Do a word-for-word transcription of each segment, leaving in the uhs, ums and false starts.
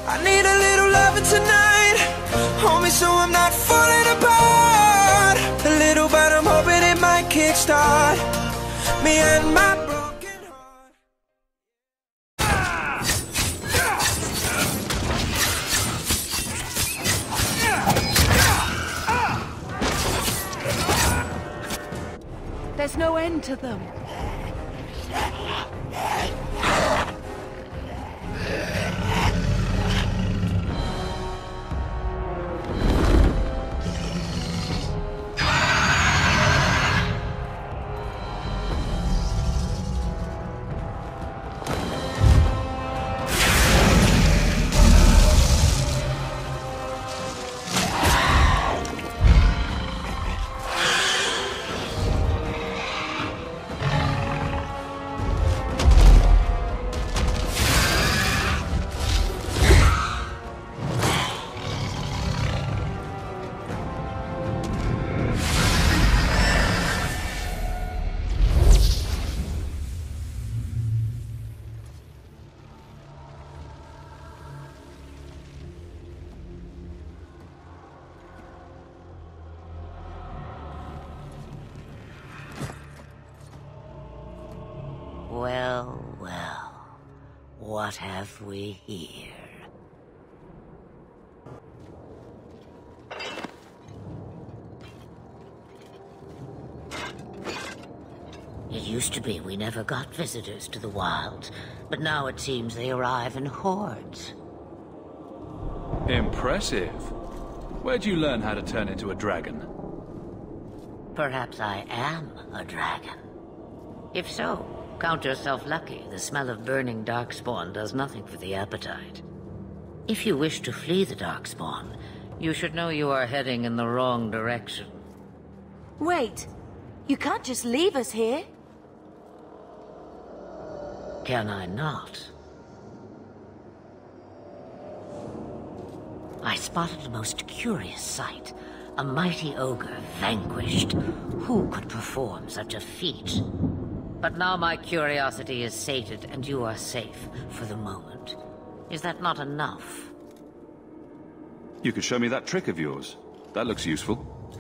I need a little loving tonight, hold me so I'm not falling apart. A little, but I'm hoping it might kickstart me and my broken heart. There's no end to them. Well, well, what have we here? It used to be we never got visitors to the wilds, but now it seems they arrive in hordes. Impressive. Where'd you learn how to turn into a dragon? Perhaps I am a dragon. If so, count yourself lucky. The smell of burning darkspawn does nothing for the appetite. If you wish to flee the darkspawn, you should know you are heading in the wrong direction. Wait, you can't just leave us here. Can I not? I spotted a most curious sight. A mighty ogre vanquished. Who could perform such a feat? But now my curiosity is sated, and you are safe for the moment. Is that not enough? You could show me that trick of yours. That looks useful.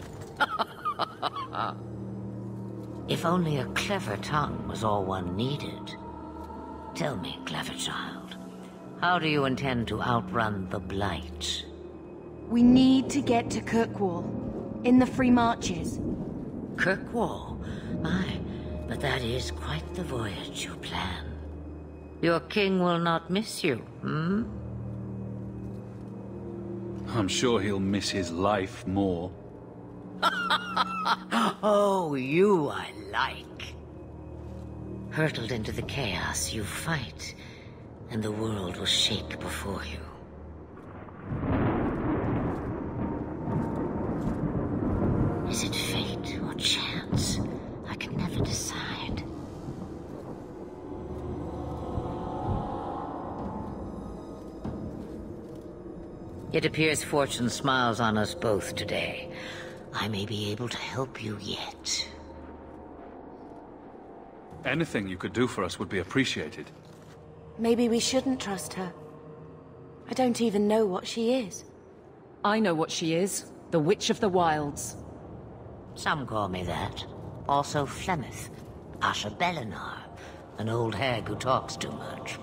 If only a clever tongue was all one needed. Tell me, clever child, how do you intend to outrun the Blight? We need to get to Kirkwall, in the Free Marches. Kirkwall? My, but that is quite the voyage you plan. Your king will not miss you, hmm? I'm sure he'll miss his life more. Oh, you I like. Hurtled into the chaos, you fight, and the world will shake before you. Is it fate or chance? I can never decide. It appears fortune smiles on us both today. I may be able to help you yet. Anything you could do for us would be appreciated. Maybe we shouldn't trust her. I don't even know what she is. I know what she is. The Witch of the Wilds. Some call me that. Also Flemeth, Asha Belinar, an old hag who talks too much.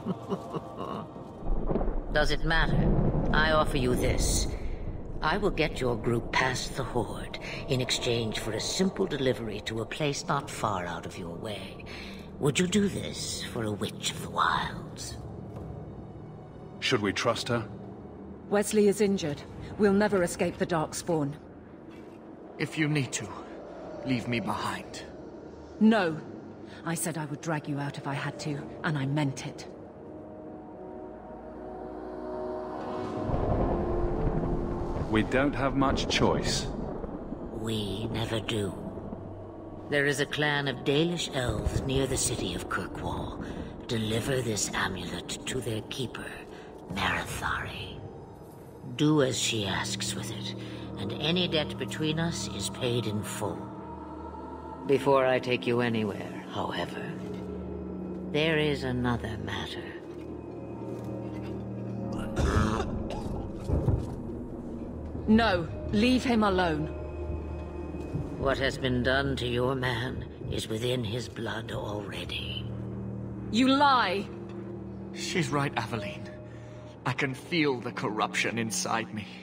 Does it matter? I offer you this. I will get your group past the Horde in exchange for a simple delivery to a place not far out of your way. Would you do this for a Witch of the Wilds? Should we trust her? Wesley is injured. We'll never escape the Darkspawn. If you need to, leave me behind. No. I said I would drag you out if I had to, and I meant it. We don't have much choice. We never do. There is a clan of Dalish elves near the city of Kirkwall. Deliver this amulet to their keeper, Marethari. Do as she asks with it, and any debt between us is paid in full. Before I take you anywhere, however, there is another matter. No, leave him alone. What has been done to your man is within his blood already. You lie! She's right, Aveline. I can feel the corruption inside me.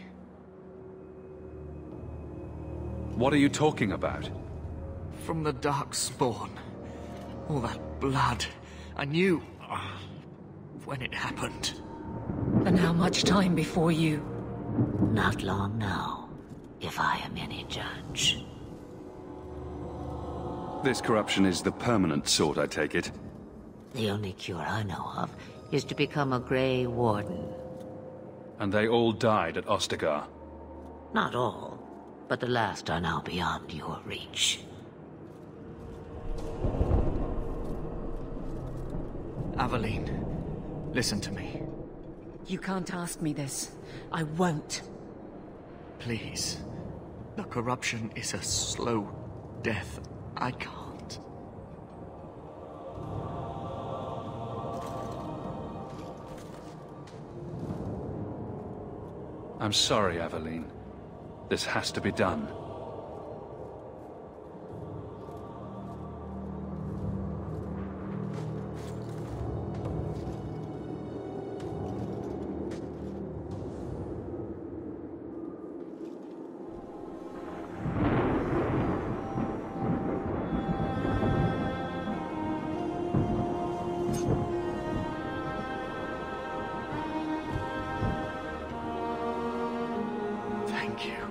What are you talking about? From the Darkspawn. All that blood. I knew... uh, when it happened. And how much time before you? Not long now, if I am any judge. This corruption is the permanent sort, I take it. The only cure I know of is to become a Grey Warden. And they all died at Ostagar. Not all, but the last are now beyond your reach. Aveline, listen to me. You can't ask me this. I won't. Please. The corruption is a slow death. I can't. I'm sorry, Aveline. This has to be done. Thank you.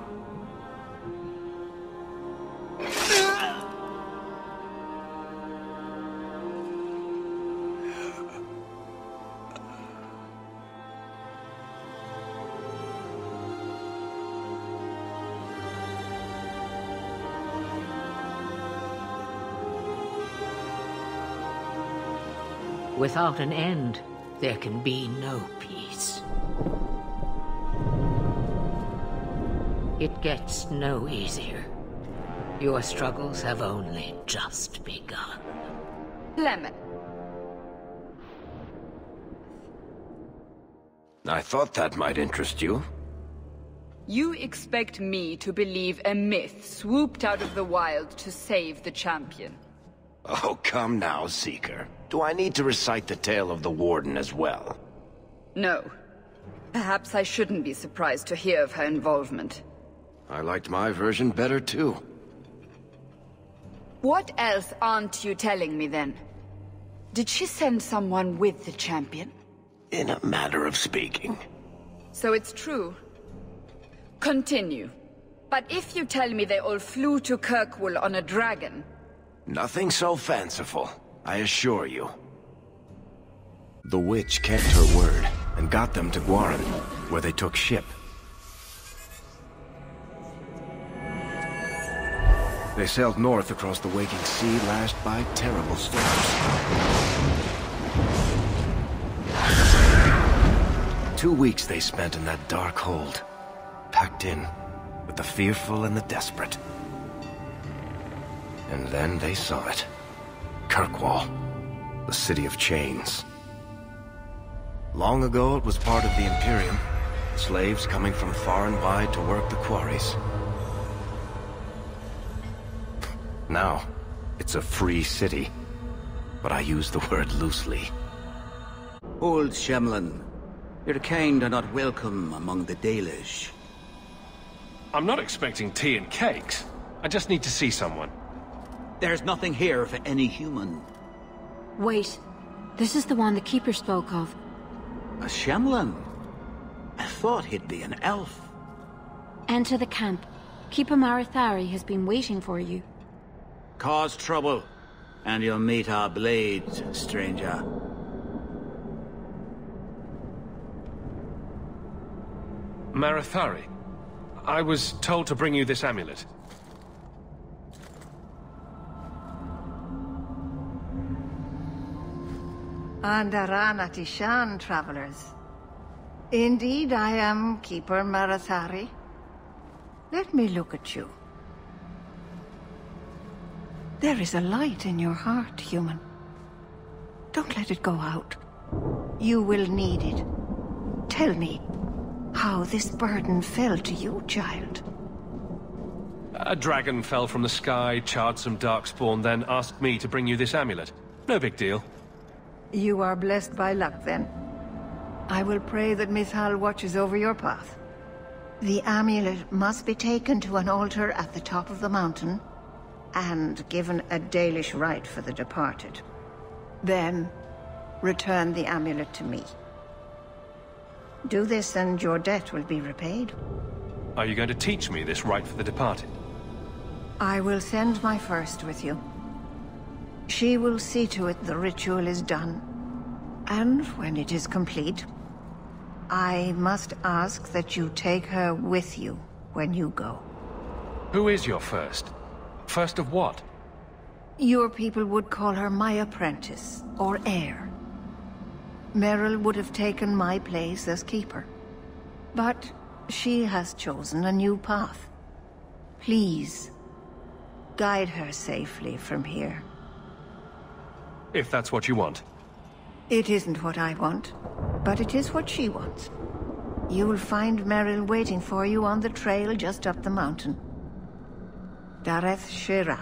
Without an end, there can be no peace. It gets no easier. Your struggles have only just begun. Lemon. I thought that might interest you. You expect me to believe a myth swooped out of the wild to save the champion? Oh, come now, Seeker. Do I need to recite the tale of the Warden as well? No. Perhaps I shouldn't be surprised to hear of her involvement. I liked my version better, too. What else aren't you telling me, then? Did she send someone with the champion? In a matter of speaking. So it's true. Continue. But if you tell me they all flew to Kirkwall on a dragon... Nothing so fanciful, I assure you. The witch kept her word, and got them to Gwaran, where they took ship. They sailed north across the waking sea, lashed by terrible storms. Two weeks they spent in that dark hold, packed in with the fearful and the desperate. And then they saw it. Kirkwall, the city of chains. Long ago it was part of the Imperium, slaves coming from far and wide to work the quarries. Now, it's a free city, but I use the word loosely. Old Shemlin, your kind are not welcome among the Dalish. I'm not expecting tea and cakes. I just need to see someone. There's nothing here for any human. Wait. This is the one the Keeper spoke of. A Shemlin? I thought he'd be an elf. Enter the camp. Keeper Marithari has been waiting for you. Cause trouble, and you'll meet our blades, stranger. Marithari, I was told to bring you this amulet. Andarana Tishan, travelers. Indeed, I am Keeper Marithari. Let me look at you. There is a light in your heart, human. Don't let it go out. You will need it. Tell me, how this burden fell to you, child. A dragon fell from the sky, charred some darkspawn, then asked me to bring you this amulet. No big deal. You are blessed by luck, then. I will pray that Mithal watches over your path. The amulet must be taken to an altar at the top of the mountain, and given a Dalish rite for the departed. Then, return the amulet to me. Do this and your debt will be repaid. Are you going to teach me this rite for the departed? I will send my first with you. She will see to it the ritual is done. And when it is complete, I must ask that you take her with you when you go. Who is your first? First of what? Your people would call her my apprentice, or heir. Merrill would have taken my place as keeper. But she has chosen a new path. Please, guide her safely from here. If that's what you want. It isn't what I want, but it is what she wants. You will find Merrill waiting for you on the trail just up the mountain. Dareth Shiral.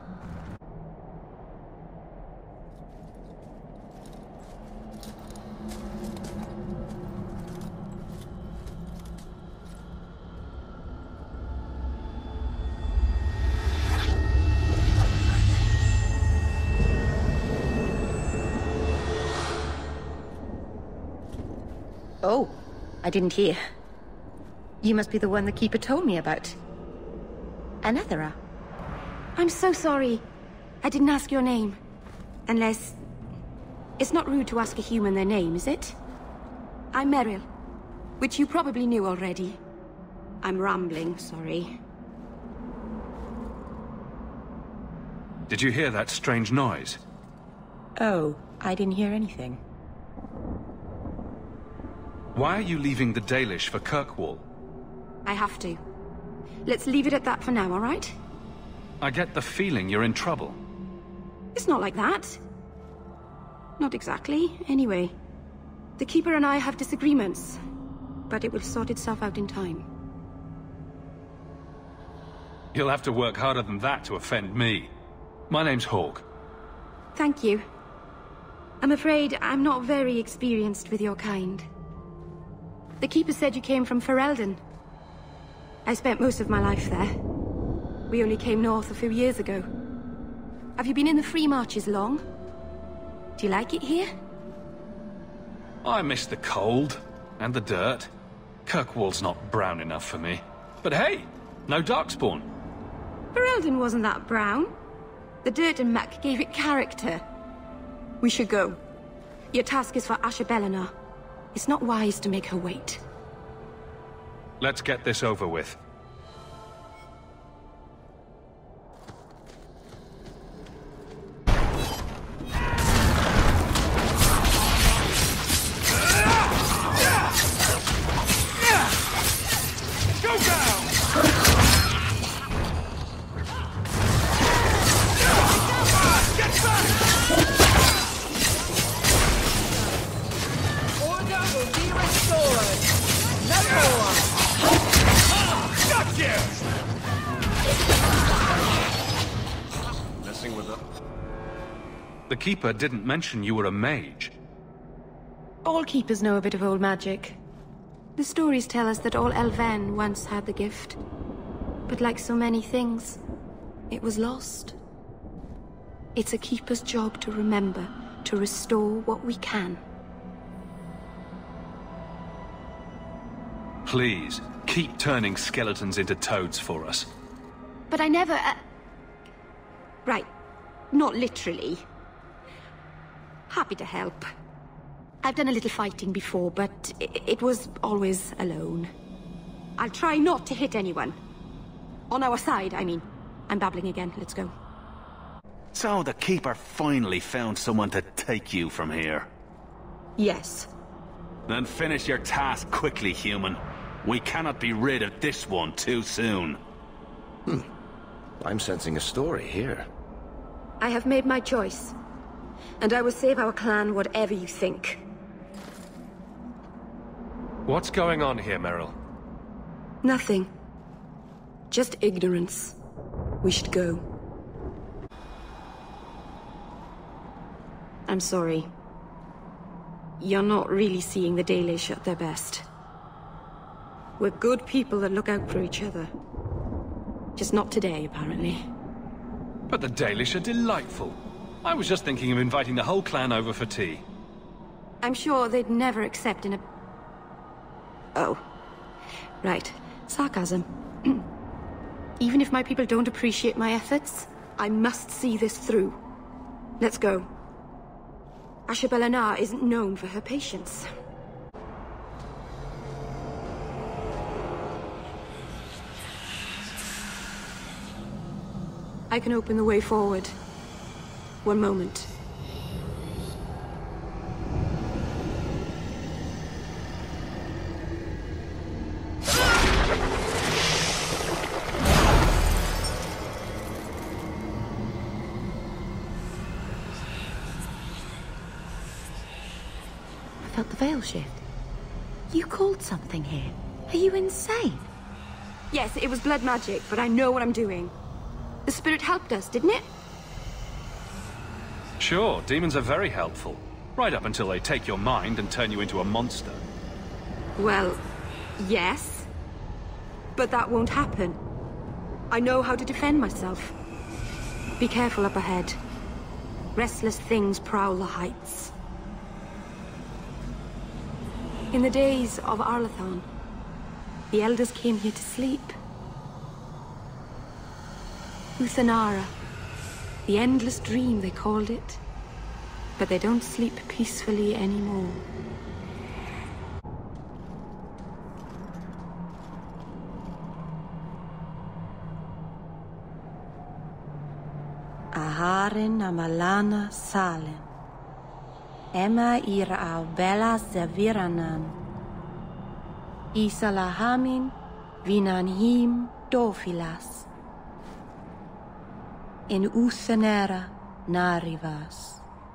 Oh, I didn't hear. You must be the one the Keeper told me about. Anethera. I'm so sorry. I didn't ask your name. Unless... It's not rude to ask a human their name, is it? I'm Merrill, which you probably knew already. I'm rambling, sorry. Did you hear that strange noise? Oh, I didn't hear anything. Why are you leaving the Dalish for Kirkwall? I have to. Let's leave it at that for now, all right? I get the feeling you're in trouble. It's not like that. Not exactly, anyway. The Keeper and I have disagreements, but it will sort itself out in time. You'll have to work harder than that to offend me. My name's Hawke. Thank you. I'm afraid I'm not very experienced with your kind. The Keeper said you came from Ferelden. I spent most of my life there. We only came north a few years ago. Have you been in the Free Marches long? Do you like it here? I miss the cold, and the dirt. Kirkwall's not brown enough for me. But hey, no Darkspawn. Ferelden wasn't that brown. The dirt and muck gave it character. We should go. Your task is for Asher Bellinar. It's not wise to make her wait. Let's get this over with. Go down! Get back! Order will be restored. No more. Got you! Messing with them. The Keeper didn't mention you were a mage. All Keepers know a bit of old magic. The stories tell us that all Elven once had the gift. But like so many things, it was lost. It's a Keeper's job to remember, to restore what we can. Please, keep turning skeletons into toads for us. But I never... Uh... Right. Not literally. Happy to help. I've done a little fighting before, but it was always alone. I'll try not to hit anyone. On our side, I mean. I'm babbling again. Let's go. So the Keeper finally found someone to take you from here? Yes. Then finish your task quickly, human. We cannot be rid of this one too soon. Hmm. I'm sensing a story here. I have made my choice. And I will save our clan whatever you think. What's going on here, Meryl? Nothing. Just ignorance. We should go. I'm sorry. You're not really seeing the Dalish at their best. We're good people that look out for each other. Just not today, apparently. But the Dalish are delightful. I was just thinking of inviting the whole clan over for tea. I'm sure they'd never accept in a... Oh. Right. Sarcasm. Even if my people don't appreciate my efforts, I must see this through. Let's go. Ashabel Anar isn't known for her patience. I can open the way forward. One moment. I felt the veil shift. You called something here. Are you insane? Yes, it was blood magic, but I know what I'm doing. The spirit helped us, didn't it? Sure, demons are very helpful. Right up until they take your mind and turn you into a monster. Well, yes. But that won't happen. I know how to defend myself. Be careful up ahead. Restless things prowl the heights. In the days of Arlathan, the elders came here to sleep. Uthanara. The endless dream, they called it. But they don't sleep peacefully anymore. Aharin amalana salen. Emma ira au bella zaviranan. Isalahamin vinanhim dofilas. In Uthanera narivas.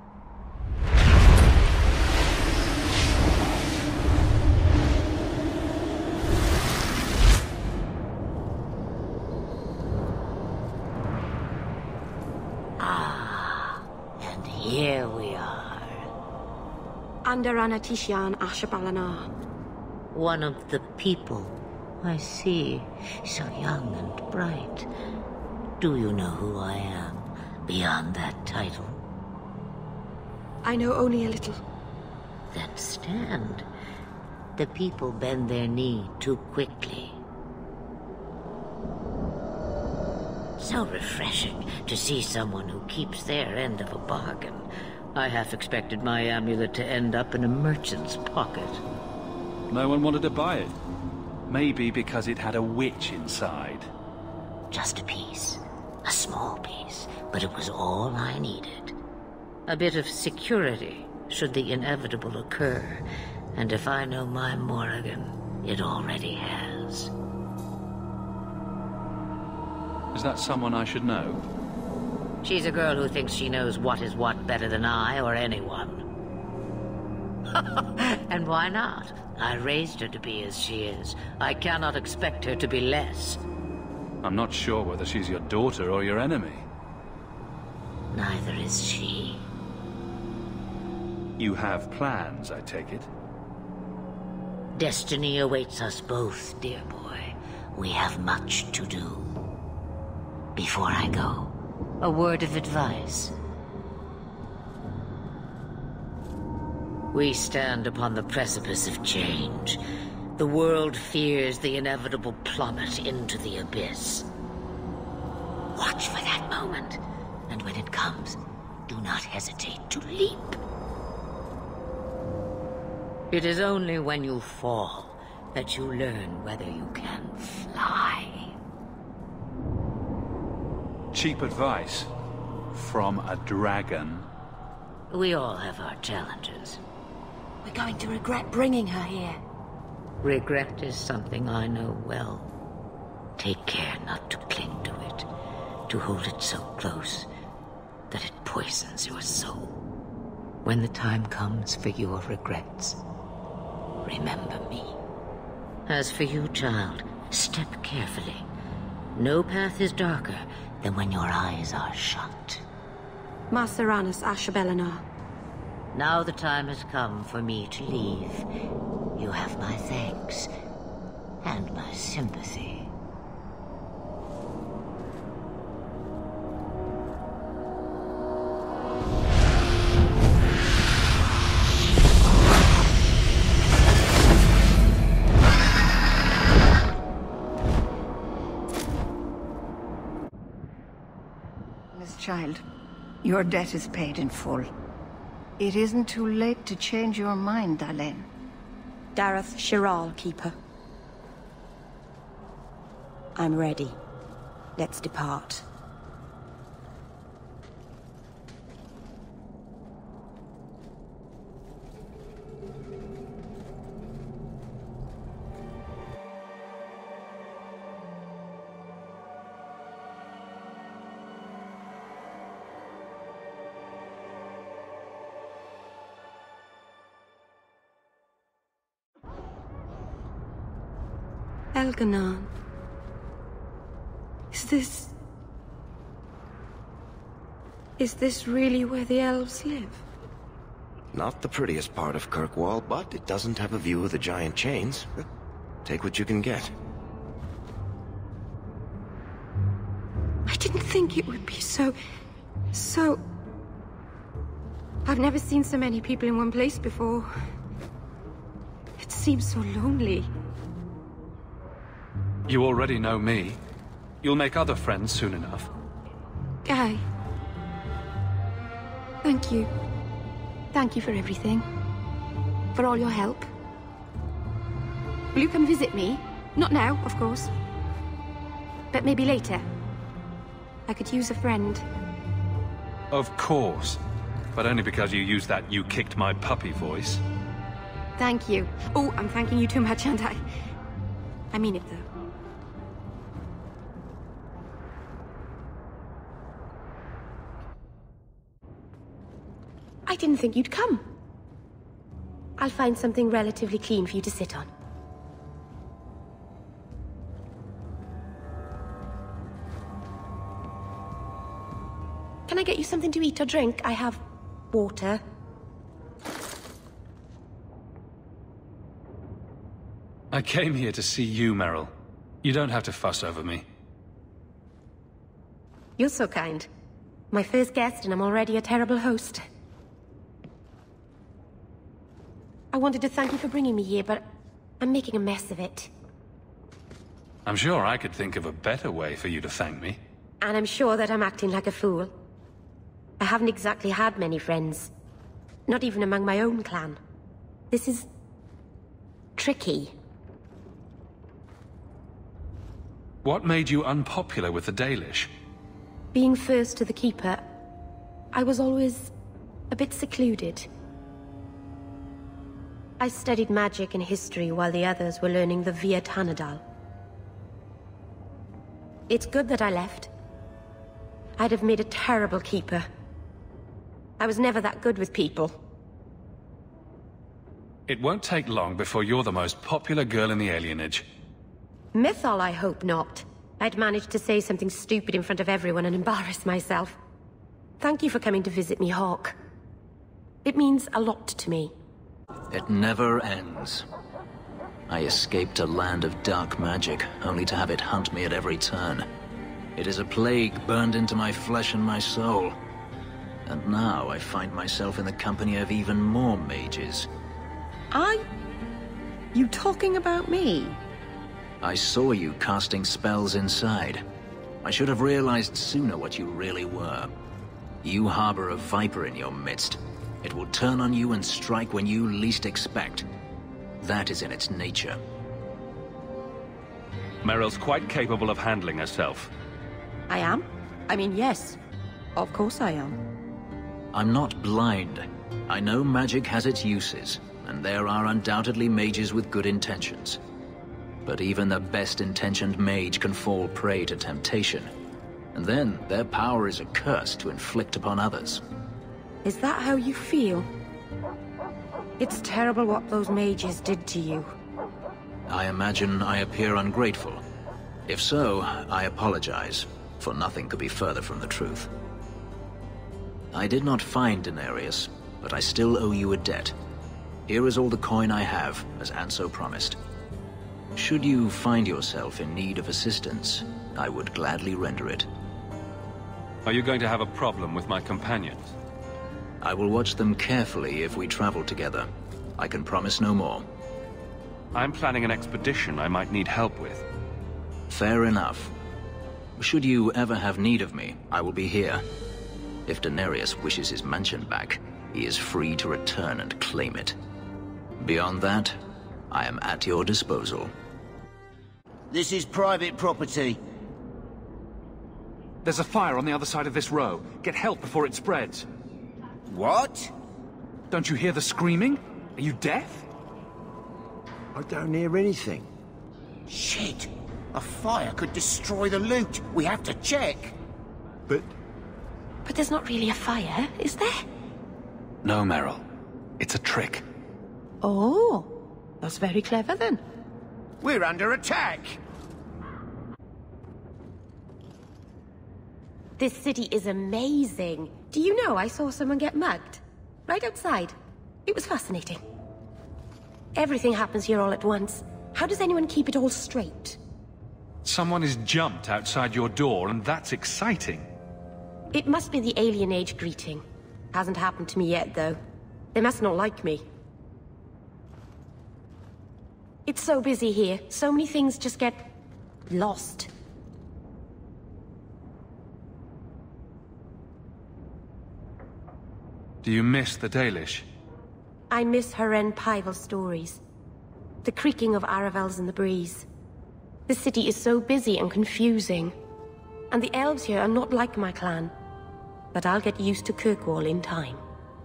Ah, and here we are. Under Anatishan Ashabel Anar. One of the people. I see. So young and bright. Do you know who I am, beyond that title? I know only a little. Then stand. The people bend their knee too quickly. So refreshing to see someone who keeps their end of a bargain. I half expected my amulet to end up in a merchant's pocket. No one wanted to buy it. Maybe because it had a witch inside. Just a piece. A small piece, but it was all I needed. A bit of security, should the inevitable occur. And if I know my Morrigan, it already has. Is that someone I should know? She's a girl who thinks she knows what is what better than I or anyone. And why not? I raised her to be as she is. I cannot expect her to be less. I'm not sure whether she's your daughter or your enemy. Neither is she. You have plans, I take it? Destiny awaits us both, dear boy. We have much to do. Before I go, a word of advice. We stand upon the precipice of change. The world fears the inevitable plummet into the abyss. Watch for that moment, and when it comes, do not hesitate to leap. It is only when you fall that you learn whether you can fly. Cheap advice? From a dragon? We all have our challenges. We're going to regret bringing her here. Regret is something I know well. Take care not to cling to it, to hold it so close that it poisons your soul. When the time comes for your regrets, remember me. As for you, child, step carefully. No path is darker than when your eyes are shut. Mar Seranus Ashabelinar. Now the time has come for me to leave. You have my thanks and my sympathy. Miss Child, your debt is paid in full. It isn't too late to change your mind, Dalen. Dareth Shiral, Keeper. I'm ready. Let's depart. Elganon. Is this... Is this really where the elves live? Not the prettiest part of Kirkwall, but it doesn't have a view of the giant chains. Take what you can get. I didn't think it would be so... so... I've never seen so many people in one place before. It seems so lonely. You already know me. You'll make other friends soon enough. Guy. Thank you. Thank you for everything. For all your help. Will you come visit me? Not now, of course. But maybe later. I could use a friend. Of course. But only because you used that you kicked my puppy voice. Thank you. Oh, I'm thanking you too much, aren't I? I mean it, though. I didn't think you'd come. I'll find something relatively clean for you to sit on. Can I get you something to eat or drink? I have water. I came here to see you, Merrill. You don't have to fuss over me. You're so kind. My first guest, and I'm already a terrible host. I wanted to thank you for bringing me here, but I'm making a mess of it. I'm sure I could think of a better way for you to thank me. And I'm sure that I'm acting like a fool. I haven't exactly had many friends. Not even among my own clan. This is... tricky. What made you unpopular with the Dalish? Being first to the Keeper, I was always a bit secluded. I studied magic and history while the others were learning the Via Tanadal. It's good that I left. I'd have made a terrible Keeper. I was never that good with people. It won't take long before you're the most popular girl in the alienage. Mythal, I hope not. I'd managed to say something stupid in front of everyone and embarrass myself. Thank you for coming to visit me, Hawke. It means a lot to me. It never ends. I escaped a land of dark magic, only to have it hunt me at every turn. It is a plague burned into my flesh and my soul. And now I find myself in the company of even more mages. Are you talking about me? I saw you casting spells inside. I should have realized sooner what you really were. You harbor a viper in your midst. It will turn on you and strike when you least expect. That is in its nature. Meryl's quite capable of handling herself. I am? I mean, yes. Of course I am. I'm not blind. I know magic has its uses, and there are undoubtedly mages with good intentions. But even the best-intentioned mage can fall prey to temptation. And then their power is a curse to inflict upon others. Is that how you feel? It's terrible what those mages did to you. I imagine I appear ungrateful. If so, I apologize, for nothing could be further from the truth. I did not find Denarius, but I still owe you a debt. Here is all the coin I have, as Anso promised. Should you find yourself in need of assistance, I would gladly render it. Are you going to have a problem with my companions? I will watch them carefully if we travel together. I can promise no more. I'm planning an expedition I might need help with. Fair enough. Should you ever have need of me, I will be here. If Denarius wishes his mansion back, he is free to return and claim it. Beyond that, I am at your disposal. This is private property. There's a fire on the other side of this row. Get help before it spreads. What? Don't you hear the screaming? Are you deaf? I don't hear anything. Shit! A fire could destroy the loot. We have to check. But... But there's not really a fire, is there? No, Merrill. It's a trick. Oh, that's very clever then. We're under attack! This city is amazing. Do you know I saw someone get mugged? Right outside. It was fascinating. Everything happens here all at once. How does anyone keep it all straight? Someone has jumped outside your door, and that's exciting. It must be the Alien Age greeting. Hasn't happened to me yet, though. They must not like me. It's so busy here. So many things just get... lost. Do you miss the Dalish? I miss Haren Pyval stories. The creaking of Aravels in the breeze. The city is so busy and confusing. And the elves here are not like my clan. But I'll get used to Kirkwall in time.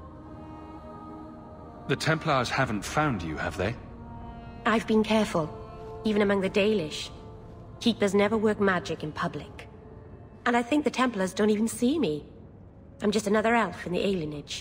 The Templars haven't found you, have they? I've been careful, even among the Dalish. Keepers never work magic in public. And I think the Templars don't even see me. I'm just another elf in the alienage.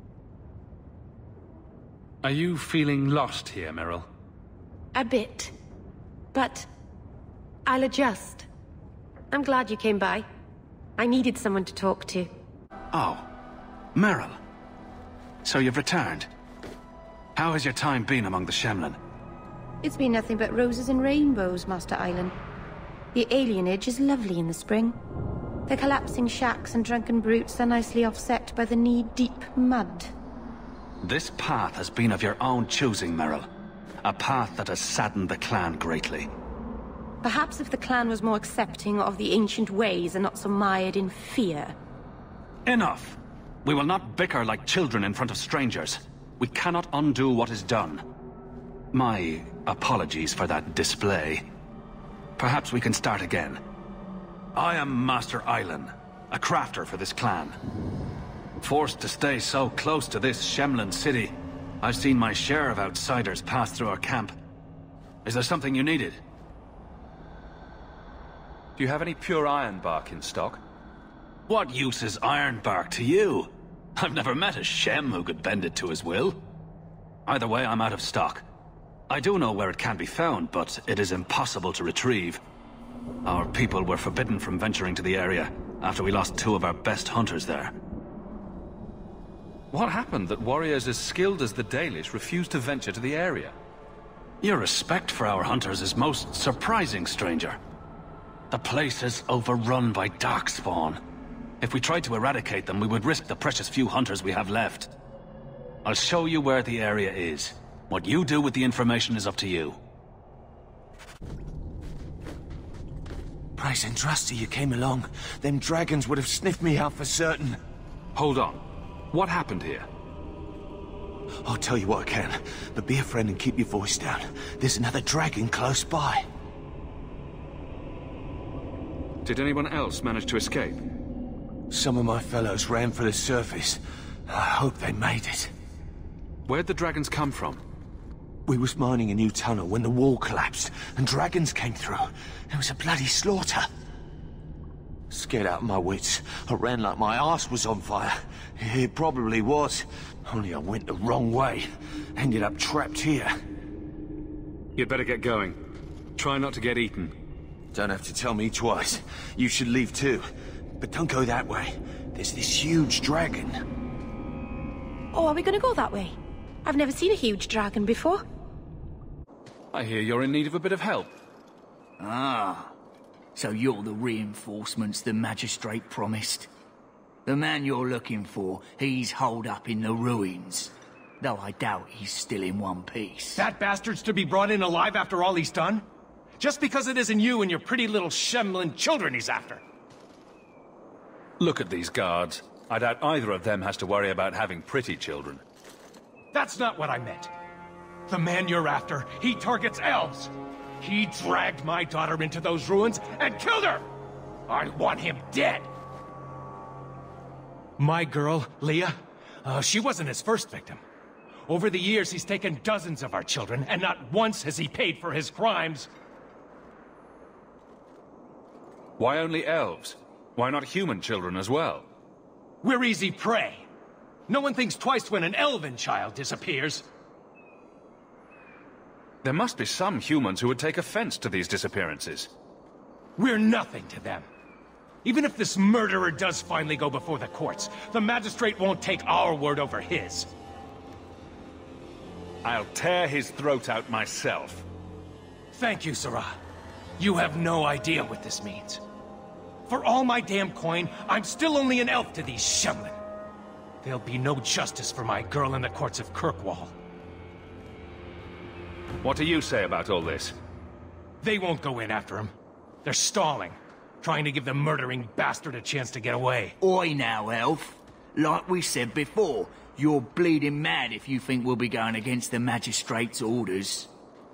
Are you feeling lost here, Merrill? A bit. But... I'll adjust. I'm glad you came by. I needed someone to talk to. Oh. Merrill. So you've returned. How has your time been among the Shemlin? It's been nothing but roses and rainbows, Master Island. The alienage is lovely in the spring. The collapsing shacks and drunken brutes are nicely offset by the knee-deep mud. This path has been of your own choosing, Merrill. A path that has saddened the clan greatly. Perhaps if the clan was more accepting of the ancient ways and not so mired in fear. Enough! We will not bicker like children in front of strangers. We cannot undo what is done. My apologies for that display. Perhaps we can start again. I am Master Island, a crafter for this clan. Forced to stay so close to this Shemlin city, I've seen my share of outsiders pass through our camp. Is there something you needed? Do you have any pure iron bark in stock? What use is iron bark to you? I've never met a Shem who could bend it to his will. Either way, I'm out of stock. I do know where it can be found, but it is impossible to retrieve. Our people were forbidden from venturing to the area after we lost two of our best hunters there. What happened that warriors as skilled as the Dalish refused to venture to the area? Your respect for our hunters is most surprising, stranger. The place is overrun by Darkspawn. If we tried to eradicate them, we would risk the precious few hunters we have left. I'll show you where the area is. What you do with the information is up to you. Praise and trusty you came along. Them dragons would have sniffed me out for certain. Hold on. What happened here? I'll tell you what I can, but be a friend and keep your voice down. There's another dragon close by. Did anyone else manage to escape? Some of my fellows ran for the surface. I hope they made it. Where'd the dragons come from? We was mining a new tunnel when the wall collapsed, and dragons came through. It was a bloody slaughter. Scared out of my wits, I ran like my arse was on fire. It probably was, only I went the wrong way. Ended up trapped here. You'd better get going. Try not to get eaten. Don't have to tell me twice. You should leave too. But don't go that way. There's this huge dragon. Oh, are we gonna go that way? I've never seen a huge dragon before. I hear you're in need of a bit of help. Ah, so you're the reinforcements the Magistrate promised. The man you're looking for, he's holed up in the ruins. Though I doubt he's still in one piece. That bastard's to be brought in alive after all he's done? Just because it isn't you and your pretty little Shemlin children he's after. Look at these guards. I doubt either of them has to worry about having pretty children. That's not what I meant. The man you're after, he targets elves. He dragged my daughter into those ruins and killed her! I want him dead! My girl, Leah, uh, she wasn't his first victim. Over the years, he's taken dozens of our children, and not once has he paid for his crimes. Why only elves? Why not human children as well? We're easy prey. No one thinks twice when an elven child disappears. There must be some humans who would take offense to these disappearances. We're nothing to them. Even if this murderer does finally go before the courts, the Magistrate won't take our word over his. I'll tear his throat out myself. Thank you, Sarah. You have no idea what this means. For all my damn coin, I'm still only an elf to these Shemlin. There'll be no justice for my girl in the courts of Kirkwall. What do you say about all this? They won't go in after him. They're stalling, trying to give the murdering bastard a chance to get away. Oi now, elf. Like we said before, you're bleeding mad if you think we'll be going against the Magistrate's orders.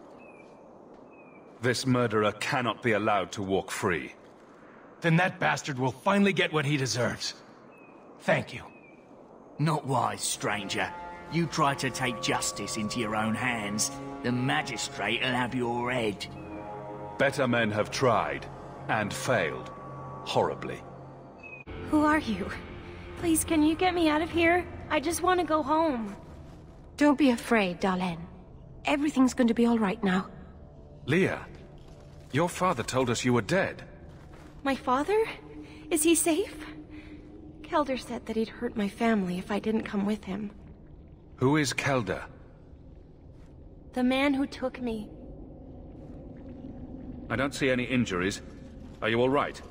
This murderer cannot be allowed to walk free. Then that bastard will finally get what he deserves. Thank you. Not wise, stranger. You try to take justice into your own hands, the Magistrate will have your head. Better men have tried, and failed. Horribly. Who are you? Please, can you get me out of here? I just want to go home. Don't be afraid, Darlene. Everything's going to be all right now. Leah, your father told us you were dead. My father? Is he safe? Kelder said that he'd hurt my family if I didn't come with him. Who is Kelder? The man who took me. I don't see any injuries. Are you all right?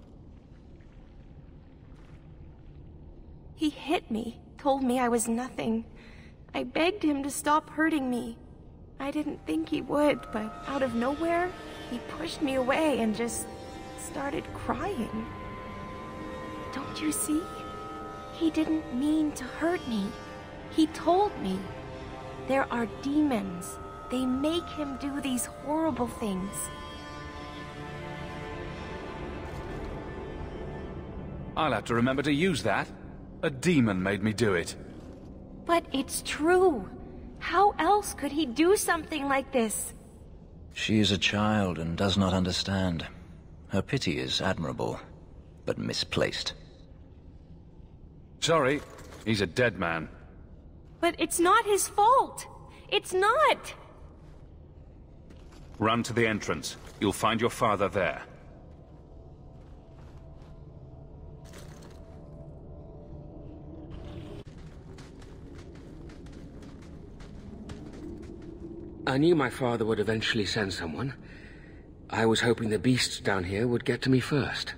He hit me, told me I was nothing. I begged him to stop hurting me. I didn't think he would, but out of nowhere, he pushed me away and just started crying. Don't you see? He didn't mean to hurt me. He told me. There are demons. They make him do these horrible things. I'll have to remember to use that. A demon made me do it. But it's true. How else could he do something like this? She is a child and does not understand. Her pity is admirable, but misplaced. Sorry, he's a dead man. But it's not his fault. It's not. Run to the entrance. You'll find your father there. I knew my father would eventually send someone. I was hoping the beasts down here would get to me first.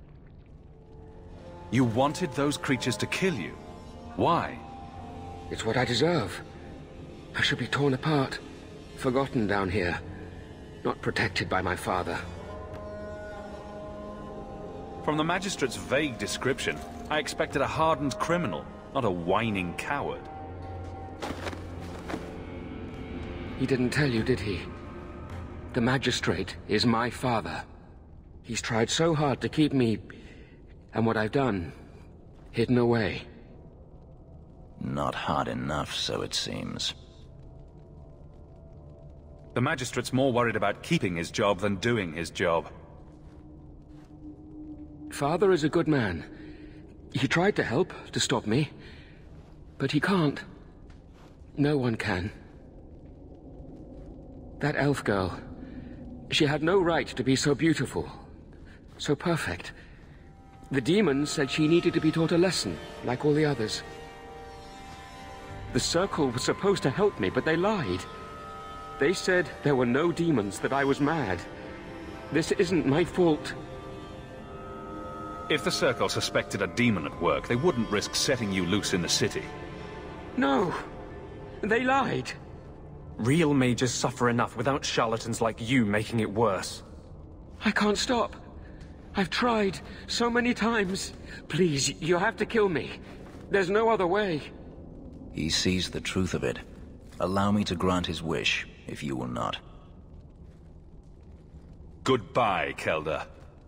You wanted those creatures to kill you? Why? It's what I deserve. I should be torn apart, forgotten down here, not protected by my father. From the Magistrate's vague description, I expected a hardened criminal, not a whining coward. He didn't tell you, did he? The Magistrate is my father. He's tried so hard to keep me, and what I've done, hidden away. Not hard enough, so it seems. The Magistrate's more worried about keeping his job than doing his job. Father is a good man. He tried to help, to stop me. But he can't. No one can. That elf girl. She had no right to be so beautiful. So perfect. The demons said she needed to be taught a lesson, like all the others. The Circle was supposed to help me, but they lied. They said there were no demons, that I was mad. This isn't my fault. If the Circle suspected a demon at work, they wouldn't risk setting you loose in the city. No. They lied. Real mages suffer enough without charlatans like you making it worse. I can't stop. I've tried so many times. Please, you have to kill me. There's no other way. He sees the truth of it. Allow me to grant his wish, if you will not. Goodbye, Kelda.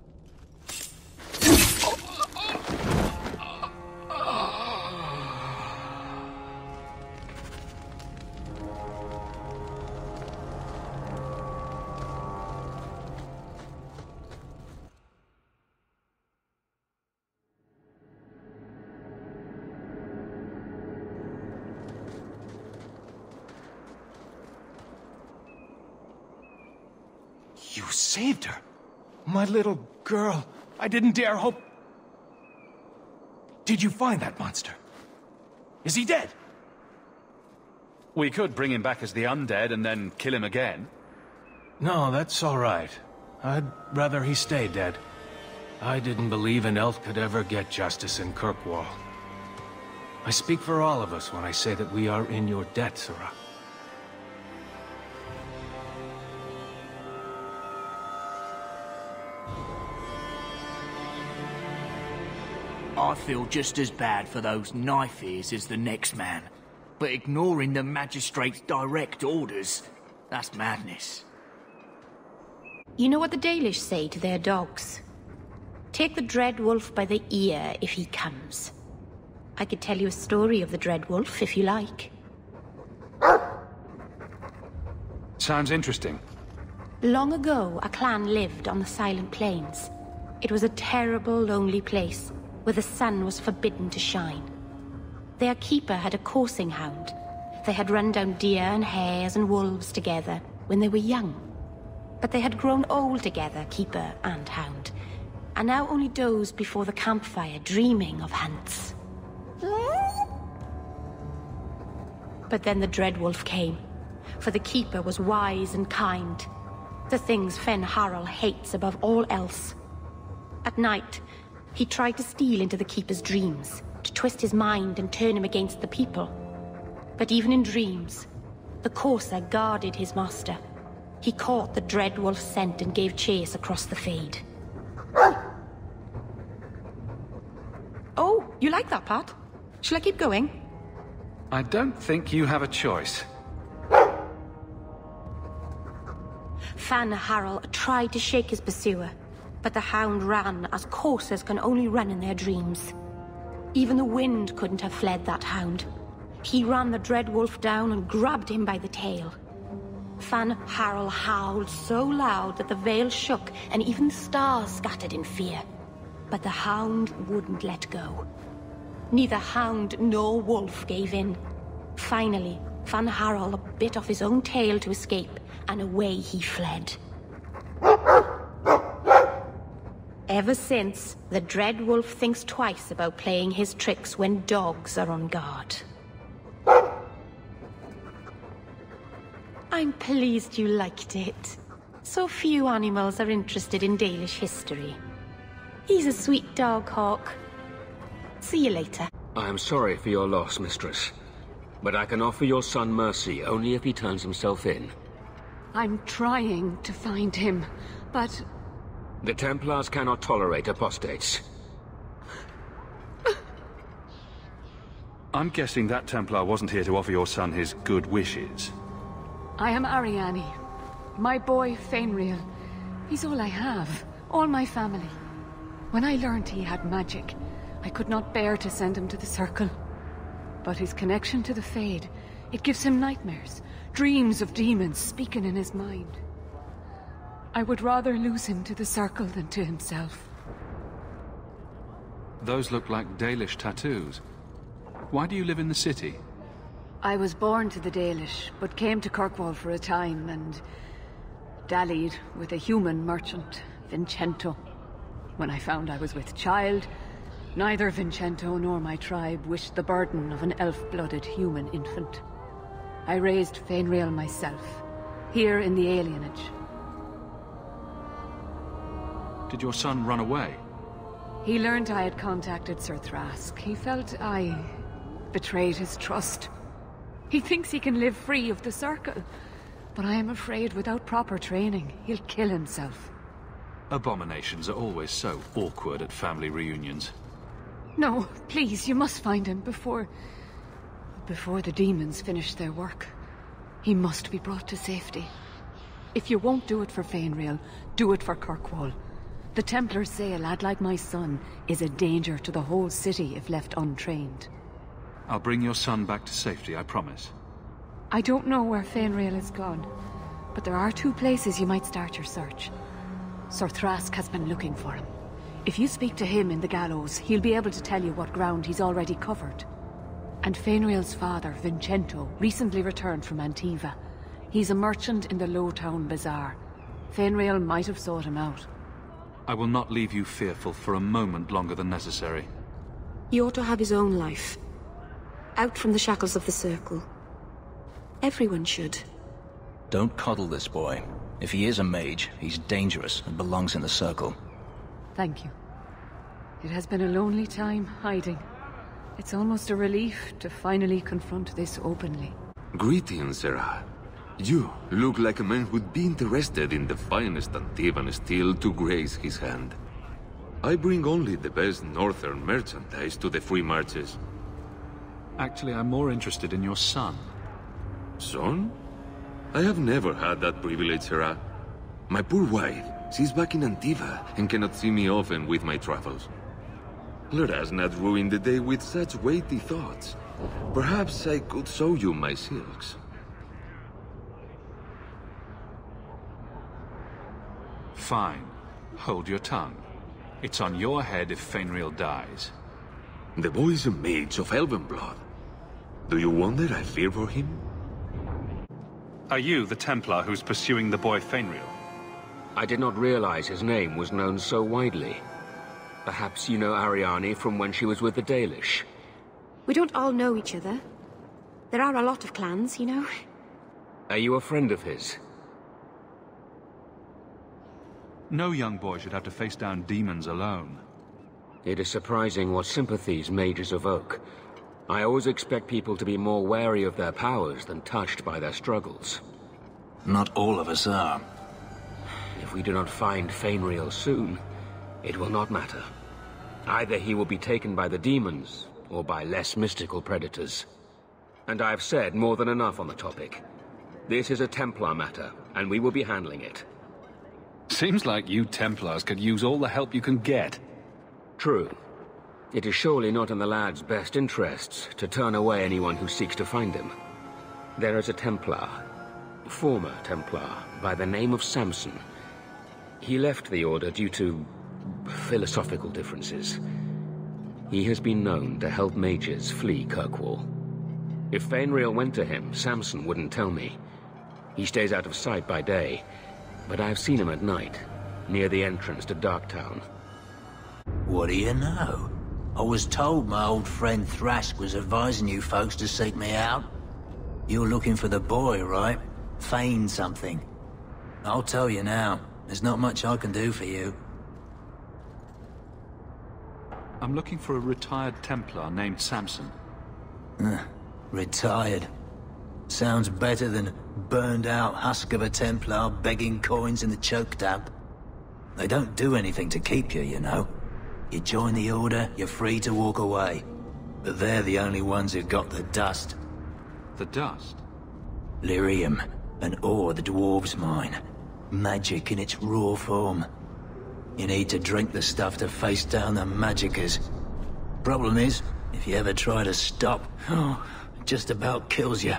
You saved her. My little girl. I didn't dare hope... Did you find that monster? Is he dead? We could bring him back as the undead and then kill him again. No, that's all right. I'd rather he stay dead. I didn't believe an elf could ever get justice in Kirkwall. I speak for all of us when I say that we are in your debt, Sirrah. I feel just as bad for those knife ears as the next man. But ignoring the Magistrate's direct orders, that's madness. You know what the Dalish say to their dogs? Take the Dread Wolf by the ear if he comes. I could tell you a story of the Dread Wolf if you like. Sounds interesting. Long ago, a clan lived on the Silent Plains. It was a terrible, lonely place, where the sun was forbidden to shine. Their keeper had a coursing hound. They had run down deer and hares and wolves together when they were young. But they had grown old together, keeper and hound, and now only dozed before the campfire, dreaming of hunts. But then the Dread Wolf came, for the keeper was wise and kind, the things Fen Harel hates above all else. At night, he tried to steal into the Keeper's dreams, to twist his mind and turn him against the people. But even in dreams, the Courser guarded his master. He caught the Dread Wolf's scent and gave chase across the Fade. Oh, you like that part? Shall I keep going? I don't think you have a choice. Fan Harel tried to shake his pursuer, but the hound ran as coursers can only run in their dreams. Even the wind couldn't have fled that hound. He ran the Dread Wolf down and grabbed him by the tail. Fan Harel howled so loud that the veil shook and even the stars scattered in fear. But the hound wouldn't let go. Neither hound nor wolf gave in. Finally, Fan Harel bit off his own tail to escape, and away he fled. Ever since, the Dread Wolf thinks twice about playing his tricks when dogs are on guard. I'm pleased you liked it. So few animals are interested in Dalish history. He's a sweet dog, Hawk. See you later. I am sorry for your loss, mistress. But I can offer your son mercy only if he turns himself in. I'm trying to find him, but... The Templars cannot tolerate apostates. I'm guessing that Templar wasn't here to offer your son his good wishes. I am Ariane. My boy, Fainriel. He's all I have. All my family. When I learned he had magic, I could not bear to send him to the Circle. But his connection to the Fade, it gives him nightmares. Dreams of demons speaking in his mind. I would rather lose him to the Circle than to himself. Those look like Dalish tattoos. Why do you live in the city? I was born to the Dalish, but came to Kirkwall for a time and dallied with a human merchant, Vincento. When I found I was with child, neither Vincento nor my tribe wished the burden of an elf-blooded human infant. I raised Fainriel myself, here in the alienage. Did your son run away? He learned I had contacted Sir Thrask. He felt I betrayed his trust. He thinks he can live free of the Circle, but I am afraid without proper training, he'll kill himself. Abominations are always so awkward at family reunions. No, please, you must find him before... before the demons finish their work. He must be brought to safety. If you won't do it for Fainriel, do it for Kirkwall. The Templars say a lad like my son is a danger to the whole city if left untrained. I'll bring your son back to safety, I promise. I don't know where Fainriel is gone, but there are two places you might start your search. Sir Thrask has been looking for him. If you speak to him in the gallows, he'll be able to tell you what ground he's already covered. And Fainriel's father, Vincento, recently returned from Antiva. He's a merchant in the Lowtown Bazaar. Fainriel might have sought him out. I will not leave you fearful for a moment longer than necessary. He ought to have his own life. Out from the shackles of the Circle. Everyone should. Don't coddle this boy. If he is a mage, he's dangerous and belongs in the Circle. Thank you. It has been a lonely time hiding. It's almost a relief to finally confront this openly. Greetings, Sarah. You look like a man who'd be interested in the finest Antivan steel to grace his hand. I bring only the best northern merchandise to the free marches. Actually, I'm more interested in your son. Son? I have never had that privilege, Sarah. My poor wife, she's back in Antiva and cannot see me often with my travels. Let us not ruin the day with such weighty thoughts. Perhaps I could show you my silks. Fine. Hold your tongue. It's on your head if Fainriel dies. The boy is a mage of elven blood. Do you wonder I fear for him? Are you the Templar who's pursuing the boy Fainriel? I did not realize his name was known so widely. Perhaps you know Ariane from when she was with the Dalish. We don't all know each other. There are a lot of clans, you know. Are you a friend of his? No young boy should have to face down demons alone. It is surprising what sympathies mages evoke. I always expect people to be more wary of their powers than touched by their struggles. Not all of us are. If we do not find Fainriel soon, it will not matter. Either he will be taken by the demons, or by less mystical predators. And I have said more than enough on the topic. This is a Templar matter, and we will be handling it. Seems like you Templars could use all the help you can get. True. It is surely not in the lad's best interests to turn away anyone who seeks to find him. There is a Templar, former Templar, by the name of Samson. He left the Order due to philosophical differences. He has been known to help mages flee Kirkwall. If Fainriel went to him, Samson wouldn't tell me. He stays out of sight by day, but I've seen him at night, near the entrance to Darktown. What do you know? I was told my old friend Thrask was advising you folks to seek me out. You're looking for the boy, right? Feign something. I'll tell you now, there's not much I can do for you. I'm looking for a retired Templar named Samson. Uh, retired. Sounds better than burned-out husk of a Templar begging coins in the choke damp. They don't do anything to keep you, you know. You join the Order, you're free to walk away. But they're the only ones who've got the dust. The dust? Lyrium, an ore the dwarves mine. Magic in its raw form. You need to drink the stuff to face down the magicers. Problem is, if you ever try to stop, oh, it just about kills you.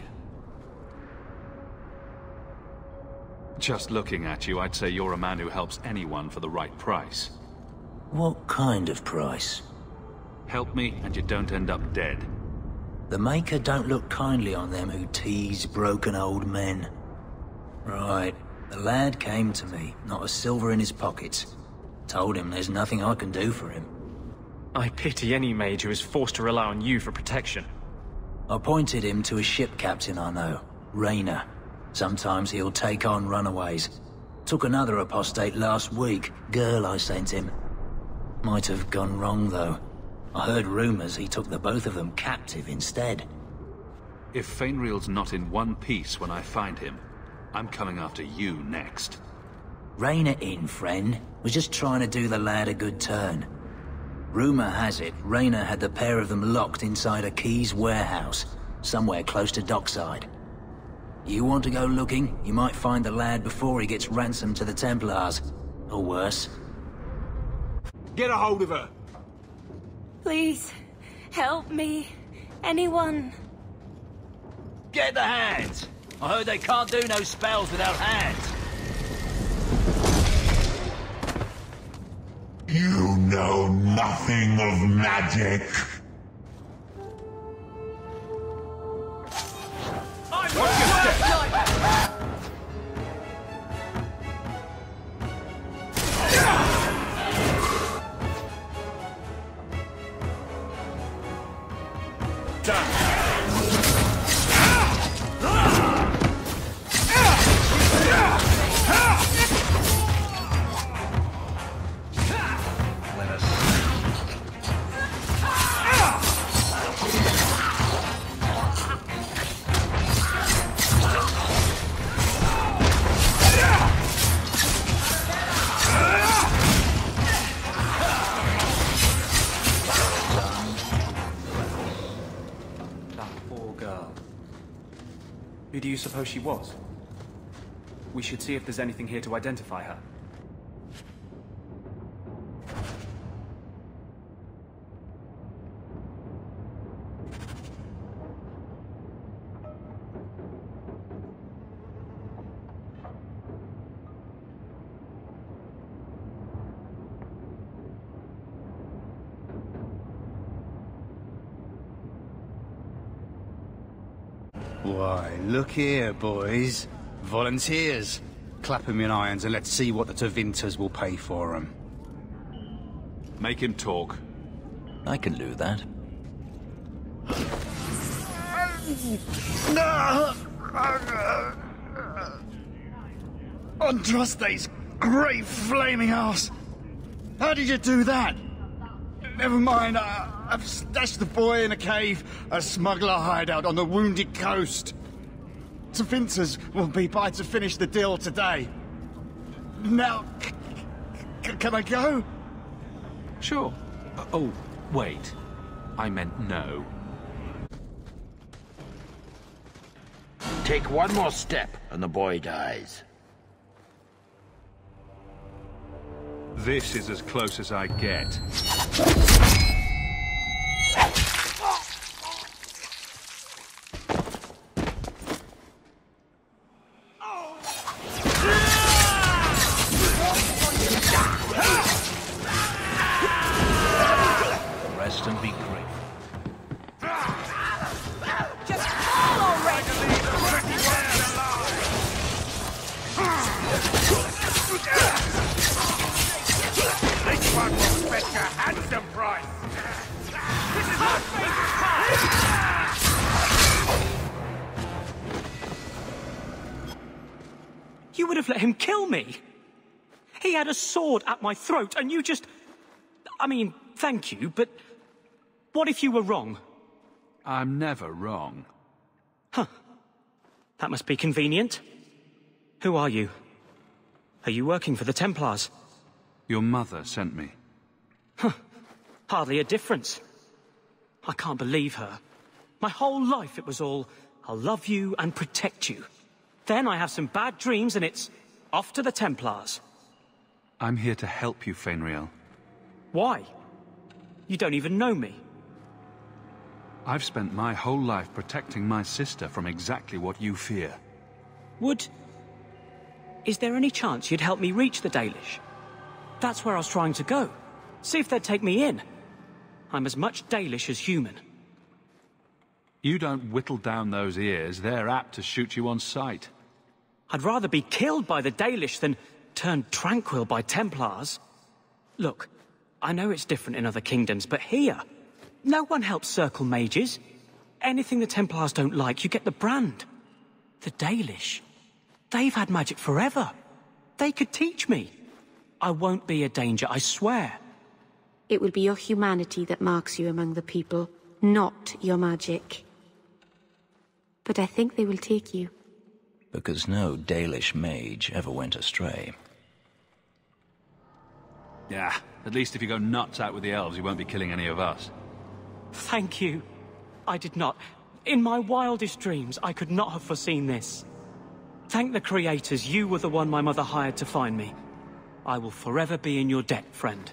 Just looking at you, I'd say you're a man who helps anyone for the right price. What kind of price? Help me, and you don't end up dead. The Maker don't look kindly on them who tease broken old men. Right. The lad came to me, not a silver in his pockets. Told him there's nothing I can do for him. I pity any mage who is forced to rely on you for protection. I pointed him to a ship captain I know, Rayner. Sometimes he'll take on runaways. Took another apostate last week, girl I sent him. Might have gone wrong, though. I heard rumors he took the both of them captive instead. If Fainriel's not in one piece when I find him, I'm coming after you next. Rein it in, friend. Was just trying to do the lad a good turn. Rumor has it, Rayner had the pair of them locked inside a Keys warehouse, somewhere close to dockside. You want to go looking, you might find the lad before he gets ransomed to the Templars. Or worse. Get a hold of her! Please, help me. Anyone. Get the hands! I heard they can't do no spells without hands. You know nothing of magic. Watch your step! Who do you suppose she was? We should see if there's anything here to identify her. Why, look here, boys. Volunteers. Clap 'em in irons and let's see what the Tevinters will pay for 'em. Make him talk. I can do that. Andraste's great flaming ass! How did you do that? Never mind, I, I've stashed the boy in a cave, a smuggler hideout on the Wounded Coast. Tevinters will be by to finish the deal today. Now, c c can I go? Sure. Uh, oh, wait. I meant no. Take one more step and the boy dies. This is as close as I get. Rest and be grateful. Just fall already! This one will fetch a handsome price! This is my favorite part! You would have let him kill me! He had a sword at my throat, and you just... I mean, thank you, but... what if you were wrong? I'm never wrong. Huh. That must be convenient. Who are you? Are you working for the Templars? Your mother sent me. Huh. Hardly a difference. I can't believe her. My whole life it was all, I'll love you and protect you. Then I have some bad dreams and it's off to the Templars. I'm here to help you, Fainriel. Why? You don't even know me. I've spent my whole life protecting my sister from exactly what you fear. Would... Is there any chance you'd help me reach the Dalish? That's where I was trying to go. See if they'd take me in. I'm as much Dalish as human. You don't whittle down those ears, they're apt to shoot you on sight. I'd rather be killed by the Dalish than turned tranquil by Templars. Look, I know it's different in other kingdoms, but here, no one helps circle mages. Anything the Templars don't like, you get the brand. The Dalish, they've had magic forever. They could teach me. I won't be a danger, I swear. It will be your humanity that marks you among the people, not your magic. But I think they will take you. Because no Dalish mage ever went astray. Yeah, at least if you go nuts out with the elves, you won't be killing any of us. Thank you. I did not. In my wildest dreams, I could not have foreseen this. Thank the creators, you were the one my mother hired to find me. I will forever be in your debt, friend.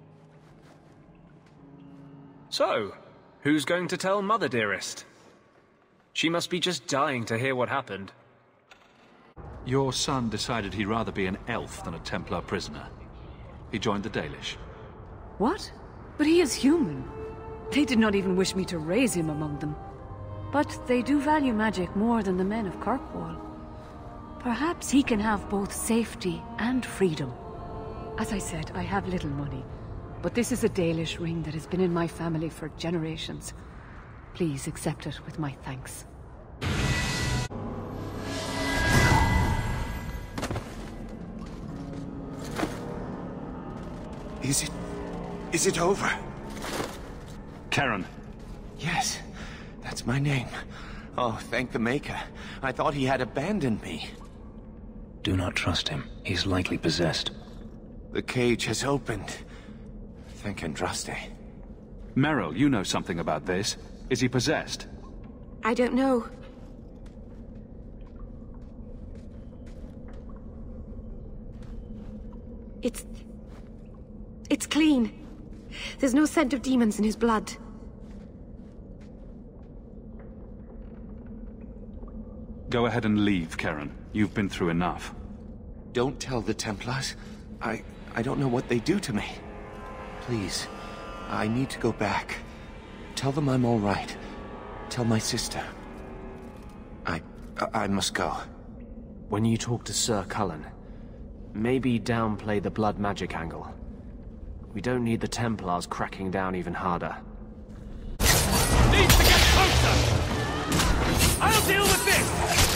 So, who's going to tell Mother, dearest? She must be just dying to hear what happened. Your son decided he'd rather be an elf than a Templar prisoner. He joined the Dalish. What? But he is human. They did not even wish me to raise him among them. But they do value magic more than the men of Kirkwall. Perhaps he can have both safety and freedom. As I said, I have little money, but this is a Dalish ring that has been in my family for generations. Please accept it with my thanks. Is it... is it over? Charon. Yes, that's my name. Oh, thank the Maker. I thought he had abandoned me. Do not trust him. He's likely possessed. The cage has opened. Thank Andraste. Merrill, you know something about this. Is he possessed? I don't know. It's... it's clean. There's no scent of demons in his blood. Go ahead and leave, Charon. You've been through enough. Don't tell the Templars. I... I don't know what they do to me. Please, I need to go back. Tell them I'm all right. Tell my sister. I... I must go. When you talk to Sir Cullen, maybe downplay the blood magic angle. We don't need the Templars cracking down even harder. Needs to get closer! I'll deal with this!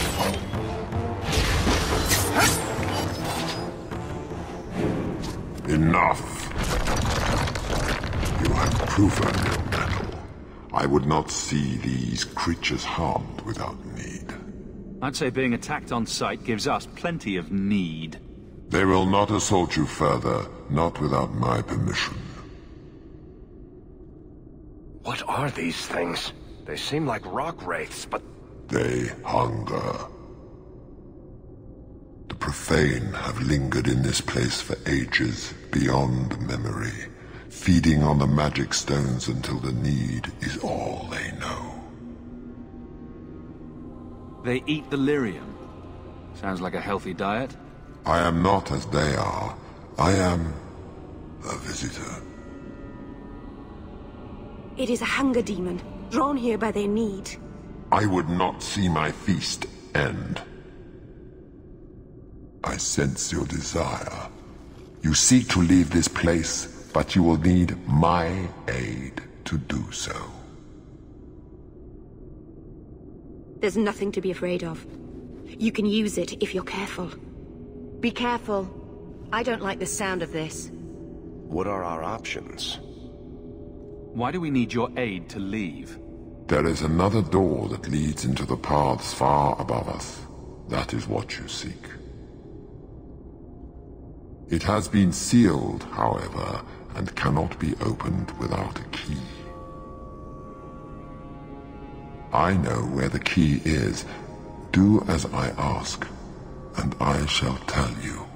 Enough. You have proven your mettle. I would not see these creatures harmed without need. I'd say being attacked on sight gives us plenty of need. They will not assault you further, not without my permission. What are these things? They seem like rock wraiths, but... They hunger. The profane have lingered in this place for ages, beyond memory, feeding on the magic stones until the need is all they know. They eat the lyrium. Sounds like a healthy diet. I am not as they are. I am a visitor. It is a hunger demon, drawn here by their need. I would not see my feast end. I sense your desire. You seek to leave this place, but you will need my aid to do so. There's nothing to be afraid of. You can use it if you're careful. Be careful. I don't like the sound of this. What are our options? Why do we need your aid to leave? There is another door that leads into the paths far above us. That is what you seek. It has been sealed, however, and cannot be opened without a key. I know where the key is. Do as I ask, and I shall tell you.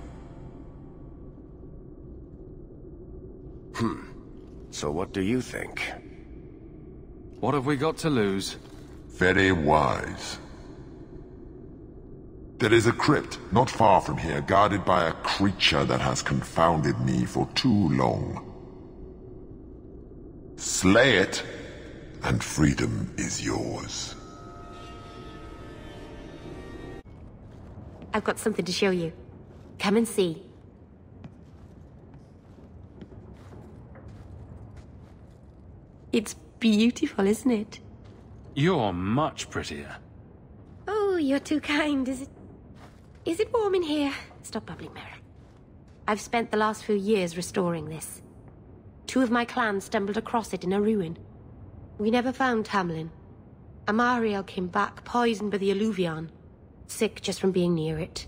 Hmm. So what do you think? What have we got to lose? Very wise. There is a crypt not far from here, guarded by a creature that has confounded me for too long. Slay it, and freedom is yours. I've got something to show you. Come and see. It's beautiful, isn't it? You're much prettier. Oh, you're too kind. Is it... Is it warm in here? Stop bubbling, Mirror. I've spent the last few years restoring this. Two of my clan stumbled across it in a ruin. We never found Tamlin. Amariel came back, poisoned by the Alluvion. Sick just from being near it.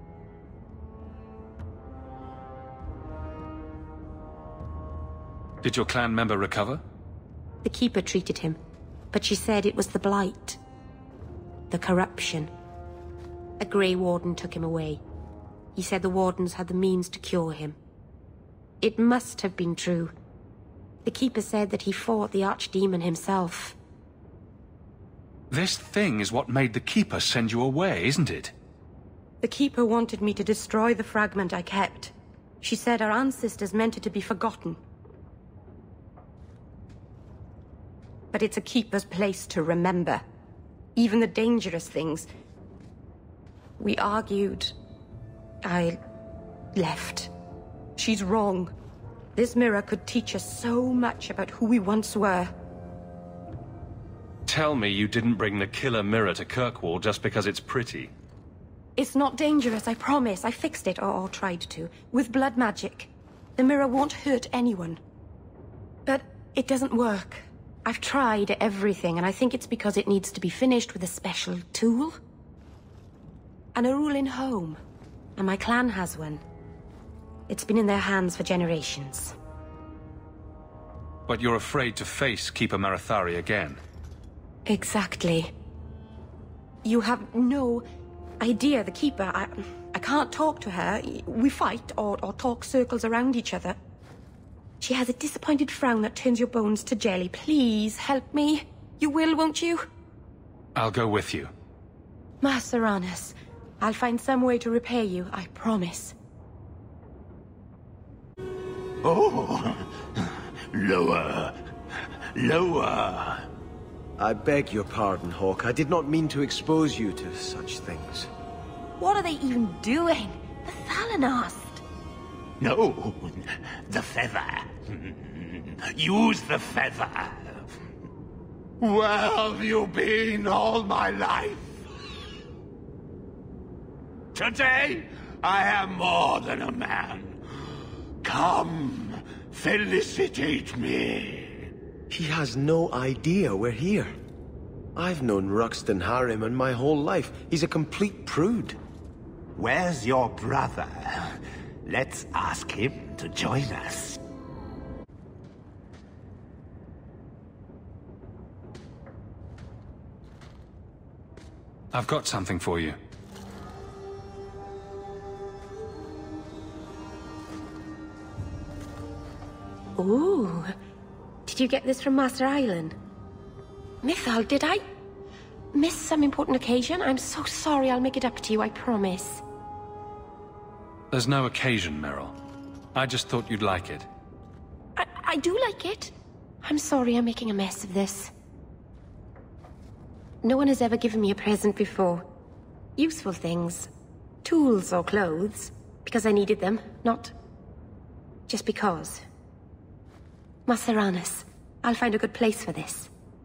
Did your clan member recover? The Keeper treated him, but she said it was the Blight. The corruption. A Grey Warden took him away. He said the Wardens had the means to cure him. It must have been true. The Keeper said that he fought the Archdemon himself. This thing is what made the Keeper send you away, isn't it? The Keeper wanted me to destroy the fragment I kept. She said our ancestors meant it to be forgotten. But it's a Keeper's place to remember. Even the dangerous things. We argued. I... left. She's wrong. This mirror could teach us so much about who we once were. Tell me you didn't bring the killer mirror to Kirkwall just because it's pretty. It's not dangerous, I promise. I fixed it, or, or tried to, with blood magic. The mirror won't hurt anyone. But it doesn't work. I've tried everything, and I think it's because it needs to be finished with a special tool. An Arulin home. And my clan has one. It's been in their hands for generations. But you're afraid to face Keeper Marathari again. Exactly. You have no idea, the Keeper. I, I can't talk to her. We fight or, or talk circles around each other. She has a disappointed frown that turns your bones to jelly. Please, help me. You will, won't you? I'll go with you. Master Arnus, I'll find some way to repay you, I promise. Oh, lower, lower. I beg your pardon, Hawke. I did not mean to expose you to such things. What are they even doing? The Thalanast. No, the feather. Use the feather. Where have you been all my life? Today, I am more than a man. Come, felicitate me. He has no idea we're here. I've known Ruxton Harriman my whole life. He's a complete prude. Where's your brother? Let's ask him to join us. I've got something for you. Ooh. Did you get this from Master Island? Mythal, did I miss some important occasion? I'm so sorry. I'll make it up to you, I promise. There's no occasion, Meryl. I just thought you'd like it. I, I do like it. I'm sorry I'm making a mess of this. No one has ever given me a present before. Useful things. Tools or clothes. Because I needed them, not just because. Master Arnus, I'll find a good place for this.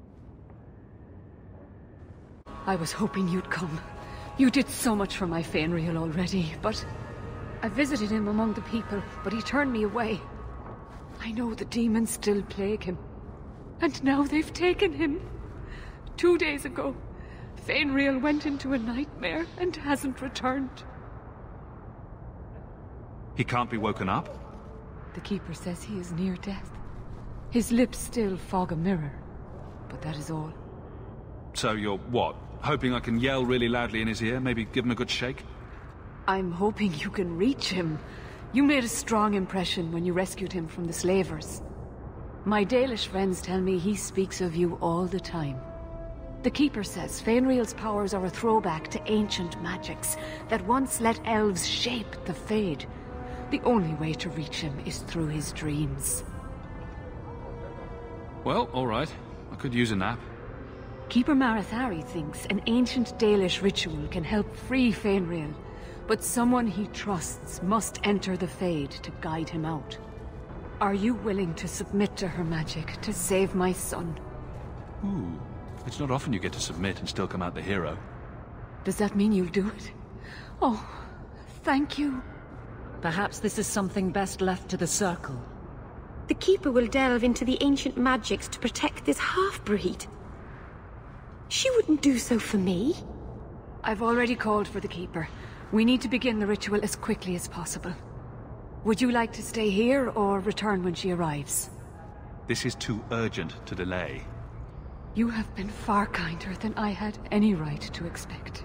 I was hoping you'd come. You did so much for my Fainriel already, but... I visited him among the people, but he turned me away. I know the demons still plague him. And now they've taken him. Two days ago, Fainriel went into a nightmare and hasn't returned. He can't be woken up? The Keeper says he is near death. His lips still fog a mirror, but that is all. So you're, what, hoping I can yell really loudly in his ear, maybe give him a good shake? I'm hoping you can reach him. You made a strong impression when you rescued him from the slavers. My Dalish friends tell me he speaks of you all the time. The Keeper says Fainriel's powers are a throwback to ancient magics that once let elves shape the Fade. The only way to reach him is through his dreams. Well, all right. I could use a nap. Keeper Marathari thinks an ancient Dalish ritual can help free Fainriel, but someone he trusts must enter the Fade to guide him out. Are you willing to submit to her magic to save my son? Ooh, it's not often you get to submit and still come out the hero. Does that mean you'll do it? Oh, thank you. Perhaps this is something best left to the Circle. The Keeper will delve into the ancient magics to protect this half-breed. She wouldn't do so for me. I've already called for the Keeper. We need to begin the ritual as quickly as possible. Would you like to stay here or return when she arrives? This is too urgent to delay. You have been far kinder than I had any right to expect.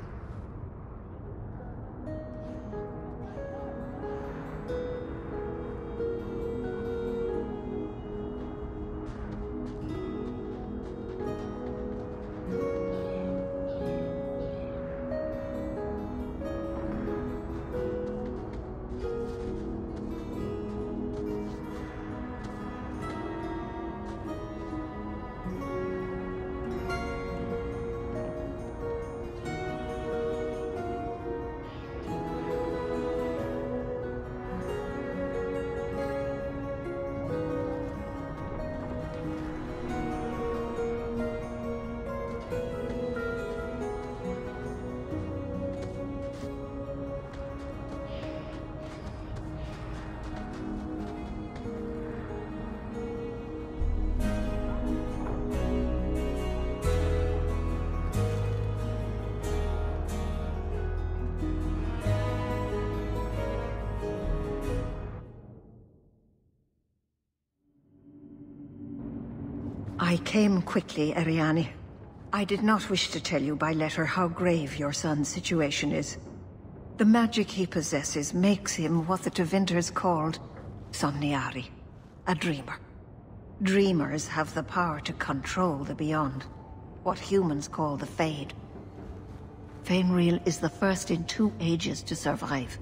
I came quickly, Ariane. I did not wish to tell you by letter how grave your son's situation is. The magic he possesses makes him what the Tevinters called Somniari, a dreamer. Dreamers have the power to control the beyond, what humans call the Fade. Fainriel is the first in two ages to survive.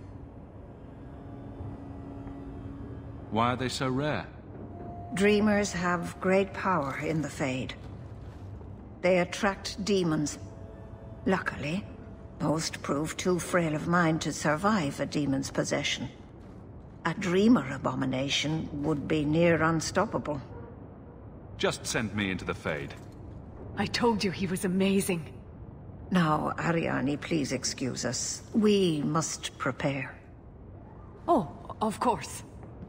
Why are they so rare? Dreamers have great power in the Fade. They attract demons. Luckily, most prove too frail of mind to survive a demon's possession. A dreamer abomination would be near unstoppable. Just send me into the Fade. I told you he was amazing. Now, Ariane, please excuse us. We must prepare. Oh, of course.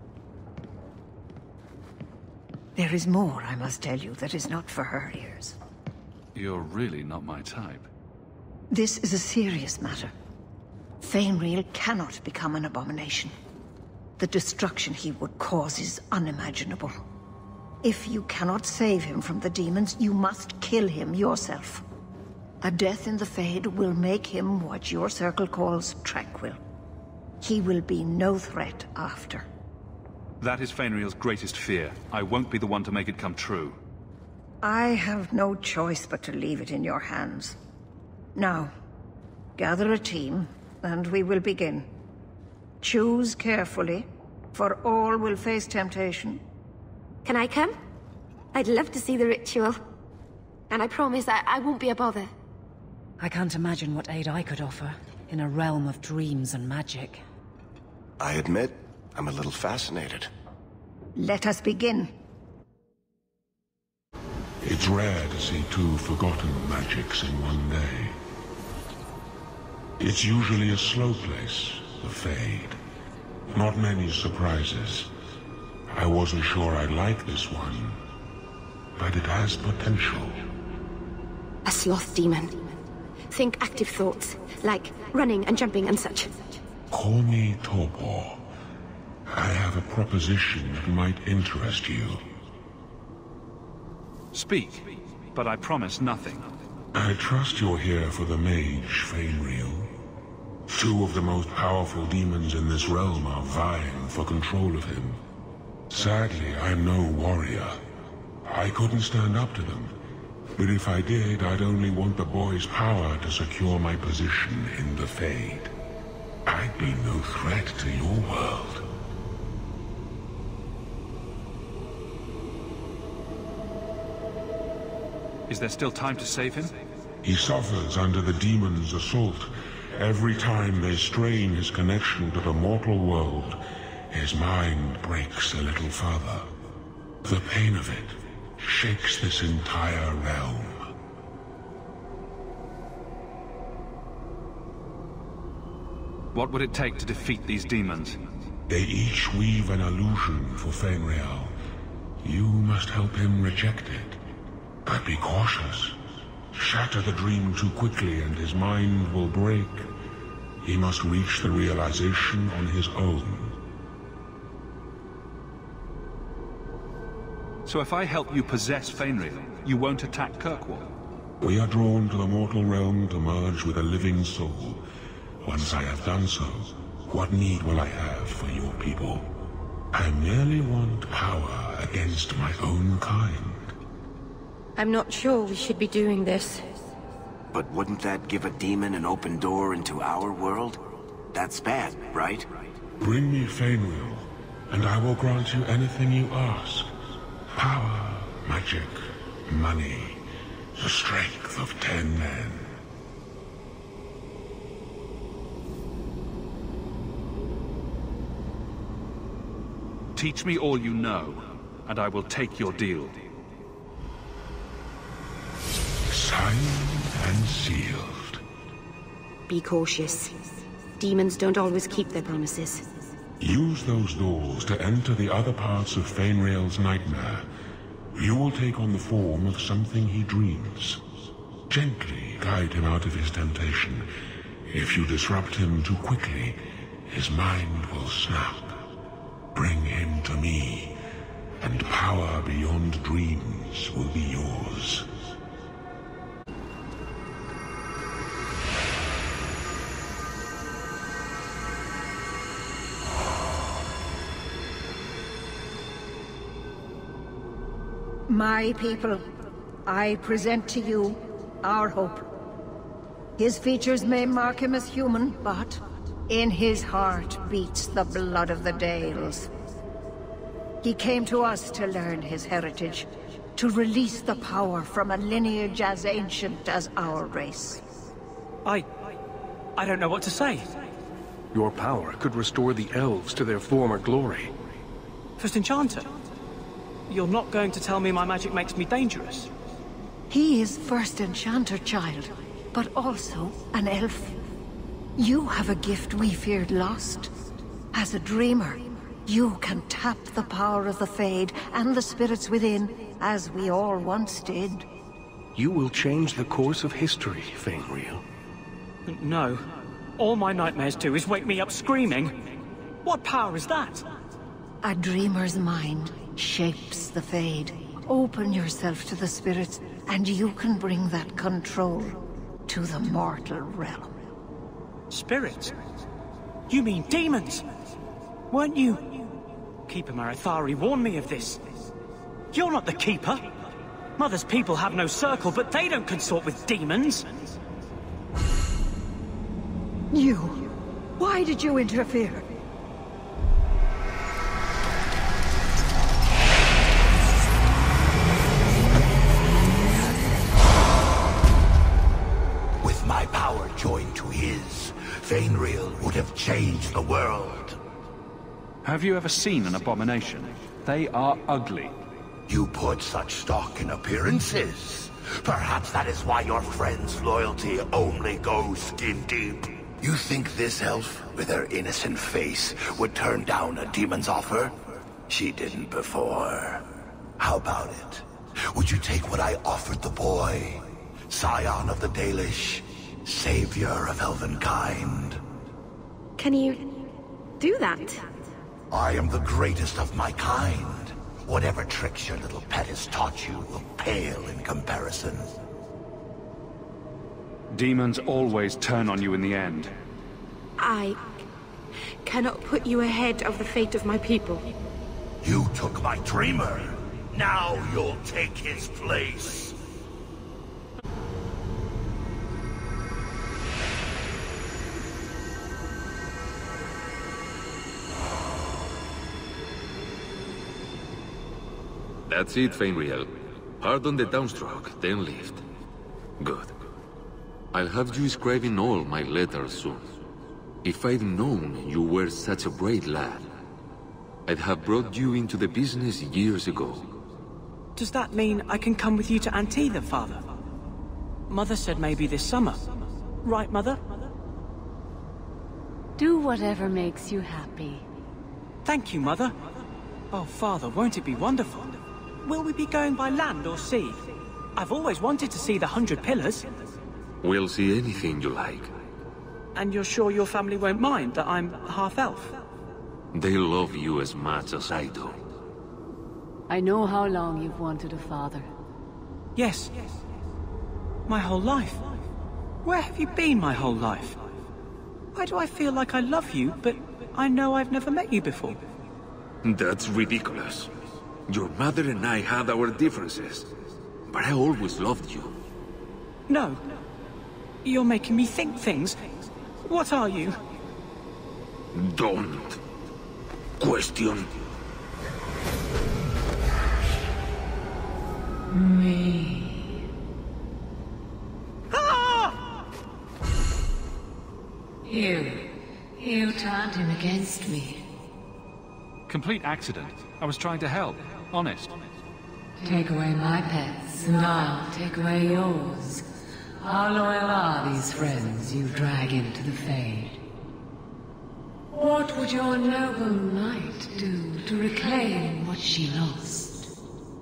There is more I must tell you that is not for her ears. You're really not my type. This is a serious matter. Fainriel cannot become an abomination. The destruction he would cause is unimaginable. If you cannot save him from the demons, you must kill him yourself. A death in the Fade will make him what your circle calls tranquil. He will be no threat after. That is Fainriel's greatest fear. I won't be the one to make it come true. I have no choice but to leave it in your hands. Now, gather a team, and we will begin. Choose carefully, for all will face temptation. Can I come? I'd love to see the ritual. And I promise I, I won't be a bother. I can't imagine what aid I could offer, in a realm of dreams and magic. I admit, I'm a little fascinated. Let us begin. It's rare to see two forgotten magics in one day. It's usually a slow place, the Fade. Not many surprises. I wasn't sure I'd like this one, but it has potential. A sloth demon. Think active thoughts, like running and jumping and such. Call me Torpor. I have a proposition that might interest you. Speak, but I promise nothing. I trust you're here for the mage, Fainriel. Two of the most powerful demons in this realm are vying for control of him. Sadly, I'm no warrior. I couldn't stand up to them. But if I did, I'd only want the boy's power to secure my position in the Fade. I'd be no threat to your world. Is there still time to save him? He suffers under the demon's assault. Every time they strain his connection to the mortal world, his mind breaks a little further. The pain of it shakes this entire realm. What would it take to defeat these demons? They each weave an illusion for Feynriel. You must help him reject it. But be cautious. Shatter the dream too quickly and his mind will break. He must reach the realization on his own. So if I help you possess Feynriel, you won't attack Kirkwall? We are drawn to the mortal realm to merge with a living soul. Once I have done so, what need will I have for your people? I merely want power against my own kind. I'm not sure we should be doing this. But wouldn't that give a demon an open door into our world? That's bad, right? Bring me Feynriel, and I will grant you anything you ask. Power, magic, money, the strength of ten men. Teach me all you know, and I will take your deal. Signed and sealed. Be cautious. Demons don't always keep their promises. Use those doors to enter the other parts of Feynriel's nightmare. You will take on the form of something he dreams. Gently guide him out of his temptation. If you disrupt him too quickly, his mind will snap. Bring him to me, and power beyond dreams will be yours. My people, I present to you our hope. His features may mark him as human, but in his heart beats the blood of the Dales. He came to us to learn his heritage, to release the power from a lineage as ancient as our race. I... I don't know what to say. Your power could restore the elves to their former glory. First Enchanter, you're not going to tell me my magic makes me dangerous? He is First Enchanter, child, but also an elf. You have a gift we feared lost. As a dreamer, you can tap the power of the Fade and the spirits within, as we all once did. You will change the course of history, Feynriel. No. All my nightmares do is wake me up screaming. What power is that? A dreamer's mind shapes the Fade. Open yourself to the spirits, and you can bring that control to the mortal realm. Spirits? You mean demons? Weren't you... Keeper Marathari warned me of this. You're not the Keeper. Mother's people have no circle, but they don't consort with demons. You... Why did you interfere? With my power joined to his, Feynriel would have changed the world. Have you ever seen an abomination? They are ugly. You put such stock in appearances. Perhaps that is why your friend's loyalty only goes skin deep. You think this elf, with her innocent face, would turn down a demon's offer? She didn't before. How about it? Would you take what I offered the boy? Scion of the Dalish, savior of elvenkind. Can you do that? I am the greatest of my kind. Whatever tricks your little pet has taught you will pale in comparison. Demons always turn on you in the end. I cannot put you ahead of the fate of my people. You took my dreamer. Now you'll take his place. That's it, Feynriel. Pardon the downstroke, then lift. Good. I'll have you scribing all my letters soon. If I'd known you were such a brave lad, I'd have brought you into the business years ago. Does that mean I can come with you to Antilla, Father? Mother said maybe this summer. Right, Mother? Do whatever makes you happy. Thank you, Mother. Oh, Father, won't it be wonderful? Will we be going by land or sea? I've always wanted to see the Hundred Pillars. We'll see anything you like. And you're sure your family won't mind that I'm half-elf? They love you as much as I do. I know how long you've wanted a father. Yes. My whole life. Where have you been my whole life? Why do I feel like I love you, but I know I've never met you before? That's ridiculous. Your mother and I had our differences, but I always loved you. No. You're making me think things. What are you? Don't question me. Ah! You. You turned him against me. Complete accident. I was trying to help. Honest. Take away my pets, and I'll take away yours. How loyal are these friends you drag into the Fade? What would your noble knight do to reclaim what she lost?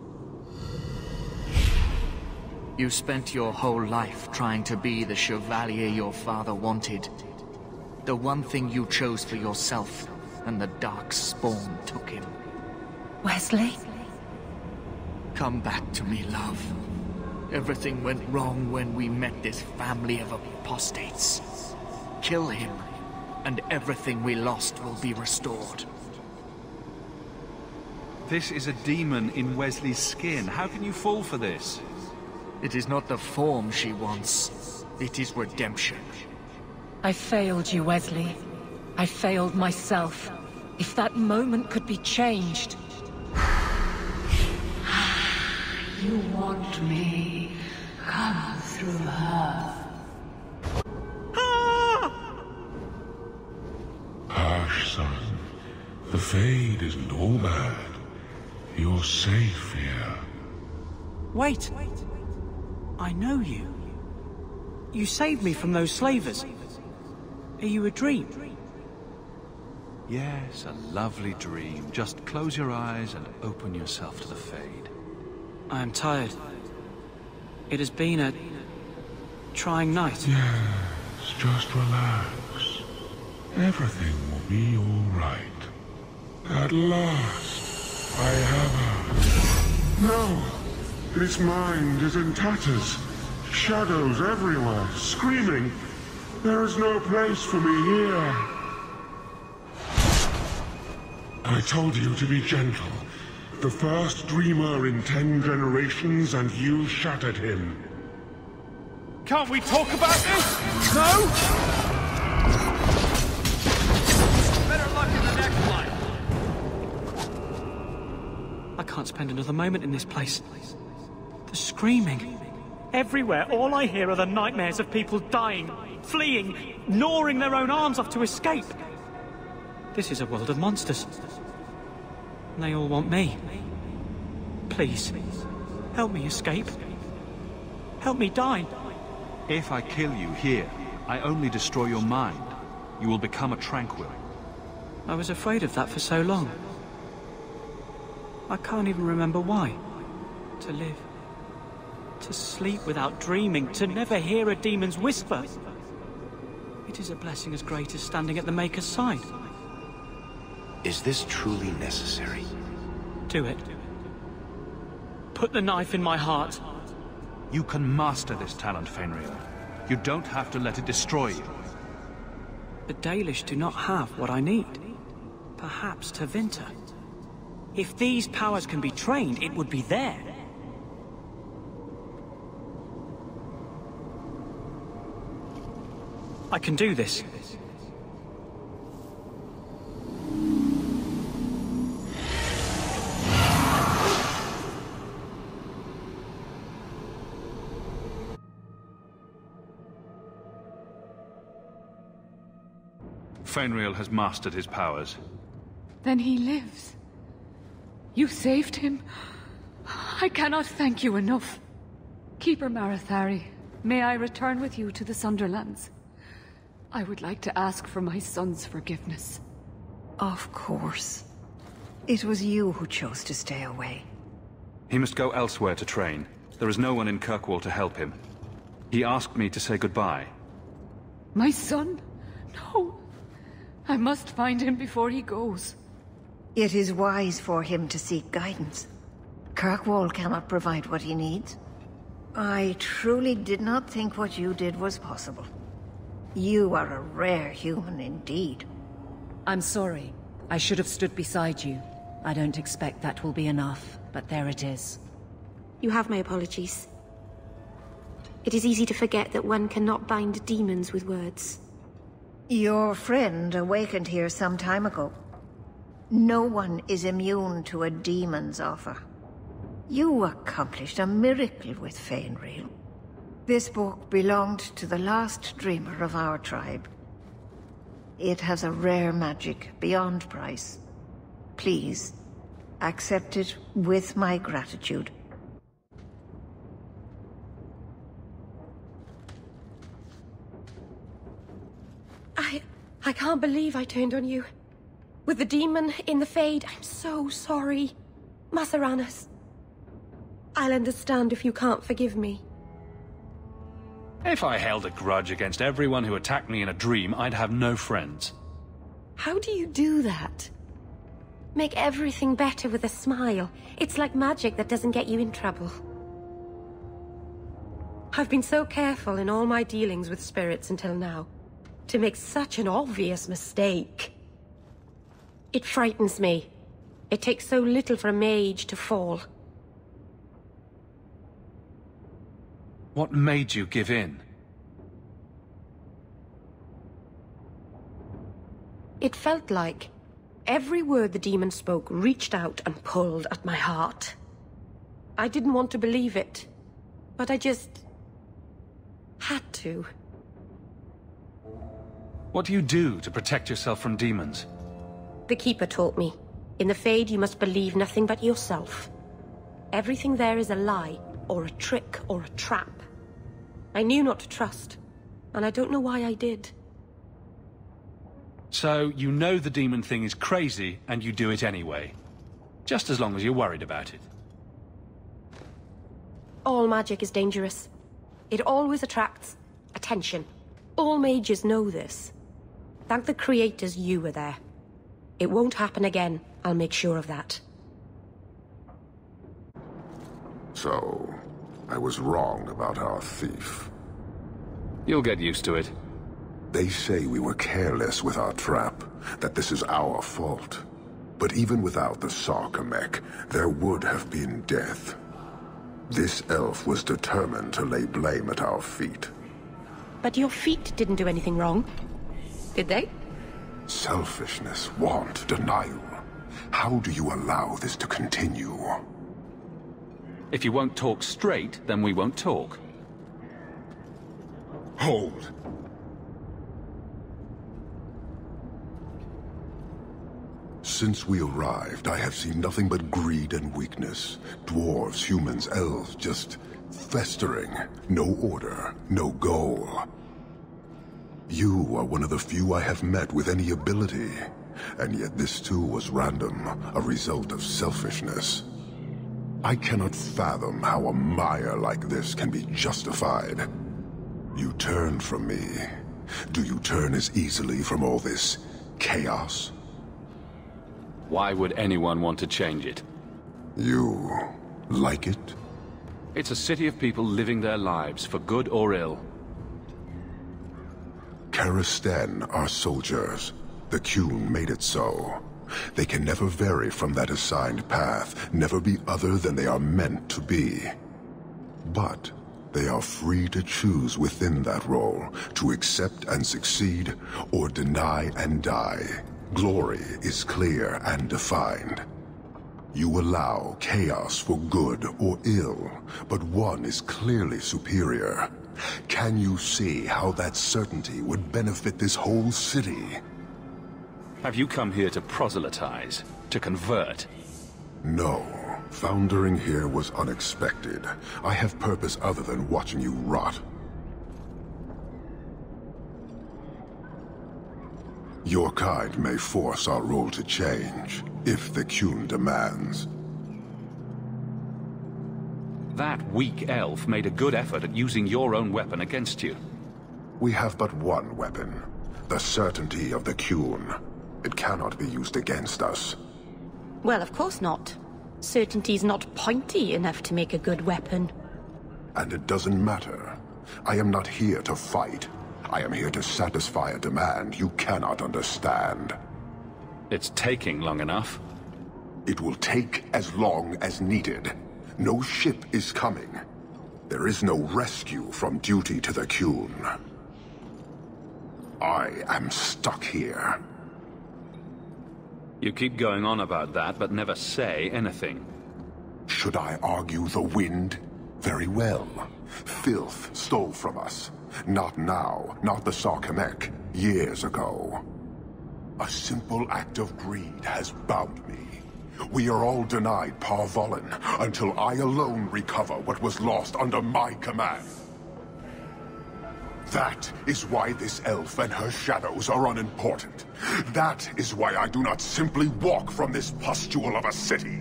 You spent your whole life trying to be the chevalier your father wanted. The one thing you chose for yourself, and the dark spawn took him. Wesley? Come back to me, love. Everything went wrong when we met this family of apostates. Kill him, and everything we lost will be restored. This is a demon in Wesley's skin. How can you fall for this? It is not the form she wants. It is redemption. I failed you, Wesley. I failed myself. If that moment could be changed... You want me? Come through her. Hush, son. The Fade isn't all bad. You're safe here. Wait. I know you. You saved me from those slavers. Are you a dream? Yes, a lovely dream. Just close your eyes and open yourself to the Fade. I am tired. It has been a... trying night. Yes, just relax. Everything will be all right. At last, I have her. No! His mind is in tatters. Shadows everywhere, screaming. There is no place for me here. I told you to be gentle. The first dreamer in ten generations, and you shattered him. Can't we talk about this? No? Better luck in the next one. I can't spend another moment in this place. The screaming. Everywhere, all I hear are the nightmares of people dying, fleeing, gnawing their own arms off to escape. This is a world of monsters. And they all want me. Please, help me escape. Help me die. If I kill you here, I only destroy your mind. You will become a tranquil. I was afraid of that for so long. I can't even remember why. To live. To sleep without dreaming. To never hear a demon's whisper. It is a blessing as great as standing at the Maker's side. Is this truly necessary? Do it. Put the knife in my heart. You can master this talent, Fenrir. You don't have to let it destroy you. The Dalish do not have what I need. Perhaps Tevinter. If these powers can be trained, it would be there. I can do this. Feynriel has mastered his powers. Then he lives. You saved him. I cannot thank you enough. Keeper Marathari, may I return with you to the Sunderlands? I would like to ask for my son's forgiveness. Of course. It was you who chose to stay away. He must go elsewhere to train. There is no one in Kirkwall to help him. He asked me to say goodbye. My son? No. I must find him before he goes. It is wise for him to seek guidance. Kirkwall cannot provide what he needs. I truly did not think what you did was possible. You are a rare human indeed. I'm sorry. I should have stood beside you. I don't expect that will be enough, but there it is. You have my apologies. It is easy to forget that one cannot bind demons with words. Your friend awakened here some time ago. No one is immune to a demon's offer. You accomplished a miracle with Feynriel. This book belonged to the last dreamer of our tribe. It has a rare magic beyond price. Please, accept it with my gratitude. I... I can't believe I turned on you. With the demon in the Fade, I'm so sorry. Masaranas. I'll understand if you can't forgive me. If I held a grudge against everyone who attacked me in a dream, I'd have no friends. How do you do that? Make everything better with a smile. It's like magic that doesn't get you in trouble. I've been so careful in all my dealings with spirits until now. To make such an obvious mistake. It frightens me. It takes so little for a mage to fall. What made you give in? It felt like every word the demon spoke reached out and pulled at my heart. I didn't want to believe it, but I just had to. What do you do to protect yourself from demons? The Keeper taught me. In the Fade, you must believe nothing but yourself. Everything there is a lie, or a trick, or a trap. I knew not to trust, and I don't know why I did. So, you know the demon thing is crazy, and you do it anyway. Just as long as you're worried about it. All magic is dangerous. It always attracts attention. All mages know this. Thank the creators you were there. It won't happen again, I'll make sure of that. So, I was wrong about our thief. You'll get used to it. They say we were careless with our trap, that this is our fault. But even without the Sarkamek, there would have been death. This elf was determined to lay blame at our feet. But your feet didn't do anything wrong, did they? Selfishness, want, denial. How do you allow this to continue? If you won't talk straight, then we won't talk. Hold. Since we arrived, I have seen nothing but greed and weakness. Dwarves, humans, elves, just festering. No order, no goal. You are one of the few I have met with any ability. And yet this too was random, a result of selfishness. I cannot fathom how a mire like this can be justified. You turn from me. Do you turn as easily from all this chaos? Why would anyone want to change it? You like it? It's a city of people living their lives, for good or ill. Karastan are soldiers. The Qun made it so. They can never vary from that assigned path, never be other than they are meant to be. But they are free to choose within that role, to accept and succeed, or deny and die. Glory is clear and defined. You allow chaos for good or ill, but one is clearly superior. Can you see how that certainty would benefit this whole city? Have you come here to proselytize? To convert? No. Foundering here was unexpected. I have purpose other than watching you rot. Your kind may force our role to change, if the Qun demands. That weak elf made a good effort at using your own weapon against you. We have but one weapon. The certainty of the Qun. It cannot be used against us. Well, of course not. Certainty's not pointy enough to make a good weapon. And it doesn't matter. I am not here to fight. I am here to satisfy a demand you cannot understand. It's taking long enough. It will take as long as needed. No ship is coming. There is no rescue from duty to the Qun. I am stuck here. You keep going on about that, but never say anything. Should I argue the wind? Very well. Filth stole from us. Not now, not the Sarkamek, years ago. A simple act of greed has bound me. We are all denied Parvolin until I alone recover what was lost under my command. That is why this elf and her shadows are unimportant. That is why I do not simply walk from this pustule of a city.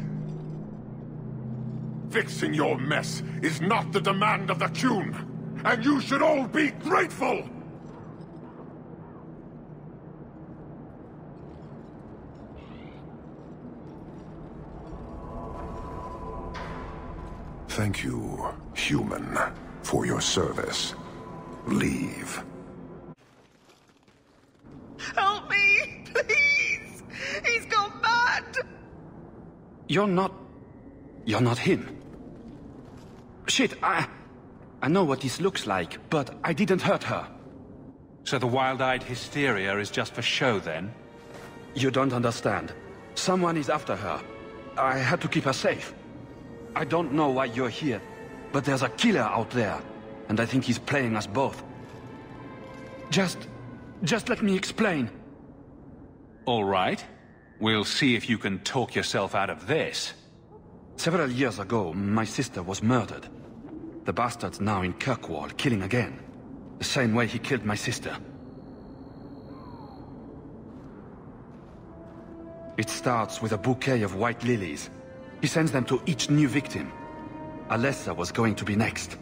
Fixing your mess is not the demand of the Qun, and you should all be grateful! Thank you, human, for your service. Leave. Help me, please! He's gone mad! You're not... You're not him. Shit, I... I know what this looks like, but I didn't hurt her. So the wild-eyed hysteria is just for show, then? You don't understand. Someone is after her. I had to keep her safe. I don't know why you're here, but there's a killer out there, and I think he's playing us both. Just... just let me explain. All right. We'll see if you can talk yourself out of this. Several years ago, my sister was murdered. The bastard's now in Kirkwall, killing again. The same way he killed my sister. It starts with a bouquet of white lilies. He sends them to each new victim. Alessa was going to be next.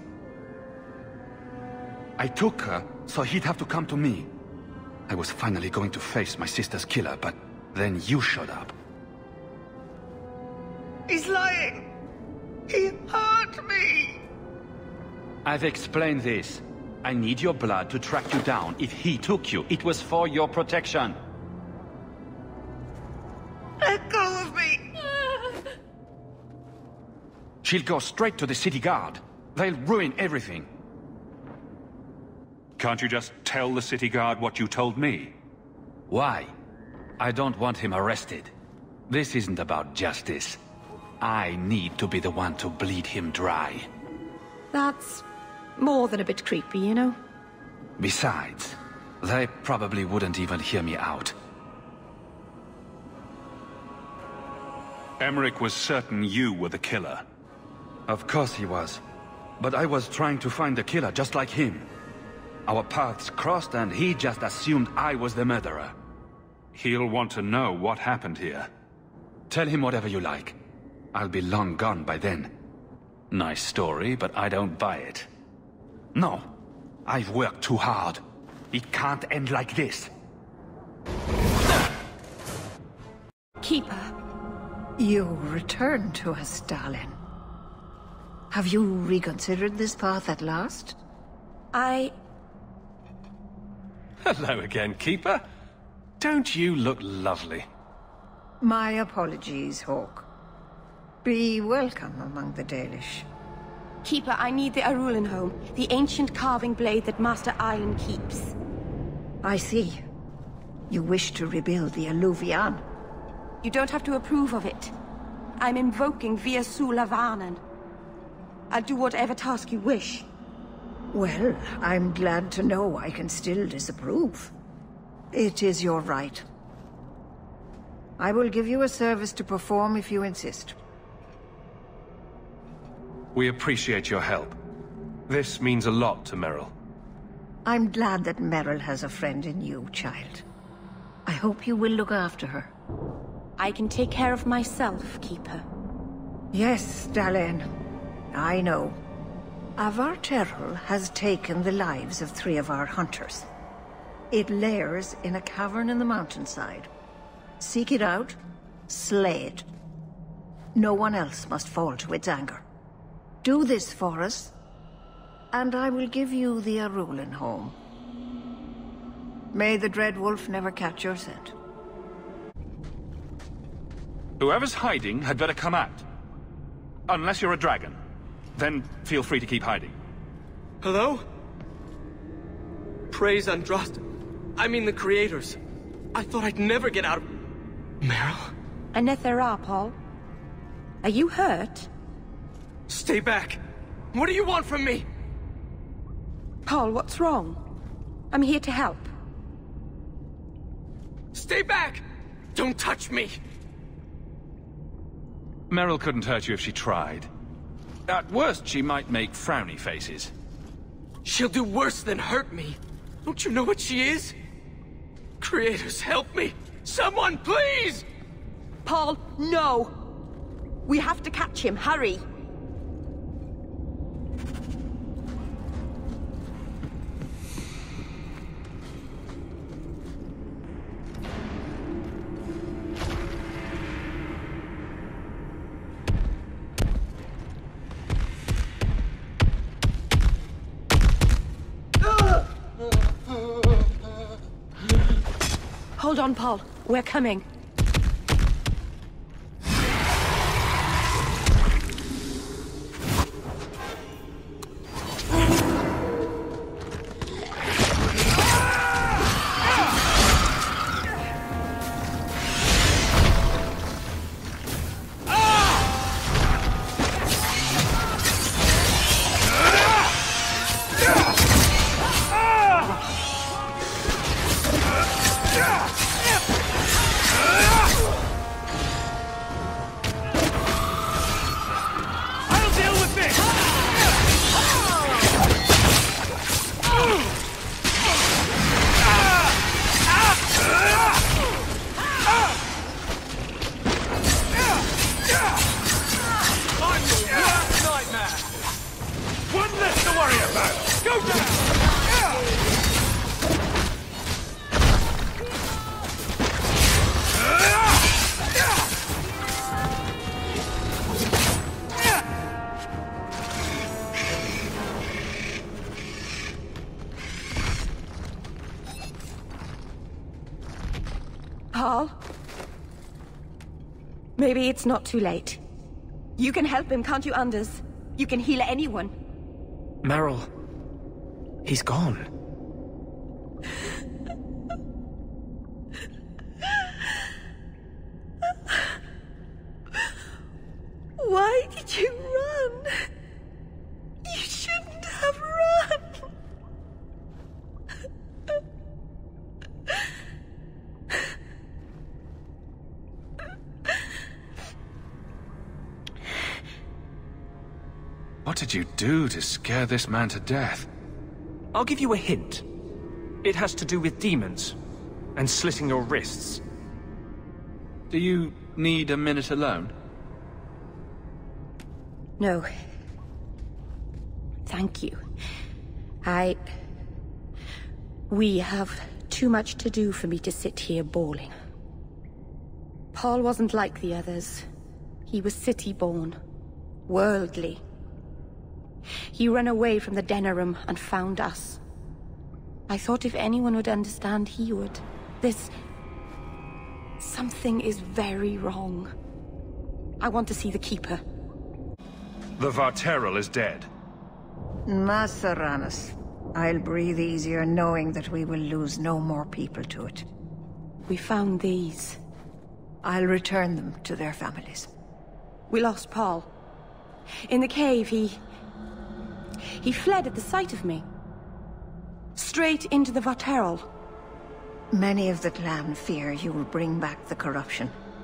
I took her, so he'd have to come to me. I was finally going to face my sister's killer, but then you showed up. He's lying! He hurt me! I've explained this. I need your blood to track you down. If he took you, it was for your protection. Let go of me! She'll go straight to the city guard. They'll ruin everything. Can't you just tell the city guard what you told me? Why? I don't want him arrested. This isn't about justice. I need to be the one to bleed him dry. That's more than a bit creepy, you know? Besides, they probably wouldn't even hear me out. Emmerich was certain you were the killer. Of course he was. But I was trying to find the killer just like him. Our paths crossed and he just assumed I was the murderer. He'll want to know what happened here. Tell him whatever you like. I'll be long gone by then. Nice story, but I don't buy it. No. I've worked too hard. It can't end like this. Keeper. You returned to us, darling. Have you reconsidered this path at last? I... Hello again, Keeper. Don't you look lovely? My apologies, Hawke. Be welcome among the Dalish. Keeper, I need the Arulin home, the ancient carving blade that Master Iron keeps. I see. You wish to rebuild the Alluvian. You don't have to approve of it. I'm invoking Virsu Lavanan. I'll do whatever task you wish. Well, I'm glad to know I can still disapprove. It is your right. I will give you a service to perform if you insist. We appreciate your help. This means a lot to Merrill. I'm glad that Merrill has a friend in you, child. I hope you will look after her. I can take care of myself, Keeper. Yes, Dalain. I know. A Varterral has taken the lives of three of our hunters. It lairs in a cavern in the mountainside. Seek it out, slay it. No one else must fall to its anger. Do this for us, and I will give you the Arulin home. May the Dread Wolf never catch your scent. Whoever's hiding had better come out. Unless you're a dragon. Then feel free to keep hiding. Hello? Praise Andraste. I mean the creators. I thought I'd never get out of... Merrill? Anethera, Paul. Are you hurt? Stay back! What do you want from me? Paul, what's wrong? I'm here to help. Stay back! Don't touch me! Merrill couldn't hurt you if she tried. At worst, she might make frowny faces. She'll do worse than hurt me. Don't you know what she is? Creators, help me! Someone, please! Paul, no! We have to catch him, hurry! Hold on, Paul. We're coming. Paul? Maybe it's not too late. You can help him, can't you, Anders? You can heal anyone. Merrill. He's gone. Why did you run? You shouldn't have run. What did you do to scare this man to death? I'll give you a hint. It has to do with demons, and slitting your wrists. Do you need a minute alone? No. Thank you. I... We have too much to do for me to sit here bawling. Paul wasn't like the others. He was city-born, worldly. He ran away from the Denerim and found us. I thought if anyone would understand, he would. This... Something is very wrong. I want to see the Keeper. The Varterral is dead. Masaranas. I'll breathe easier knowing that we will lose no more people to it. We found these. I'll return them to their families. We lost Paul. In the cave, he... He fled at the sight of me. Straight into the Varterral. Many of the clan fear you will bring back the corruption.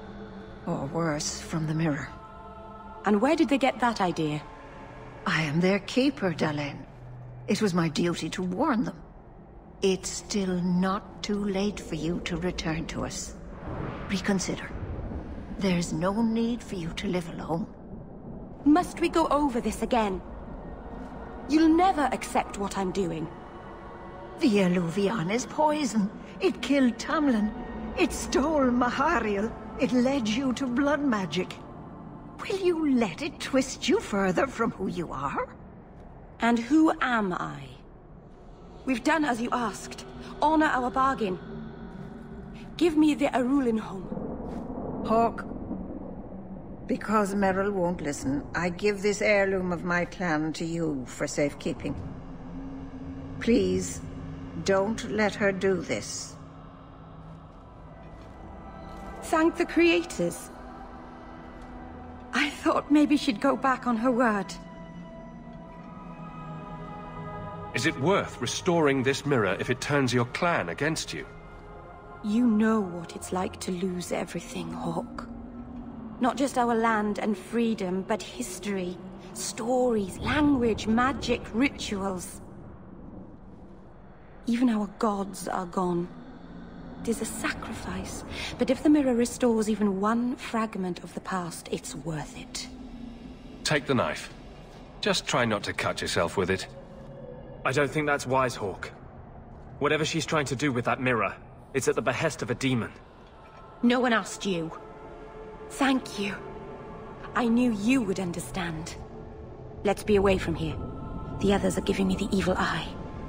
Or worse, from the mirror. And where did they get that idea? I am their keeper, Dalain. It was my duty to warn them. It's still not too late for you to return to us. Reconsider. There's no need for you to live alone. Must we go over this again? You'll never accept what I'm doing. The Eluvian is poison. It killed Tamlin. It stole Mahariel. It led you to blood magic. Will you let it twist you further from who you are? And who am I? We've done as you asked. Honor our bargain. Give me the Arulin home. Hawke. Because Merrill won't listen, I give this heirloom of my clan to you for safekeeping. Please, don't let her do this. Thank the creators. I thought maybe she'd go back on her word. Is it worth restoring this mirror if it turns your clan against you? You know what it's like to lose everything, Hawke. Not just our land and freedom, but history, stories, language, magic, rituals. Even our gods are gone. It is a sacrifice, but if the mirror restores even one fragment of the past, it's worth it. Take the knife. Just try not to cut yourself with it. I don't think that's wise, Hawke. Whatever she's trying to do with that mirror, it's at the behest of a demon. No one asked you. Thank you. I knew you would understand. Let's be away from here. The others are giving me the evil eye.